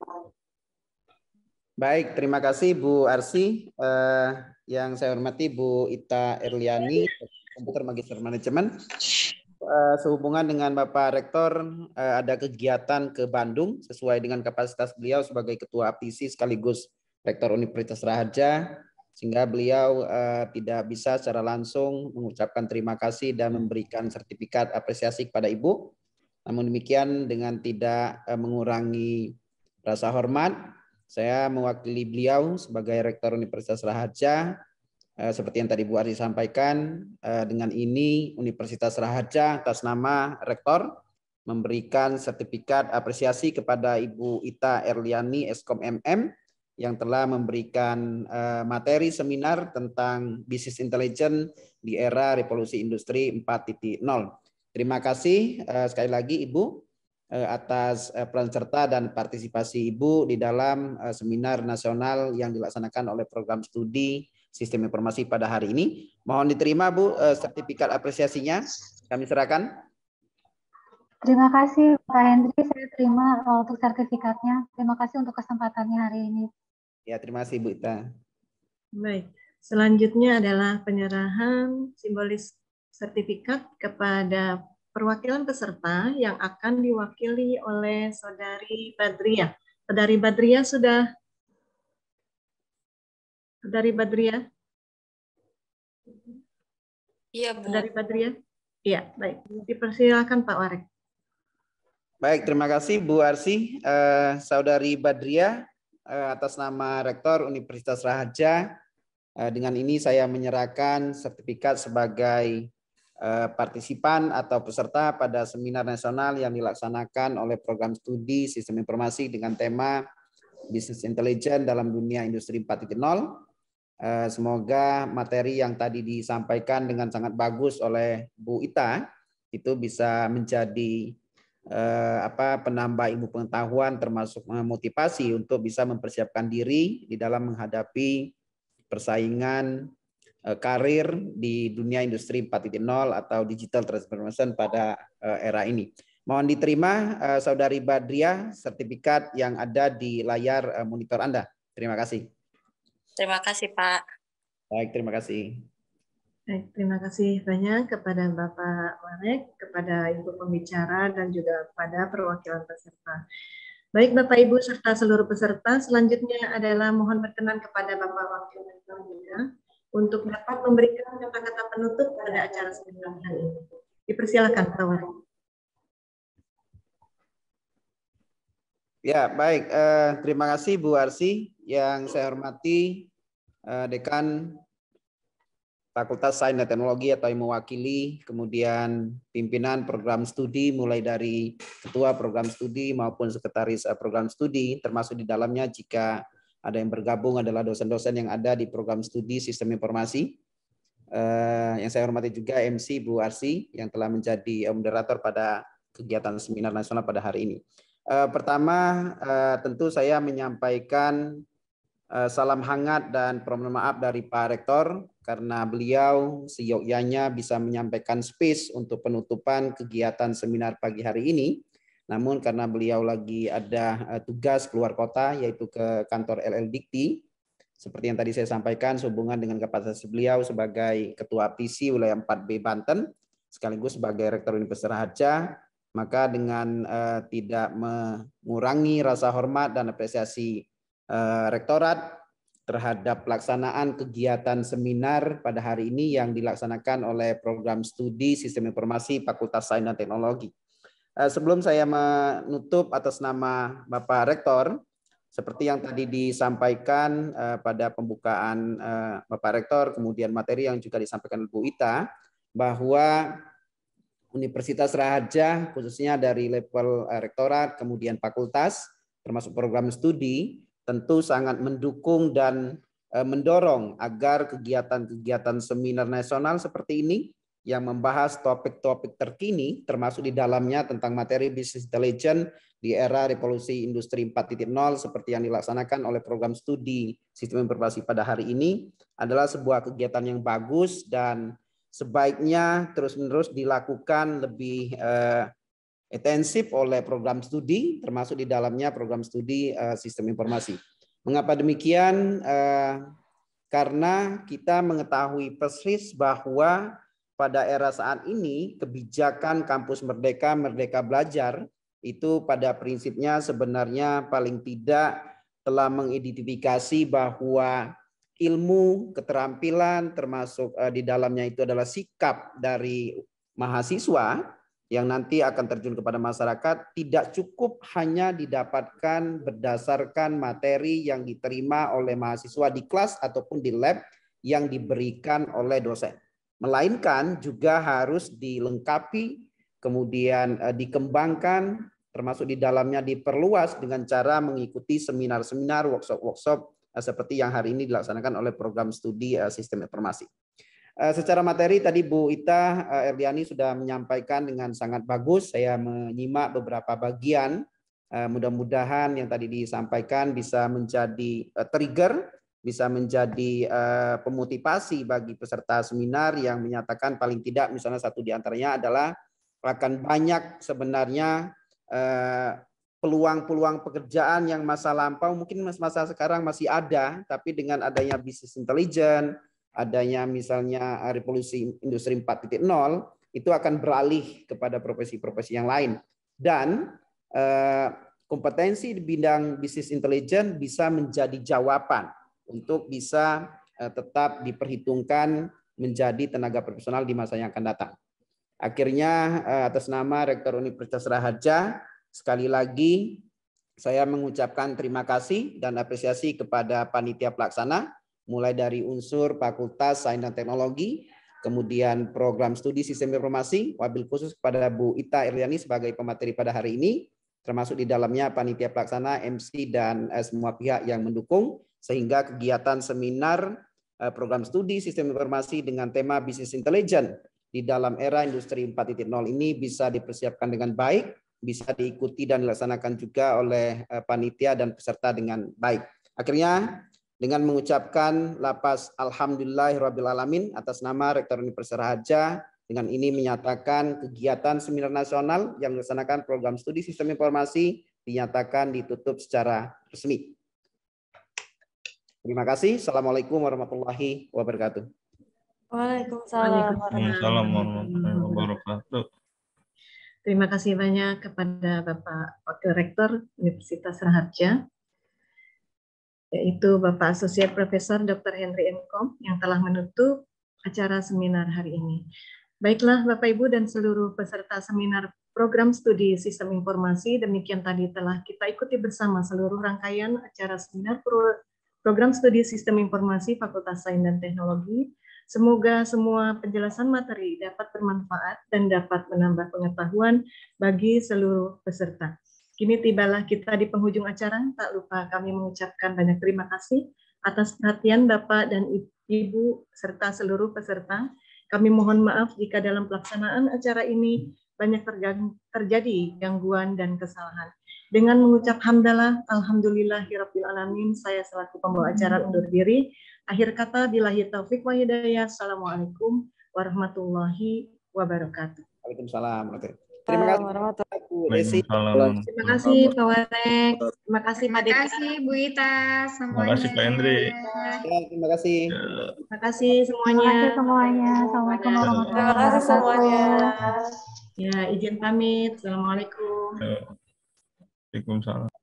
Baik, terima kasih Bu Arsi. Uh, yang saya hormati Bu Ita Erliani, Komputer Magister Manajemen. Uh, sehubungan dengan Bapak Rektor, uh, ada kegiatan ke Bandung sesuai dengan kapasitas beliau sebagai Ketua A P I S I sekaligus Rektor Universitas Raharja, sehingga beliau uh, tidak bisa secara langsung mengucapkan terima kasih dan memberikan sertifikat apresiasi kepada Ibu. Namun demikian, dengan tidak uh, mengurangi rasa hormat, saya mewakili beliau sebagai Rektor Universitas Raharja. Uh, seperti yang tadi Bu Arsi sampaikan, uh, dengan ini Universitas Raharja atas nama Rektor memberikan sertifikat apresiasi kepada Ibu Ita Erliani, Eskom M M, yang telah memberikan uh, materi seminar tentang Business Intelligence di era revolusi industri empat titik nol. Terima kasih uh, sekali lagi Ibu uh, atas uh, peran serta dan partisipasi Ibu di dalam uh, seminar nasional yang dilaksanakan oleh program studi Sistem Informasi pada hari ini. Mohon diterima Bu uh, sertifikat apresiasinya. Kami serahkan. Terima kasih Pak Hendri, saya terima uh, untuk sertifikatnya. Terima kasih untuk kesempatannya hari ini. Ya, terima kasih Bu Ita. Baik, selanjutnya adalah penyerahan simbolis sertifikat kepada perwakilan peserta yang akan diwakili oleh Saudari Badriah. Saudari Badriah sudah Saudari Badriah? Iya, Bu. Saudari Badriah? Iya, baik. Dipersilakan Pak Warek. Baik, terima kasih Bu Arsi. Uh, Saudari Badriah, uh, atas nama Rektor Universitas Raharja, uh, dengan ini saya menyerahkan sertifikat sebagai uh, partisipan atau peserta pada seminar nasional yang dilaksanakan oleh program studi Sistem Informasi dengan tema Business Intelligence dalam dunia industri empat titik nol. Semoga materi yang tadi disampaikan dengan sangat bagus oleh Bu Ita itu bisa menjadi eh, apa penambah ilmu pengetahuan termasuk motivasi untuk bisa mempersiapkan diri di dalam menghadapi persaingan eh, karir di dunia industri empat titik nol atau digital transformation pada eh, era ini. Mohon diterima eh, Saudari Badriah sertifikat yang ada di layar eh, monitor Anda. Terima kasih. Terima kasih, Pak. Baik, terima kasih. Baik, terima kasih banyak kepada Bapak Warek, kepada Ibu pembicara, dan juga kepada perwakilan peserta. Baik, Bapak Ibu serta seluruh peserta, selanjutnya adalah mohon berkenan kepada Bapak Wakil Rektor juga untuk dapat memberikan kata-kata penutup pada acara seminar hari ini. Dipersilakan, Pak Warek. Ya, baik. Eh, terima kasih Bu Arsi. Yang saya hormati eh, Dekan Fakultas Sains dan Teknologi atau yang mewakili, kemudian pimpinan program studi mulai dari ketua program studi maupun sekretaris eh, program studi, termasuk di dalamnya jika ada yang bergabung adalah dosen-dosen yang ada di program studi Sistem Informasi. Eh, yang saya hormati juga M C Bu Arsi yang telah menjadi moderator pada kegiatan seminar nasional pada hari ini. Uh, pertama, uh, tentu saya menyampaikan uh, salam hangat dan permohonan maaf dari Pak Rektor karena beliau seyogyanya bisa menyampaikan space untuk penutupan kegiatan seminar pagi hari ini. Namun karena beliau lagi ada uh, tugas keluar kota yaitu ke kantor L L Dikti, seperti yang tadi saya sampaikan sehubungan dengan kapasitas beliau sebagai Ketua A P I S I wilayah empat B Banten sekaligus sebagai Rektor Universitas Raharja, maka dengan uh, tidak mengurangi rasa hormat dan apresiasi uh, Rektorat terhadap pelaksanaan kegiatan seminar pada hari ini yang dilaksanakan oleh program studi Sistem Informasi Fakultas Sains dan Teknologi. Uh, sebelum saya menutup atas nama Bapak Rektor, seperti yang tadi disampaikan uh, pada pembukaan uh, Bapak Rektor, kemudian materi yang juga disampaikan Bu Ita, bahwa Universitas Raharja khususnya dari level rektorat kemudian fakultas termasuk program studi tentu sangat mendukung dan mendorong agar kegiatan-kegiatan seminar nasional seperti ini yang membahas topik-topik terkini, termasuk di dalamnya tentang materi Business Intelligence di era revolusi industri empat titik nol seperti yang dilaksanakan oleh program studi sistem informasi pada hari ini adalah sebuah kegiatan yang bagus dan sebaiknya terus-menerus dilakukan lebih eh, intensif oleh program studi, termasuk di dalamnya program studi eh, sistem informasi. Mengapa demikian? Eh, karena kita mengetahui persis bahwa pada era saat ini kebijakan kampus merdeka, merdeka belajar itu pada prinsipnya sebenarnya paling tidak telah mengidentifikasi bahwa ilmu, keterampilan termasuk di dalamnya itu adalah sikap dari mahasiswa yang nanti akan terjun kepada masyarakat tidak cukup hanya didapatkan berdasarkan materi yang diterima oleh mahasiswa di kelas ataupun di lab yang diberikan oleh dosen. Melainkan juga harus dilengkapi, kemudian eh, dikembangkan, termasuk di dalamnya diperluas dengan cara mengikuti seminar-seminar, workshop-workshop eh, seperti yang hari ini dilaksanakan oleh program studi eh, sistem informasi. Eh, secara materi tadi Bu Ita eh, Erliani sudah menyampaikan dengan sangat bagus. Saya menyimak beberapa bagian. Eh, mudah-mudahan yang tadi disampaikan bisa menjadi eh, trigger, bisa menjadi uh, pemotivasi bagi peserta seminar yang menyatakan paling tidak misalnya satu di antaranya adalah akan banyak sebenarnya peluang-peluang uh, pekerjaan yang masa lampau mungkin masa sekarang masih ada, tapi dengan adanya business intelligence, adanya misalnya revolusi industri empat titik nol itu akan beralih kepada profesi-profesi yang lain dan uh, kompetensi di bidang business intelligence bisa menjadi jawaban untuk bisa uh, tetap diperhitungkan menjadi tenaga profesional di masa yang akan datang. Akhirnya uh, atas nama Rektor Universitas Raharja, sekali lagi saya mengucapkan terima kasih dan apresiasi kepada panitia pelaksana, mulai dari unsur Fakultas Sains dan Teknologi, kemudian program studi sistem informasi, wabil khusus kepada Bu Ita Erliani sebagai pemateri pada hari ini, termasuk di dalamnya panitia pelaksana, M C, dan uh, semua pihak yang mendukung, sehingga kegiatan seminar program studi sistem informasi dengan tema Business Intelligence di dalam era industri empat titik nol ini bisa dipersiapkan dengan baik, bisa diikuti dan dilaksanakan juga oleh panitia dan peserta dengan baik. Akhirnya dengan mengucapkan lapas Alhamdulillahirabbil alamin atas nama Rektor Universitas Raharja, dengan ini menyatakan kegiatan seminar nasional yang dilaksanakan program studi sistem informasi dinyatakan ditutup secara resmi. Terima kasih. Assalamualaikum warahmatullahi wabarakatuh. Waalaikumsalam warahmatullahi wabarakatuh. Terima kasih banyak kepada Bapak Wakil Rektor Universitas Raharja, yaitu Bapak Asosiat Profesor Doktor Henry M. Kom yang telah menutup acara seminar hari ini. Baiklah Bapak Ibu dan seluruh peserta seminar program studi sistem informasi, demikian tadi telah kita ikuti bersama seluruh rangkaian acara seminar pro Program Studi Sistem Informasi Fakultas Sains dan Teknologi. Semoga semua penjelasan materi dapat bermanfaat dan dapat menambah pengetahuan bagi seluruh peserta. Kini tibalah kita di penghujung acara, tak lupa kami mengucapkan banyak terima kasih atas perhatian Bapak dan Ibu serta seluruh peserta. Kami mohon maaf jika dalam pelaksanaan acara ini banyak terjadi gangguan dan kesalahan. Dengan mengucap hamdalah, alhamdulillahirabbil alamin, saya selaku pembawa acara undur diri. Akhir kata, billahi taufik wa hidayah. Assalamualaikum warahmatullahi wabarakatuh. Waalaikumsalam. Terima kasih Bu Desi. Terima kasih Pak Warek. Terima kasih Pak Terima kasih Bu Ita semuanya. Terima kasih Pak Hendri. Ya, terima kasih. Terima kasih semuanya. Terima kasih semuanya. Assalamualaikum warahmatullahi Terima kasih semuanya. Ya, izin pamit. Assalamualaikum. Waalaikumsalam.